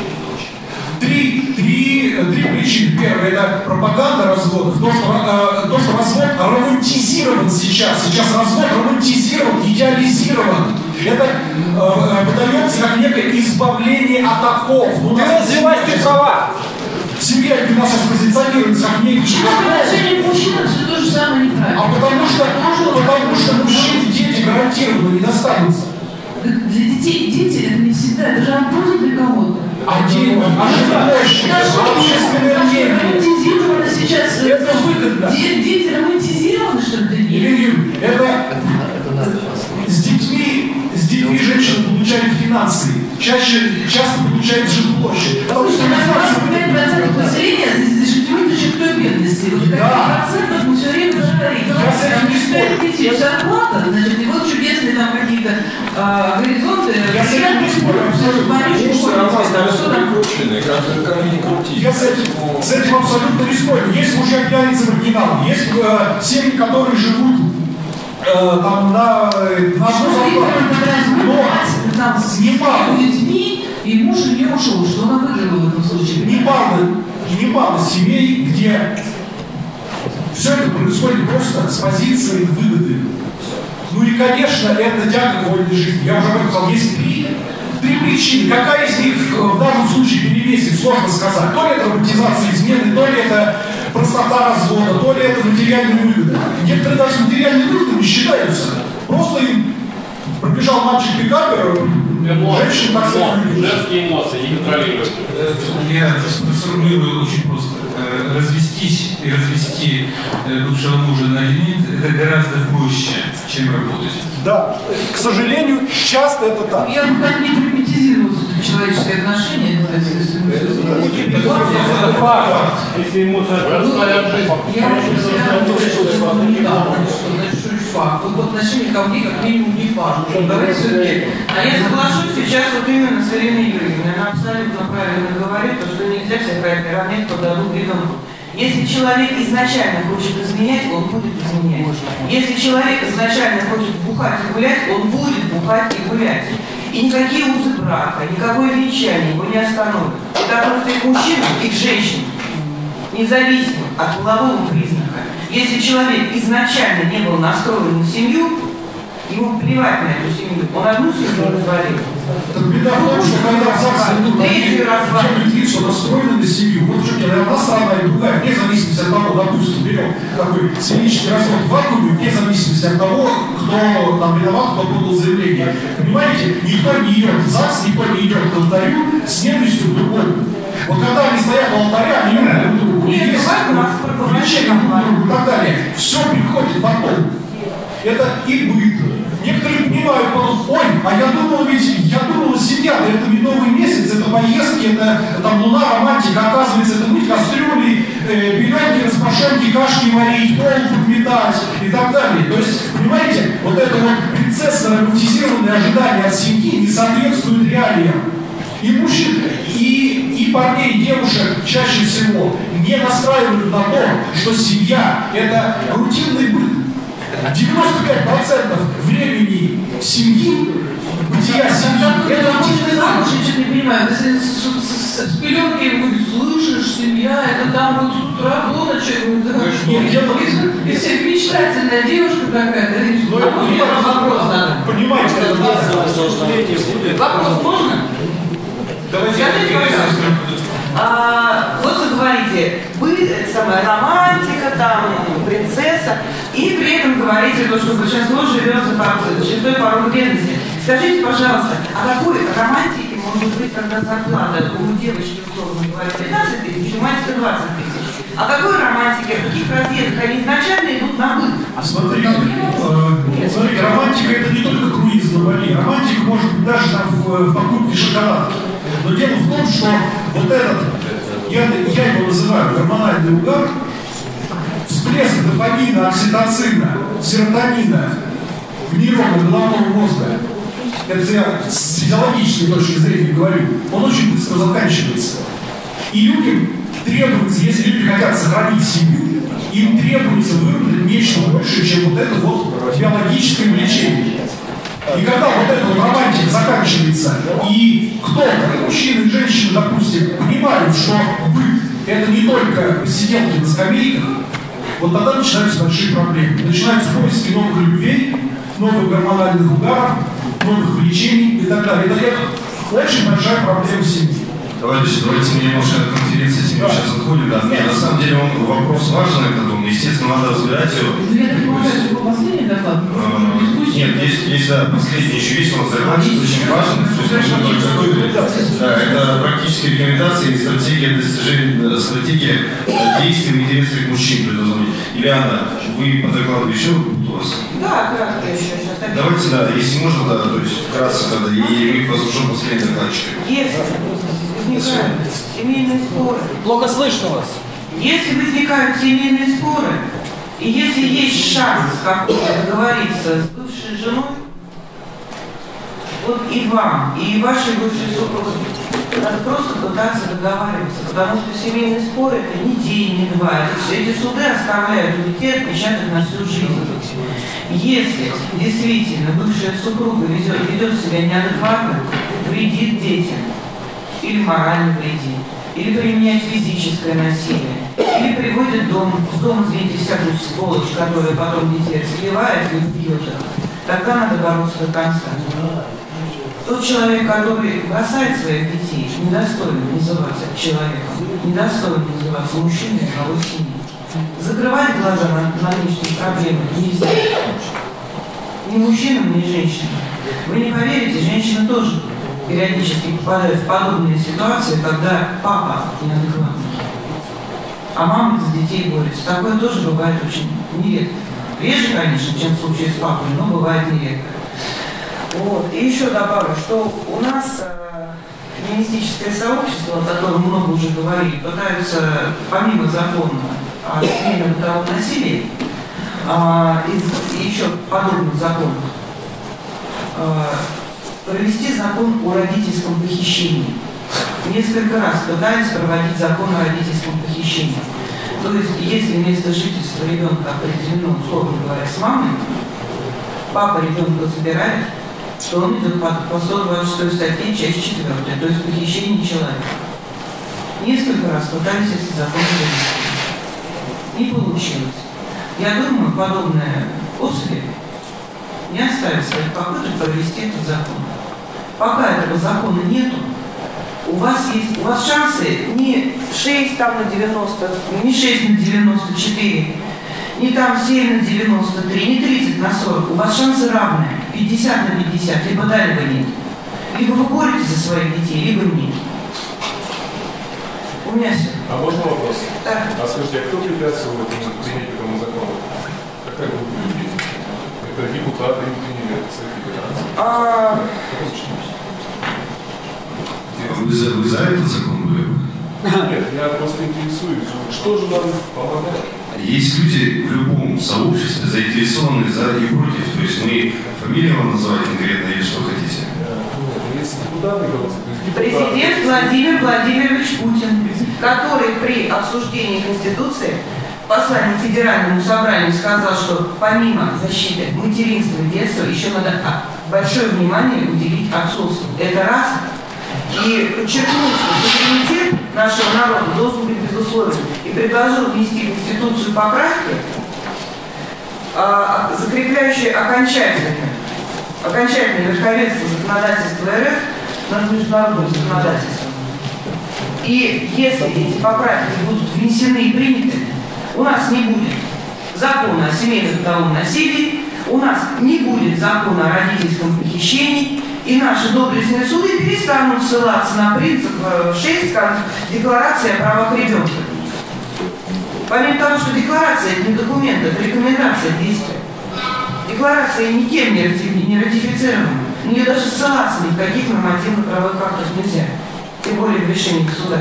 Три, три, три причины. Первое – это пропаганда разводов. То что, э, то, что развод романтизирован сейчас. Сейчас развод романтизирован, идеализирован. Это э, подается как некое избавление от оков. Ну, ты развиваешь ты права. Семья у нас сейчас позиционируется как некий отношение к мужчинам все то же самое неправильно. А потому что, потому что мужчины, дети гарантированно не достанутся. Для детей дети это не всегда, это же просто для кого-то. А дети, а жилплощадь, общественное мнение. Романтизировано сейчас. Это выгодно. Дети романтизированы, что ли, для них? Это с детьми, с детьми женщины получают финансы. Чаще, часто получают жилплощадь. Потому что у нас пять процентов населения живет за чертой бедности. Вот каких процентов мы все время говорим. Я с этим не спорю. Зарплата, значит, и вот чудесные там какие-то а, горизонты. Я с этим не спорю. Я с этим, с этим абсолютно не спорю. Есть мужья пьяницы маргиналы, есть э, семьи, которые живут э, там на, на одну зарплату. Там с немало детьми, и муж не ушел, что она выиграла в этом случае. Немало, немало семей, где все это происходит просто с позиции выгоды. Ну и, конечно, это тяга к вольной жизни. Я уже об этом сказал, есть три, три причины. Какая из них в данном случае перевесит, сложно сказать. То ли это романтизация измены, то ли это простота развода, то ли это материальные выгоды. Некоторые даже материальные выгоды не считаются. Просто им пробежал мальчик-пикапер, женщин так сказать. Женские эмоции не контролируют. Я сформулирую очень просто. Развестись и развести бывшего мужа на алименты – это гораздо проще, чем работать. Да, к сожалению, часто это так. Я бы так не драматизировала человеческие отношения. Это факт. Если эмоции отстали от жизни. Я уже недавно, что факт. Вот отношения ко мне как минимум не факт. Давайте все-таки. А я соглашусь сейчас вот именно с Ириной Юрьевной. Она абсолютно правильно говорит, что нельзя всех равнять под одну ребенку. Если человек изначально хочет изменять, он будет изменять. Если человек изначально хочет бухать и гулять, он будет бухать и гулять. И никакие узы брака, никакое венчание его не остановит. Это просто и к мужчинам, и к женщинам. Независимо от полового признака. Если человек изначально не был настроен на семью, ему плевать на эту семью. Он одну семью развалил. Так беда в том, что когда в ЗАГСе идут люди, что настроены на семью, вот в чем дело, одна страна и другая, вне зависимости от того, допустим, берем такой сценический развод в вакууме, вне зависимости от того, кто там виноват, кто подал заявление. Понимаете, никто не идет в ЗАГС, никто не идет к алтарю с ненавистью к другому. Вот когда они стоят у алтаря, они любят друг друга, есть влечение друг к другу и так далее. Все приходит потом. Это и быт. Некоторые понимают потом, ой, а я думал ведь, я думала семья, да это медовый месяц, это поездки, это там луна, романтика, оказывается, это мыть кастрюли, э, беленки, распашонки, кашки варить, пол подметать и так далее. То есть, понимаете, вот это вот принцесса, романтизированное ожидание от семьи не соответствует реалиям. И мужчин, и, и парней, и девушек чаще всего не настраивают на то, что семья – это рутинный быт. девяносто пять процентов времени семьи, бытия семьи, это замуж, я что-то не понимаю, если с пеленки будет, слышишь, семья, это там будет с утра до ночи, если мечтательная девушка какая-то, вопрос надо. Понимаете, вопрос можно? Скажите, пожалуйста, а, вот вы говорите, вы, самая романтика, там, принцесса, и при этом говорите, то, что большинство живет за шестой порог бедности. Скажите, пожалуйста, а какой романтики может быть, когда зарплата у девочки, условно говоря, пятнадцать тысяч, у мальчика двадцать тысяч? А какой романтики, в каких разъездах они изначально идут на быт? Смотрите, э, смотрите, романтика это не только круиз на Бали. Романтика может быть даже там, в, в покупке шоколадки. Но дело в том, что вот этот, я, я его называю гормональный угар, всплеск дофамина, окситоцина, серотонина в нейроны головного мозга, это я с физиологической точки зрения говорю, он очень быстро заканчивается. И людям требуется, если люди хотят сохранить семью, им требуется выработать нечто большее, чем вот это вот биологическое влечение. И когда вот эта вот романтика заканчивается, и кто-то, мужчина и женщина, допустим, понимают, что быт – это не только посиделки на скамейках, вот тогда начинаются большие проблемы. Начинаются поиски новых любвей, новых гормональных ударов, новых влечений и так далее. Это очень большая проблема семьи. Товарищи, давайте мы немножко от конференции с ним сейчас отходим. Да. Нет, на самом деле он вопрос важный, этот он, естественно, надо разбирать его. Нет, есть, есть, да, последний еще есть, он заканчивается, очень важно. Да, это практические рекомендации и стратегия достижения, стратегия действий в интересах мужчин должна быть. Ильяна, вы по докладу еще у вас? Да, кратко еще сейчас. Давайте, да, если можно, да, то есть вкратце тогда, и мы послушаем последний докладчик. Если возникают семейные споры. Плохо слышно вас. Если возникают семейные споры, и если есть шанс как-то договориться с бывшей женой, вот и вам, и вашей бывшей супруге, надо просто пытаться договариваться, потому что семейные споры это не день, не два. Это, эти суды оставляют у детей отпечаток на всю жизнь. Если действительно бывшая супруга ведет, ведет себя неадекватно, вредит детям, или морально вредит, или применяет физическое насилие, или приводит в дом, в дом, извините, всякую сволочь, которая потом детей сливает и бьет их, тогда надо бороться до конца. Тот человек, который бросает своих детей, недостоин называться человеком, недостоин называться мужчиной главой семьи. Закрывать глаза на, на личные проблемы нельзя. Ни мужчинам, ни женщинам. Вы не поверите, женщины тоже периодически попадают в подобные ситуации, когда папа неадекватный, а мама за детей борется. Такое тоже бывает очень нередко. Реже, конечно, чем в случае с папой, но бывает нередко. Вот. И еще добавлю, что у нас э, феминистическое сообщество, о котором много уже говорили, пытаются, помимо закона о семейном бытовом насилии, э, и, и еще подобных законов, э, провести закон о родительском похищении. Несколько раз пытались проводить закон о родительском похищении. То есть, если место жительства ребенка определено, условно говоря, с мамой, папа ребенка забирает, что он идет по, по сто двадцать шестой статье, часть четвёртая, то есть похищение человека. Несколько раз пытались эти законы вывести. Не получилось. Я думаю, подобные особи не оставят своих попыток провести этот закон. Пока этого закона нету, у вас есть, у вас шансы не шесть там на девяносто, не шесть на девяносто четыре, не там семь на девяносто три, не тридцать на сорок. У вас шансы равные. пятьдесят на пятьдесят. Либо да, либо нет. Либо вы боретесь за своих детей, либо нет. У меня все. А можно вопрос? Да. А скажите, а кто препятствовал принятию этому закону? Какая группа людей? Это депутаты или церковь? А... Вы за, вы за этот закон были? Нет, я просто интересуюсь. Что же нам помогает? Есть люди в любом сообществе заинтересованные за и против. То есть мы фамилию вам называть конкретно или что хотите? Президент Владимир Владимирович Путин, который при обсуждении Конституции послании Федеральному собранию сказал, что помимо защиты материнства и детства еще надо большое внимание уделить отцовству. Это раз. И подчеркнуть, что суверенитет нашего народа должен быть безусловен. И предложил внести в Конституцию поправки, а, закрепляющие окончательное, окончательное верховенство законодательства эр эф над международным законодательством. И если эти поправки будут внесены и приняты, у нас не будет закона о семейном бытовом насилии, у нас не будет закона о родительском похищении, и наши доблестные суды перестанут ссылаться на принцип шесть Декларации о правах ребенка. Помимо того, что декларация – это не документ, это рекомендация действия. Декларация никем не ратифицирована, на нее даже ссылаться ни в каких нормативно-правовых актах нельзя, тем более в решении суда.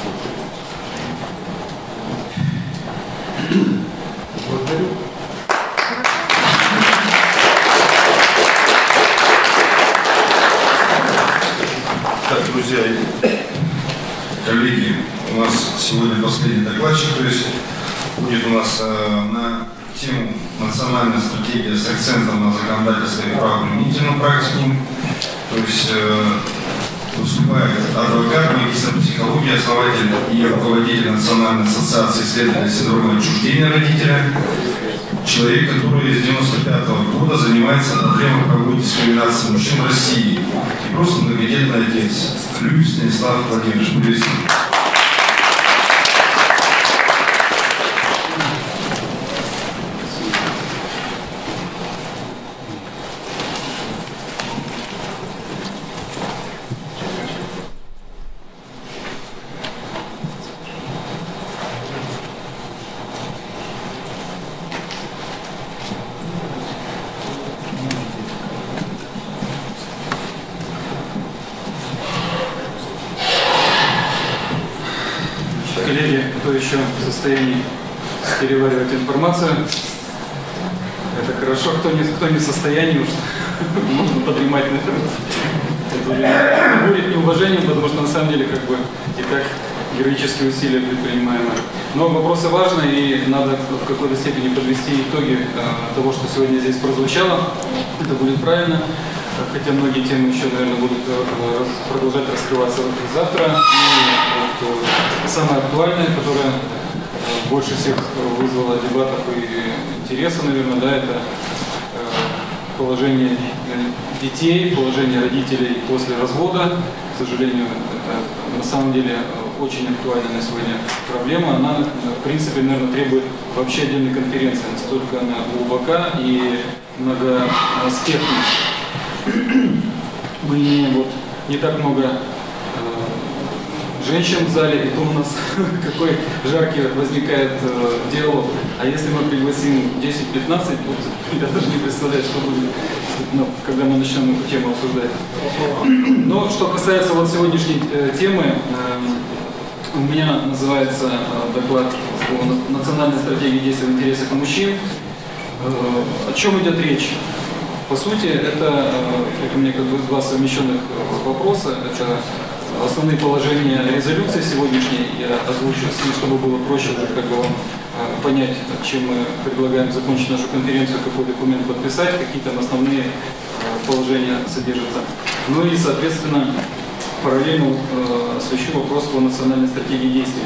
Благодарю. Так, друзья, коллеги, у нас сегодня последний докладчик, то есть будет у нас э, на тему «Национальная стратегия» с акцентом на законодательство и правоприменительную практику. То есть э, выступает адвокат, магистр психологии, основатель и руководитель Национальной ассоциации исследователей синдрома отчуждения родителя, человек, который с девяносто пятого года занимается проблемой правовой дискриминации мужчин в России и просто многодетный отец. Люблю Станислав Владимирович, приветствую. Коллеги, кто еще в состоянии переваривать информацию, это хорошо. Кто не, кто не в состоянии, уж можно подремать, наверное. Это будет неуважением, потому что на самом деле как бы и так героические усилия предпринимаемы. Но вопросы важны, и надо в какой-то степени подвести итоги э, того, что сегодня здесь прозвучало. Это будет правильно. Хотя многие темы еще, наверное, будут продолжать раскрываться завтра. И вот, самое актуальное, которое больше всех вызвало дебатов и интереса, наверное, да, это положение детей, положение родителей после развода. К сожалению, это на самом деле очень актуальная на сегодня проблема. Она, в принципе, наверное, требует вообще отдельной конференции. Настолько она глубока и многоаспектна. Мы имеем вот не так много э, женщин в зале, и то у нас какой жаркий возникает э, диалог. А если мы пригласим десять-пятнадцать, вот, я даже не представляю, что будет, ну, когда мы начнем эту тему обсуждать. Но что касается вот сегодняшней э, темы, э, у меня называется э, доклад о национальной стратегии действия в интересах мужчин. Э, о чем идет речь? По сути, это, это у меня как бы два совмещенных вопроса. Это основные положения резолюции сегодняшней. Я озвучу, чтобы было проще уже как бы вам понять, чем мы предлагаем закончить нашу конференцию, какой документ подписать, какие там основные положения содержатся. Ну и, соответственно, параллельно освещу вопрос по национальной стратегии действий.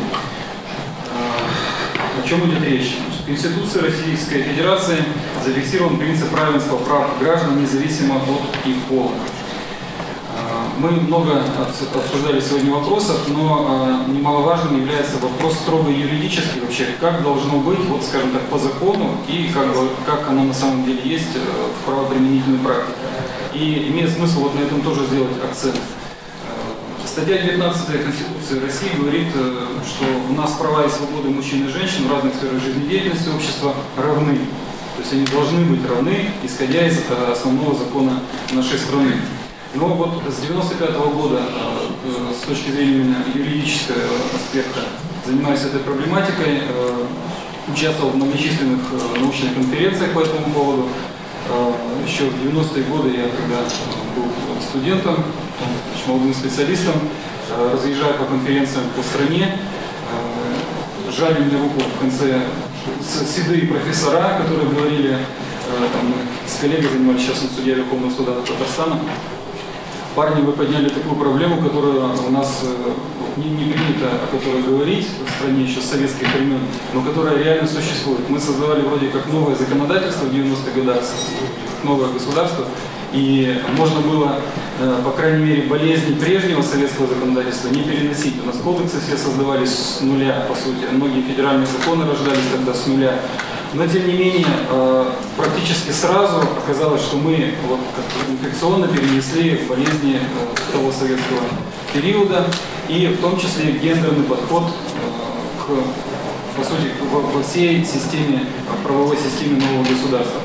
О чем идет речь? В Конституции Российской Федерации зафиксирован принцип равенства прав граждан независимо от их пола. Мы много обсуждали сегодня вопросов, но немаловажным является вопрос строго юридический вообще, как должно быть, вот скажем так, по закону и как, как оно на самом деле есть в правоприменительной практике. И имеет смысл вот на этом тоже сделать акцент. Статья девятнадцатая Конституции России говорит, что у нас права и свободы мужчин и женщин в разных сферах жизнедеятельности общества равны. То есть они должны быть равны, исходя из основного закона нашей страны. Но вот с девяносто пятого года, с точки зрения юридического аспекта, занимаюсь этой проблематикой, участвовал в многочисленных научных конференциях по этому поводу. Еще в девяностые годы я когда был студентом, молодым специалистом, разъезжая по конференциям по стране, жали мне руку в конце седые профессора, которые говорили, там, мы с коллегой занимались, сейчас он судья Верховного суда Татарстана. Парни, вы подняли такую проблему, которую у нас не, не принято о которой говорить в стране еще с советских времен, но которая реально существует. Мы создавали вроде как новое законодательство в девяностых годах, новое государство, и можно было, по крайней мере, болезни прежнего советского законодательства не переносить. У нас кодексы все создавались с нуля, по сути. Многие федеральные законы рождались тогда с нуля. Но, тем не менее, практически сразу оказалось, что мы вот, инфекционно перенесли болезни того советского периода, и в том числе гендерный подход к, по сути, во, во всей системе, правовой системе нового государства.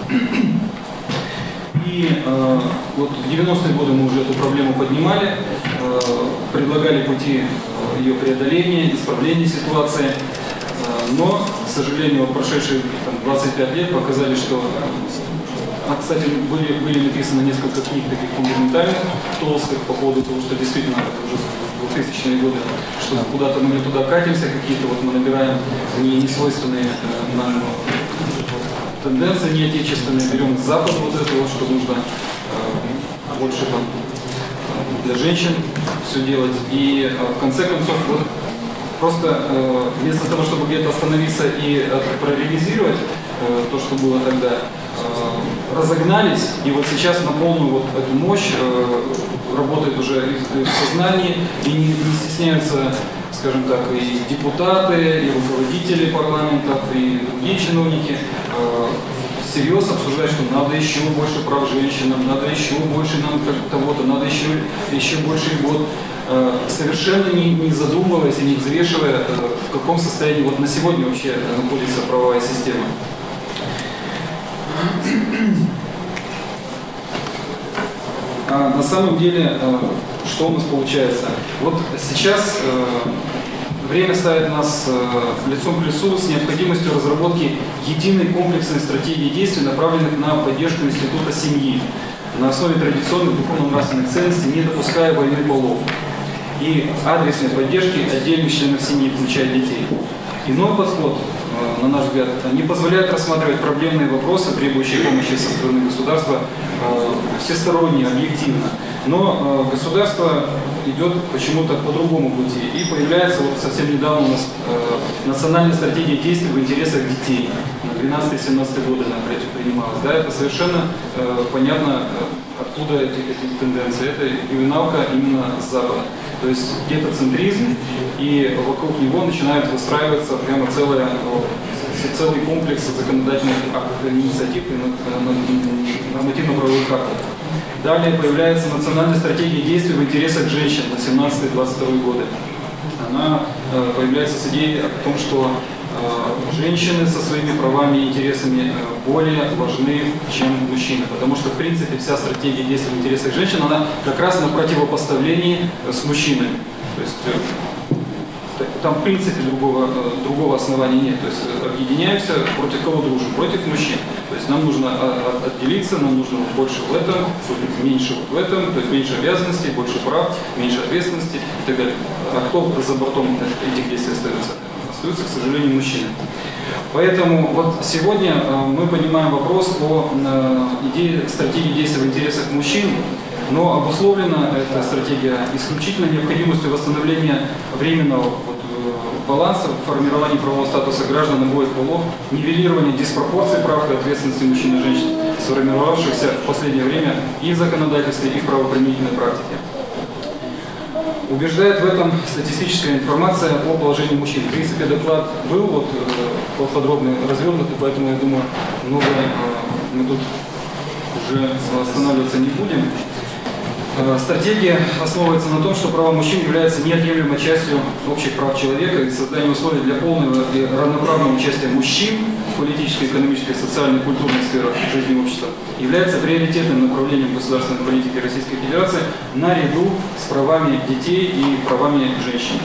И э, вот в девяностые годы мы уже эту проблему поднимали, э, предлагали пути э, ее преодоления, исправления ситуации, э, но, к сожалению, вот прошедшие там, двадцать пять лет показали, что, а, кстати, были, были написаны несколько книг таких фундаментальных, толстых, по поводу того, что действительно это уже двухтысячные годы, что куда-то мы не туда катимся, какие-то вот мы набираем не, не свойственные э, нам тенденции неотечественные, берем с Запада вот это вот, что нужно э, больше там для женщин все делать. И э, в конце концов, вот, просто э, вместо того, чтобы где-то остановиться и э, прореализировать э, то, что было тогда, э, разогнались, и вот сейчас на полную вот эту мощь э, работает уже и в сознании, и не, не стесняются, скажем так, и депутаты, и руководители парламентов, и другие чиновники э, всерьез обсуждать, что надо еще больше прав женщинам, надо еще больше нам того-то, надо еще, еще больше льгот, э, совершенно не, не задумываясь и не взвешивая, э, в каком состоянии вот на сегодня вообще находится правовая система. А на самом деле, э, что у нас получается? Вот сейчас э, время ставит нас э, лицом к лицу с необходимостью разработки единой комплексной стратегии действий, направленных на поддержку института семьи на основе традиционных духовно-нравственных ценностей, не допуская войны полов, и адресной поддержки отдельных членов семьи, включая детей. Иной подход, э, на наш взгляд, не позволяет рассматривать проблемные вопросы, требующие помощи со стороны государства, э, всесторонне, объективно. Но э, государство идет почему-то по другому пути. И появляется вот совсем недавно у нас э, национальная стратегия действий в интересах детей. На двенадцатые-семнадцатые годы она принималась. Да, это совершенно э, понятно, э, откуда эти, эти тенденции. Это ювеналка именно с Запада. То есть гетоцентризм, и вокруг него начинает выстраиваться прямо целая, целый комплекс законодательных инициатив и нормативно-правовых актов. Далее появляется национальная стратегия действий в интересах женщин на семнадцатый-двадцать второй годы. Она э, появляется с идеей о том, что э, женщины со своими правами и интересами э, более важны, чем мужчины. Потому что, в принципе, вся стратегия действий в интересах женщин, она как раз на противопоставлении э, с мужчинами. То есть, э, там, в принципе, другого, другого основания нет. То есть объединяемся, против кого дружим? Против мужчин. То есть нам нужно отделиться, нам нужно больше в этом, меньше вот в этом, то есть меньше обязанностей, больше прав, меньше ответственности и так далее. А кто за бортом этих действий остается? Остаются, к сожалению, мужчины. Поэтому вот сегодня мы поднимаем вопрос о идее стратегии действий в интересах мужчин. Но обусловлена эта стратегия исключительно необходимостью восстановления временного вот, баланса в формировании правового статуса граждан обоих полов, нивелирования диспропорций прав и ответственности мужчин и женщин, сформировавшихся в последнее время и в законодательстве, и в правоприменительной практике. Убеждает в этом статистическая информация о положении мужчин. В принципе, доклад был вот, э, подробно развернут, и поэтому, я думаю, много э, мы тут уже останавливаться не будем. Стратегия основывается на том, что права мужчин являются неотъемлемой частью общих прав человека, и создание условий для полного и равноправного участия мужчин в политической, экономической, социальной, культурной сферах жизни общества является приоритетным направлением государственной политики Российской Федерации наряду с правами детей и правами женщин.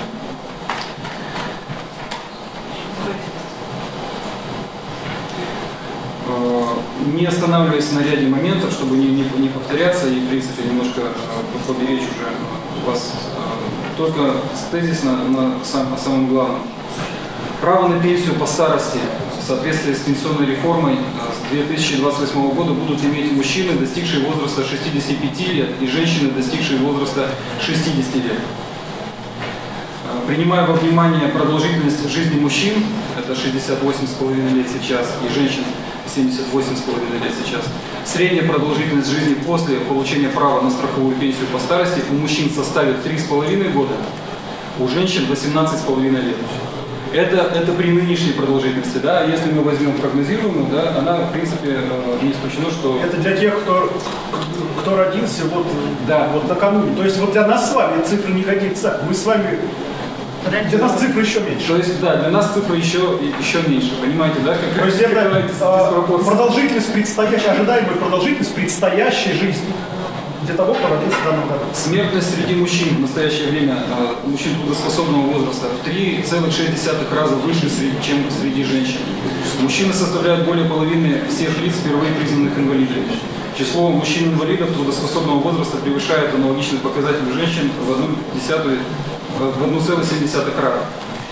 Не останавливаясь на ряде моментов, чтобы не, не, не повторяться и, в принципе, немножко э, поберечь уже вас, э, только тезисно на сам, о самом главном. Право на пенсию по старости в соответствии с пенсионной реформой с две тысячи двадцать восьмого года будут иметь мужчины, достигшие возраста шестидесяти пяти лет, и женщины, достигшие возраста шестидесяти лет. Принимая во внимание продолжительность жизни мужчин, это шестьдесят восемь с половиной лет сейчас, и женщин семьдесят восемь с половиной лет сейчас, средняя продолжительность жизни после получения права на страховую пенсию по старости у мужчин составит три с половиной года, у женщин восемнадцать с половиной лет. Это, это при нынешней продолжительности, да, если мы возьмем прогнозируемую, да, она, в принципе, не исключено, что... Это для тех, кто, кто родился вот, да. вот накануне. То есть вот для нас с вами цифры не годятся. Мы с вами... Для нас цифры еще меньше. То есть, да, для нас цифры еще, еще меньше, понимаете, да? Как, То есть это а, продолжительность предстоящей, ожидаемая продолжительность предстоящей жизни для того, кто родился в данном году. Смертность среди мужчин в настоящее время, мужчин трудоспособного возраста, в три целых шесть десятых раза выше, чем среди женщин. Мужчины составляют более половины всех лиц, впервые признанных инвалидами. Число мужчин-инвалидов трудоспособного возраста превышает аналогичный показатель женщин в одну десятую, в одну целых семь десятых раза.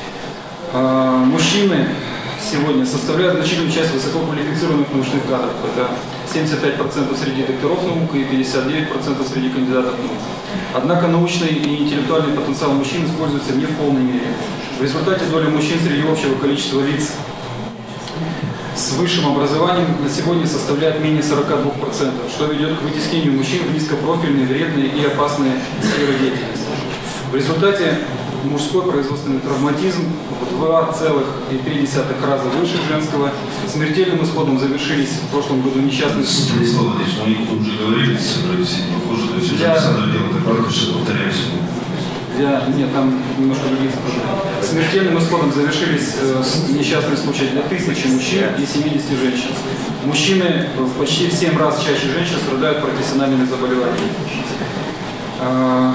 Мужчины сегодня составляют значительную часть высококвалифицированных научных кадров. Это семьдесят пять процентов среди докторов наук и пятьдесят девять процентов среди кандидатов наук. Однако научный и интеллектуальный потенциал мужчин используется не в полной мере. В результате доля мужчин среди общего количества лиц с высшим образованием на сегодня составляет менее сорока двух процентов, что ведет к вытеснению мужчин в низкопрофильные, вредные и опасные сферы деятельности. В результате мужской производственный травматизм в два целых три десятых раза выше женского. Смертельным исходом завершились в прошлом году несчастные случаи. Станислав Владимирович, мы уже говорили, собрались, похоже, то есть уже Александр делал такое, что повторяюсь. Я, нет, там немножко другие цифры. Смертельным исходом завершились э, несчастные случаи для тысячи мужчин и семидесяти женщин. Мужчины почти в семь раз чаще женщин страдают профессиональными заболеваниями. Э,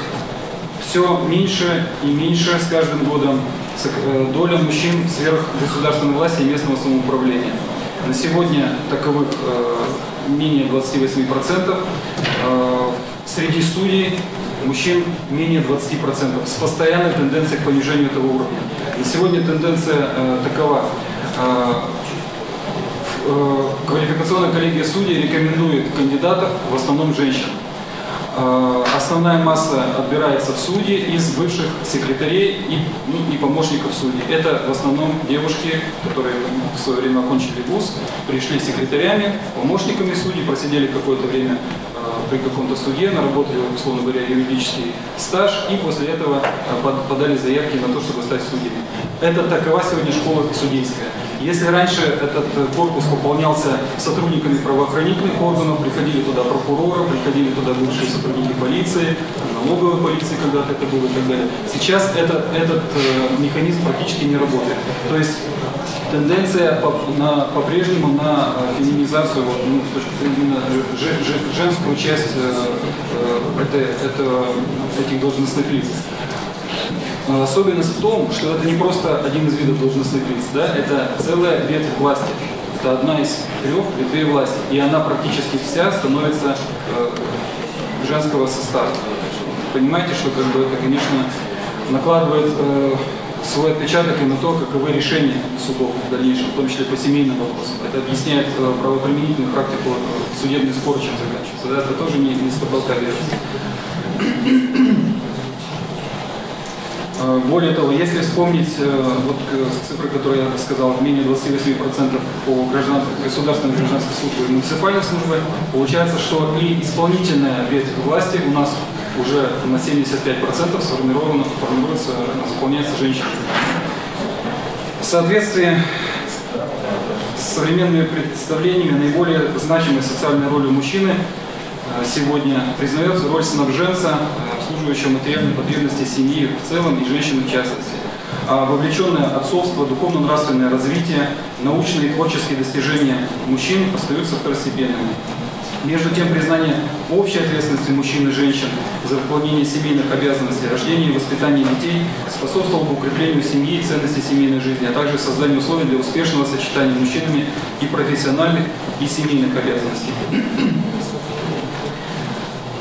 все меньше и меньше с каждым годом доля мужчин в сферах государственной власти и местного самоуправления. На сегодня таковых э, менее двадцати восьми процентов. Э, среди судей мужчин менее двадцати процентов, с постоянной тенденцией к понижению этого уровня. На сегодня тенденция э, такова. Э, э, квалификационная коллегия судей рекомендует кандидатов, в основном женщин. Э, основная масса отбирается в судьи из бывших секретарей и, ну, и помощников судей. Это в основном девушки, которые в свое время окончили вуз, пришли секретарями, помощниками судей, просидели какое-то время при каком-то суде, наработали, условно говоря, юридический стаж и после этого подали заявки на то, чтобы стать судьями. Это такова сегодня школа судейская. Если раньше этот корпус пополнялся сотрудниками правоохранительных органов, приходили туда прокуроры, приходили туда бывшие сотрудники полиции, налоговой полиции когда-то это было и так далее. Сейчас этот, этот механизм практически не работает. То есть тенденция по-прежнему на феминизацию, вот, ну, с точки зрения ж, ж, женскую часть э, это, это, этих должностных лиц. Особенность в том, что это не просто один из видов должностных лиц, да, это целая ветвь власти. Это одна из трех ветвей власти. И она практически вся становится э, женского состава. Понимаете, что как бы, это, конечно, накладывает э, свой отпечаток и на то, каковы решения судов в дальнейшем, в том числе по семейным вопросам. Это объясняет э, правоприменительную практику э, судебный спор, чем заканчивается. Да, это тоже не, не с потолка версия. Более того, если вспомнить вот, цифры, которые я сказал, менее двадцати восьми процентов по государственной гражданской службе и муниципальной службе, получается, что и исполнительная ветвь власти у нас уже на семьдесят пять процентов сформирована, формируется, заполняется женщинами. В соответствии с современными представлениями наиболее значимой социальной ролью мужчины сегодня признается роль снабженца, обслуживающего материальные потребности семьи в целом и женщины в частности. А вовлеченное отцовство, духовно-нравственное развитие, научные и творческие достижения мужчин остаются второстепенными. Между тем, признание общей ответственности мужчин и женщин за выполнение семейных обязанностей, рождение и воспитание детей способствовало бы укреплению семьи и ценности семейной жизни, а также созданию условий для успешного сочетания мужчинами и профессиональных, и семейных обязанностей.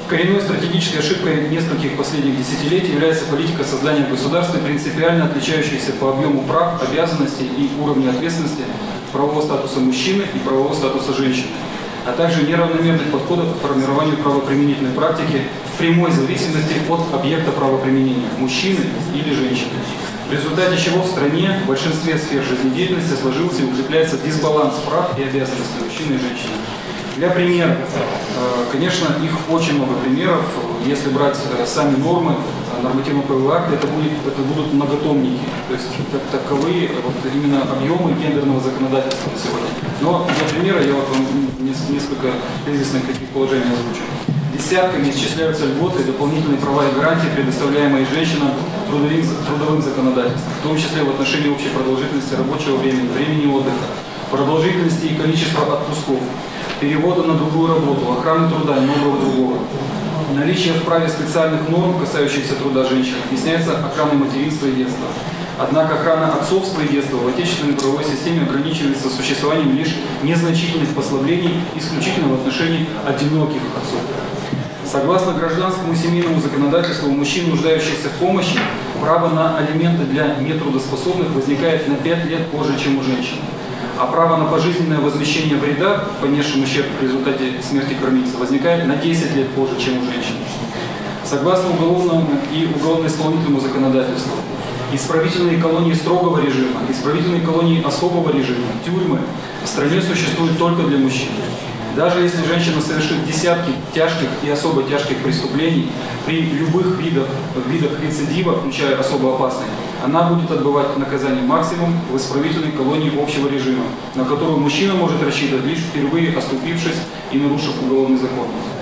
Коренной стратегической ошибкой нескольких последних десятилетий является политика создания государства, принципиально отличающаяся по объему прав, обязанностей и уровню ответственности правового статуса мужчины и правового статуса женщины, а также неравномерных подходов к формированию правоприменительной практики в прямой зависимости от объекта правоприменения – мужчины или женщины. В результате чего в стране в большинстве сфер жизнедеятельности сложился и укрепляется дисбаланс прав и обязанностей мужчины и женщины. Для примера, конечно, их очень много примеров. Если брать сами нормы, нормативно-правовые акты, это, будет, это будут многотомники, то есть как таковые вот, именно объемы гендерного законодательства на сегодня. Но для примера я вот вам несколько кризисных таких положений озвучу. Десятками исчисляются льготы, дополнительные права и гарантии, предоставляемые женщинам трудовым, трудовым законодательством, в том числе в отношении общей продолжительности рабочего времени, времени отдыха, продолжительности и количества отпусков, перевода на другую работу, охраны труда и многого другого. Наличие в праве специальных норм, касающихся труда женщин, объясняется охраной материнства и детства. Однако охрана отцовства и детства в отечественной правовой системе ограничивается существованием лишь незначительных послаблений исключительно в отношении одиноких отцов. Согласно гражданскому и семейному законодательству, у мужчин, нуждающихся в помощи, право на алименты для нетрудоспособных возникает на пять лет позже, чем у женщин. А право на пожизненное возмещение вреда, понесшим ущерб в результате смерти кормильца, возникает на десять лет позже, чем у женщин. Согласно уголовному и уголовно-исполнительному законодательству, исправительные колонии строгого режима, исправительные колонии особого режима, тюрьмы в стране существуют только для мужчин. Даже если женщина совершит десятки тяжких и особо тяжких преступлений, при любых видах, видах рецидива, включая особо опасные, она будет отбывать наказание максимум в исправительной колонии общего режима, на которую мужчина может рассчитывать лишь впервые оступившись и нарушив уголовный закон.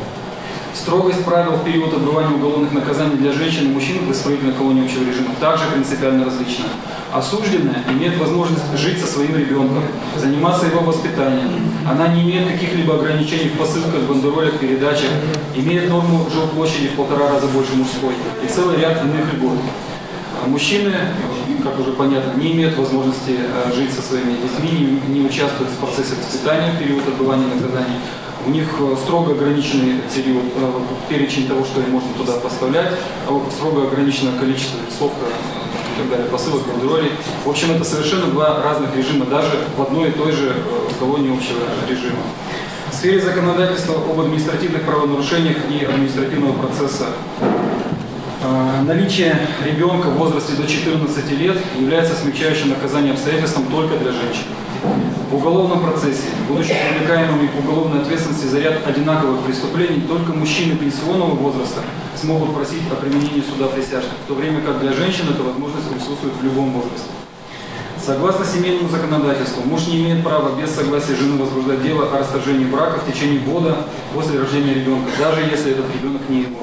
Строгость правил в период отбывания уголовных наказаний для женщин и мужчин в исправительной колонии общего режима также принципиально различна. Осужденная имеет возможность жить со своим ребенком, заниматься его воспитанием. Она не имеет каких-либо ограничений в посылках, бандеролях, передачах, имеет норму жилплощади в полтора раза больше мужской и целый ряд иных льгот. Мужчины, как уже понятно, не имеют возможности жить со своими детьми, не, не участвуют в процессе воспитания в период отбывания наказаний. У них строго ограниченный период, перечень того, что им можно туда поставлять, строго ограниченное количество весов и так далее, посылок, бандеролей. В общем, это совершенно два разных режима, даже в одной и той же колонии общего режима. В сфере законодательства об административных правонарушениях и административного процесса наличие ребенка в возрасте до четырнадцати лет является смягчающим наказанием обстоятельством только для женщин. В уголовном процессе, будучи привлекаемыми к уголовной ответственности за ряд одинаковых преступлений, только мужчины пенсионного возраста смогут просить о применении суда присяжных, в то время как для женщин эта возможность присутствует в любом возрасте. Согласно семейному законодательству, муж не имеет права без согласия жены возбуждать дело о расторжении брака в течение года после рождения ребенка, даже если этот ребенок не его.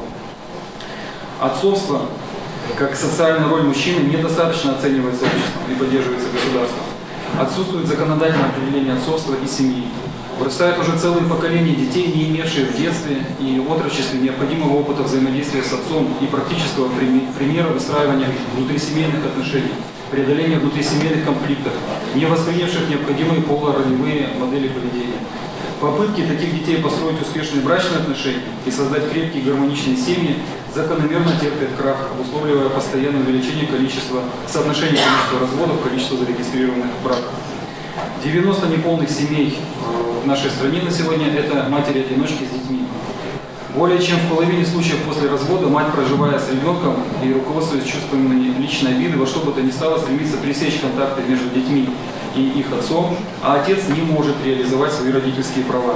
Отцовство, как социальная роль мужчины, недостаточно оценивается обществом и поддерживается государством. Отсутствует законодательное определение отцовства и семьи. Вырастают уже целые поколения детей, не имевшие в детстве и отрочестве необходимого опыта взаимодействия с отцом и практического примера выстраивания внутрисемейных отношений, преодоления внутрисемейных конфликтов, не воспринявших необходимые полуролевые модели поведения. Попытки таких детей построить успешные брачные отношения и создать крепкие гармоничные семьи закономерно терпят крах, обусловливая постоянное увеличение количества, соотношения количества разводов, количества зарегистрированных браков. девяносто неполных семей в нашей стране на сегодня – это матери-одиночки с детьми. Более чем в половине случаев после развода мать, проживая с ребенком и руководствуясь чувствами личной обиды, во что бы то ни стало стремится пресечь контакты между детьми и их отцом, а отец не может реализовать свои родительские права.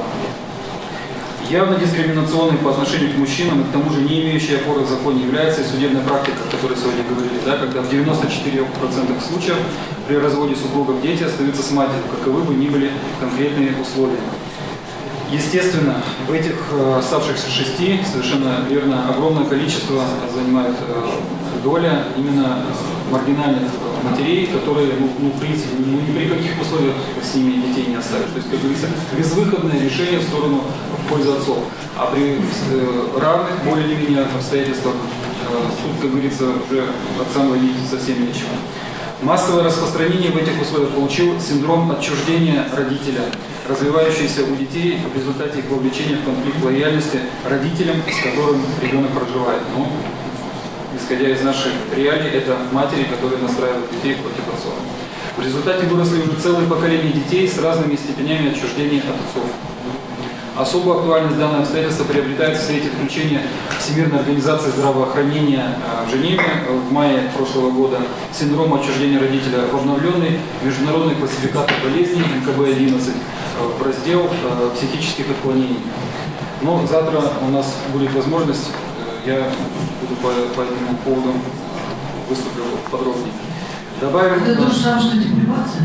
Явно дискриминационной по отношению к мужчинам и к тому же не имеющей опоры в законе является и судебная практика, о которой сегодня говорили, да, когда в девяноста четырёх процентах случаев при разводе супругов дети остаются с матерью, каковы бы ни были конкретные условия. Естественно, в этих э, оставшихся шести, совершенно верно, огромное количество занимает э, доля именно маргинальных матерей, которые, ну, ну, в принципе, ну, ни при каких условиях с ними детей не оставят. То есть, как говорится, безвыходное решение в сторону в пользу отцов. А при э, равных, более или менее обстоятельствах, э, тут, как говорится, уже отцам винить совсем нечего. Массовое распространение в этих условиях получил синдром отчуждения родителя, развивающийся у детей в результате их вовлечения в конфликт лояльности родителям, с которым ребенок проживает. Ну, исходя из наших реалий, это матери, которые настраивают детей против отцов. В результате выросли уже целые поколения детей с разными степенями отчуждения от отцов. Особую актуальность данного обстоятельства приобретает в свете включения Всемирной организации здравоохранения в Женеве в мае прошлого года синдром отчуждения родителя в обновленный международный классификатор болезней эн ка бэ одиннадцать в раздел психических отклонений. Но завтра у нас будет возможность, я буду по, по этому поводу выступлю подробнее. Добавим, это то же самое, что депривация?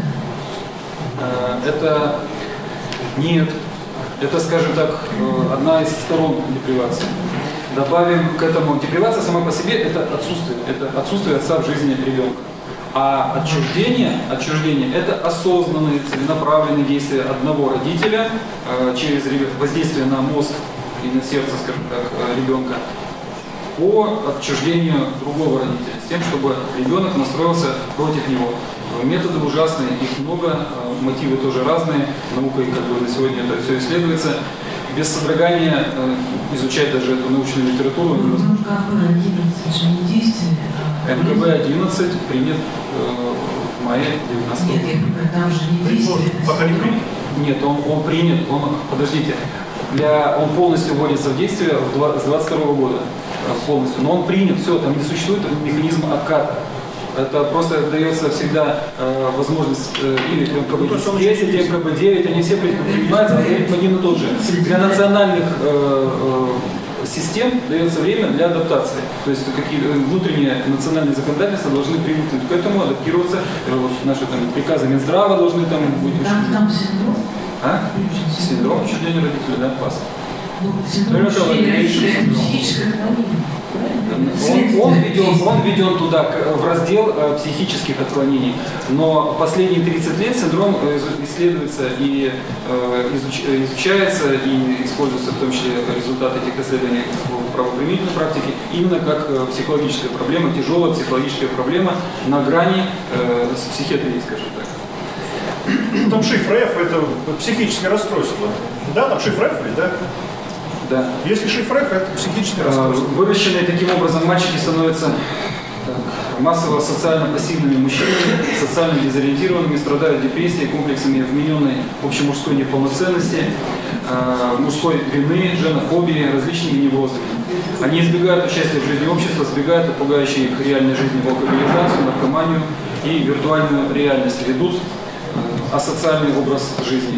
Это нет. Это, скажем так, одна из сторон депривации. Добавим к этому, депривация сама по себе это отсутствие, это отсутствие отца в жизни ребенка. А отчуждение, отчуждение это осознанные, целенаправленные действия одного родителя э, через воздействие на мозг и на сердце, скажем так, ребенка по отчуждению другого родителя, с тем, чтобы ребенок настроился против него. Методы ужасные, их много, мотивы тоже разные, наукой как бы на сегодня это все исследуется. Без содрогания э, изучать даже эту научную литературу. эн ка бэ одиннадцать принят э, в мае девятнадцатого года. Нет, там же не действие. Пока не принят. Нет, он, он принят, он, подождите, для, он полностью вводится в действие в два, с двадцать второго года. Полностью. Но он принят, все, там не существует механизма отката. Это просто дается всегда э, возможность э, или эм ка бэ десять, или эм ка бэ девять, они все принимаются, алгоритм один и тот же. Для национальных э, э, систем дается время для адаптации. То есть какие внутренние национальные законодательства должны привыкнуть к этому, адаптироваться. Э, вот наши там приказы Минздрава должны там быть. Там, там синдром? А? Синдром отчуждения родителей, да, опасно. Ну, синдром отчуждения родителей это психическое отклонение. Он, он, введен, он введен туда, в раздел э, психических отклонений, но последние тридцать лет синдром исследуется и э, изуч, изучается и используется в том числе результаты этих исследований в правоприменительной практике именно как э, психологическая проблема, тяжелая психологическая проблема на грани э, с психиатрией, скажем так. Там шифр F это психическое расстройство. Да, там шифр F, да? Да. Если шифр F, это психическое расстройство. Выращенные таким образом мальчики становятся так, массово социально пассивными мужчинами, социально дезориентированными, страдают депрессией, комплексами вмененной общемужской неполноценности, э, мужской вины, женофобии, различными неврозами. Они избегают участия в жизни общества, сбегают от пугающей их реальной жизни в алкоголизацию, наркоманию и виртуальную реальность, ведут э, асоциальный образ жизни.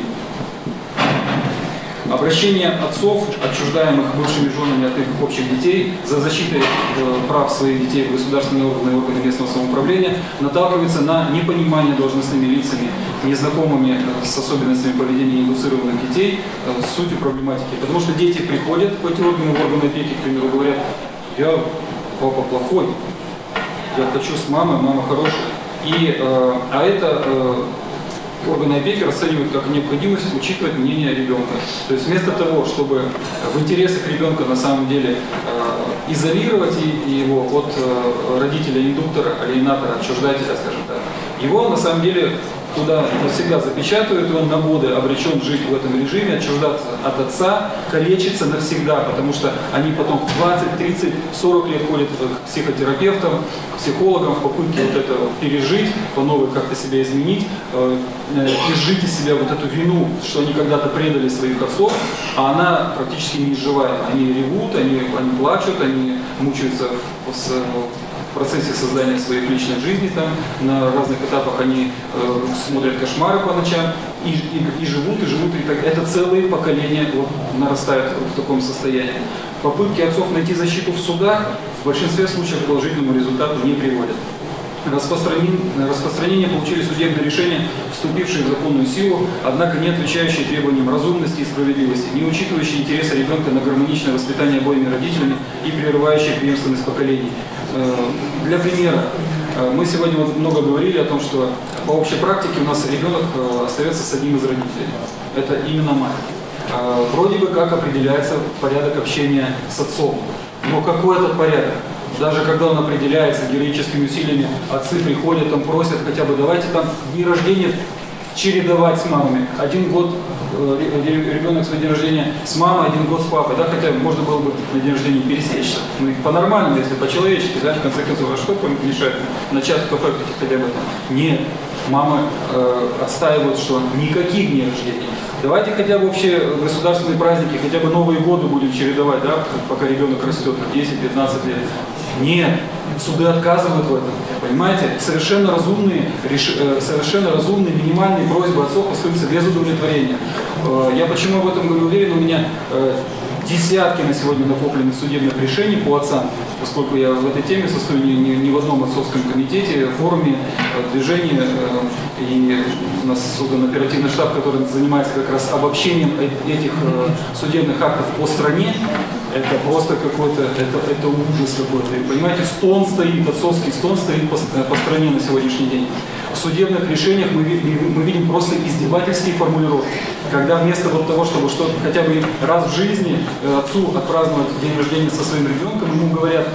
Обращение отцов, отчуждаемых бывшими женами от их общих детей, за защитой э, прав своих детей в государственные органы и органы местного самоуправления наталкивается на непонимание должностными лицами, незнакомыми э, с особенностями поведения индуцированных детей, э, с сутью проблематики. Потому что дети приходят в эти органы, в органы опеки, к примеру, говорят: я папа плохой, я хочу с мамой, мама хорошая. И, э, а это... Э, органы опеки расценивают как необходимость учитывать мнение ребенка. То есть вместо того, чтобы в интересах ребенка на самом деле э, изолировать его от э, родителя-индуктора, алиенатора, отчуждателя, скажем так, его на самом деле туда навсегда запечатывают, и он на годы обречен жить в этом режиме, отчуждаться от отца, калечиться навсегда, потому что они потом в двадцать, тридцать, сорок лет ходят к психотерапевтам, к психологам в попытке вот это пережить, по новой как-то себя изменить, э, изжить из себя вот эту вину, что они когда-то предали своих отцов, а она практически неизживаема. Они ревут, они, они плачут, они мучаются в, в, в процессе создания своих личных жизней, там, на разных этапах они э, смотрят кошмары по ночам и, и, и живут, и живут, и так. Это целые поколения вот, нарастают в таком состоянии. Попытки отцов найти защиту в судах в большинстве случаев к положительному результату не приводят. Распространение, распространение получили судебные решения, вступившие в законную силу, однако не отвечающие требованиям разумности и справедливости, не учитывающие интересы ребенка на гармоничное воспитание обоими родителями и прерывающие преемственность поколений. Для примера, мы сегодня вот много говорили о том, что по общей практике у нас ребенок остается с одним из родителей. Это именно мать. Вроде бы как определяется порядок общения с отцом. Но какой этот порядок? даже когда он определяется героическими усилиями, отцы приходят, там просят хотя бы давайте там дни рождения чередовать с мамами. Один год э, ребенок свой день рождения с мамой, один год с папой, да, хотя можно было бы на день рождения пересечься. Ну и по-нормальному, если по-человечески, да, в конце концов, а что мешает начать в кафе хотя бы там? Нет, мамы э, отстаивают, что никаких дней рождения. Давайте хотя бы вообще государственные праздники, хотя бы Новые годы будем чередовать, да, пока ребенок растет, десять-пятнадцать лет. Нет, суды отказывают в этом, понимаете? Совершенно разумные, реш... совершенно разумные минимальные просьбы отцов остаются без удовлетворения. Я почему об этом говорю уверен, у меня десятки на сегодня накопленных судебных решений по отцам, поскольку я в этой теме состою ни, ни, ни в одном отцовском комитете, форуме, движении, и у нас создан оперативный штаб, который занимается как раз обобщением этих судебных актов по стране. Это просто какой-то, это, это ужас какой-то. Понимаете, стон стоит, отцовский стон стоит по, по стране на сегодняшний день. В судебных решениях мы, мы видим просто издевательские формулировки. Когда вместо вот того, чтобы что хотя бы раз в жизни отцу отпраздновать день рождения со своим ребенком, ему говорят,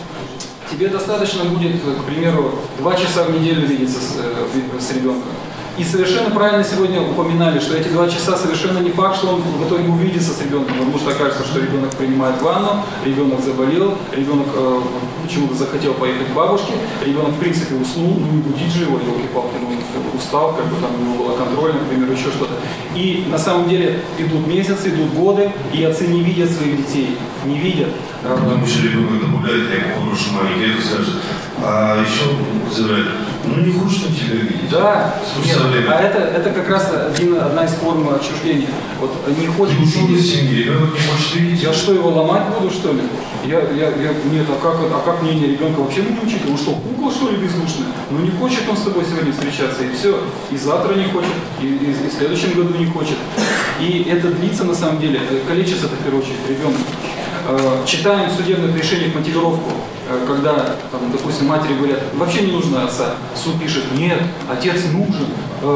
тебе достаточно будет, к примеру, два часа в неделю видеться с, с ребенком. И совершенно правильно сегодня упоминали, что эти два часа совершенно не факт, что он в итоге увидится с ребенком, потому что окажется, что ребенок принимает ванну, ребенок заболел, ребенок э, почему-то захотел поехать к бабушке, ребенок в принципе уснул, ну не будить же его, елки-палки, ну он устал, как бы там у него было контроль, например, еще что-то. И на самом деле идут месяцы, идут годы, и отцы не видят своих детей, не видят. Потому что ребенок добавляет, я попрошу маленький, это скажет, а еще забирает, ну не хочет он тебя видеть. Да, нет, а это, это как раз один, одна из форм отчуждения. Вот не хочет видеть. Семьи, ребенок не хочет видеть. Я что, его ломать буду, что ли? Я, я, я, нет, а как, а как мнение ребенка вообще не учить? Он что, кукла, что ли, бездушная? Ну не хочет он с тобой сегодня встречаться, и все. И завтра не хочет, и, и, и в следующем году не хочет. И это длится, на самом деле, количество, в первую очередь, ребенка. Читаем в судебных решениях мотивировку, когда, там, допустим, матери говорят, вообще не нужно отца. Суд пишет, нет, отец нужен.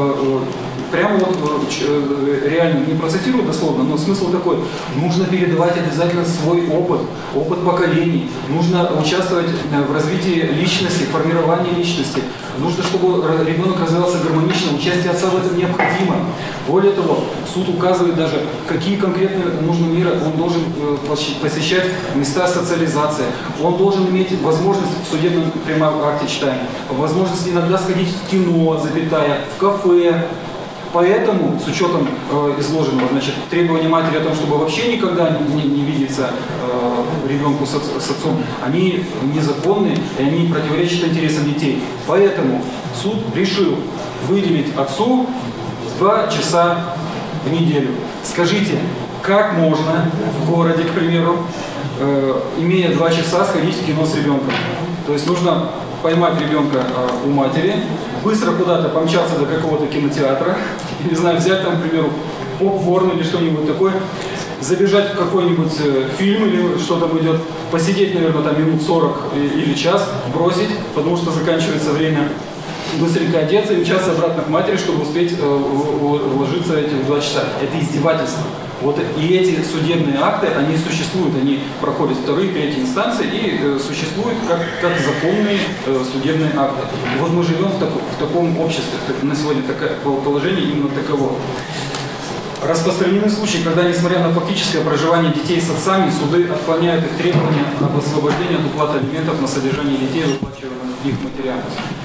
Прямо вот реально, не процитирую дословно, но смысл такой, нужно передавать обязательно свой опыт, опыт поколений, нужно участвовать в развитии личности, формировании личности, нужно, чтобы ребенок развивался гармонично, участие отца в этом необходимо. Более того, суд указывает даже, какие конкретно нужны меры, он должен посещать места социализации, он должен иметь возможность, в судебном прямом акте читаем, возможность иногда сходить в кино, запятая, в кафе. Поэтому, с учетом э, изложенного, значит, требования матери о том, чтобы вообще никогда не, не видеться э, ребенку с, с отцом, они незаконны и они противоречат интересам детей. Поэтому суд решил выделить отцу два часа в неделю. Скажите, как можно в городе, к примеру, э, имея два часа, сходить в кино с ребенком? То есть нужно поймать ребенка э, у матери, быстро куда-то помчаться до какого-то кинотеатра, не знаю, взять там, к примеру, попкорн или что-нибудь такое, забежать в какой-нибудь э, фильм или что там идет, посидеть, наверное, там минут сорок или час, бросить, потому что заканчивается время, быстренько одеться и мчаться обратно к матери, чтобы успеть э, уложиться эти два часа. Это издевательство. Вот и эти судебные акты, они существуют, они проходят вторые, третьи инстанции и э, существуют как, как законные э, судебные акты. И вот мы живем в, так, в таком обществе, в, на сегодня такое положение именно таково. Распространены случаи, когда, несмотря на фактическое проживание детей с отцами, суды отклоняют их требования об освобождении от уплаты алиментов на содержание детей, выплачиваемых их матерям.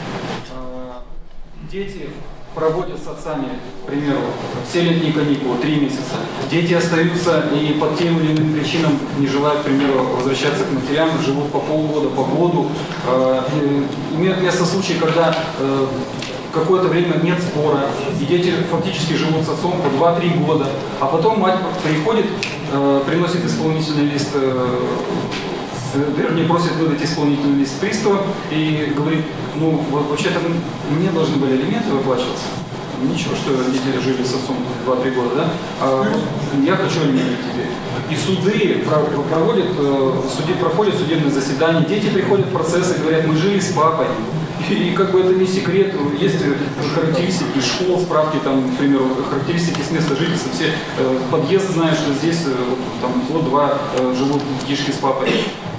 Дети проводят с отцами, к примеру, все летние каникулы, три месяца. Дети остаются и по тем или иным причинам не желают, к примеру, возвращаться к матерям, живут по полгода, по году. Э, имеют место случаи, когда э, какое-то время нет спора, и дети фактически живут с отцом по два-три года, а потом мать приходит, э, приносит исполнительный лист, э, вернее, просит выдать исполнительный лист пристава и говорит, ну, вот, вообще-то мне должны были алименты выплачиваться. Ничего, что родители жили с отцом два-три года, да? А я хочу алименты тебе. И суды проводят, суды проходят судебное заседание, дети приходят в процесс и говорят, мы жили с папой. И как бы это не секрет, есть характеристики школ, справки, там, к примеру, характеристики с места жительства, все подъезд знают, что здесь там год-два живут детишки с папой.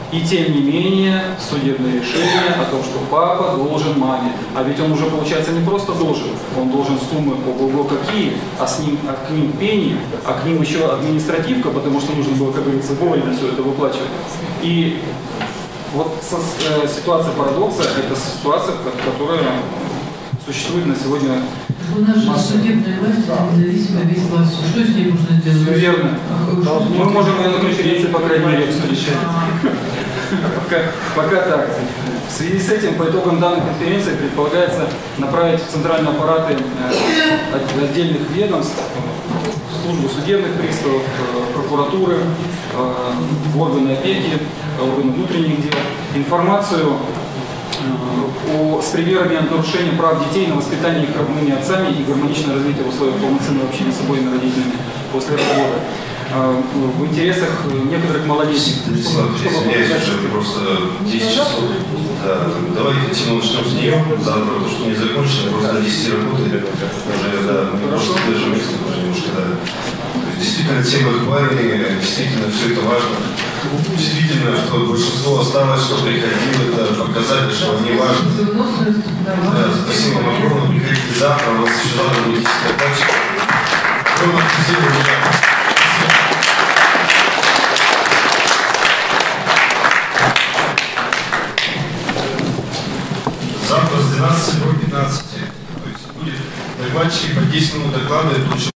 И тем не менее, судебное решение о том, что папа должен маме. А ведь он уже, получается, не просто должен, он должен суммы ого-го какие, а, с ним, а к ним пени, а к ним еще административка, потому что нужно было, как говорится, вовремя все это выплачивать. И вот со, э, ситуация парадокса – это ситуация, которая существует на сегодня. У нас же судебная власть, независимая весь власть. Что с ней можно сделать? Все верно. Мы можем ее на конференции, по крайней мере, обсудить. Пока, пока так. В связи с этим, по итогам данной конференции, предполагается направить в центральные аппараты э, отдельных ведомств, службу судебных приставов, э, прокуратуры, э, в органы опеки, органы внутренних дел, информацию о, с примерами нарушения прав детей на воспитание их родными отцами и гармоничное развитие в условиях полноценного общения с обоими родителями после развода. В интересах некоторых малолетних. Станислав, извиняюсь, уже просто десять часов. Да, давайте тему начнем с нее. Завтра то, что не закончено, просто до десяти работает. Уже, да, мы просто держим место уже немножко, да. Действительно, тема актуальная, действительно, все это важно. Действительно, что большинство осталось, что приходило, это показатель, что они важны. Да, спасибо вам огромное. Приходите завтра, у нас еще завтра будет дискотачка. Огромное спасибо, ребята. Завтра с двенадцати до пятнадцати. То есть будет докладчики по десять минут доклада.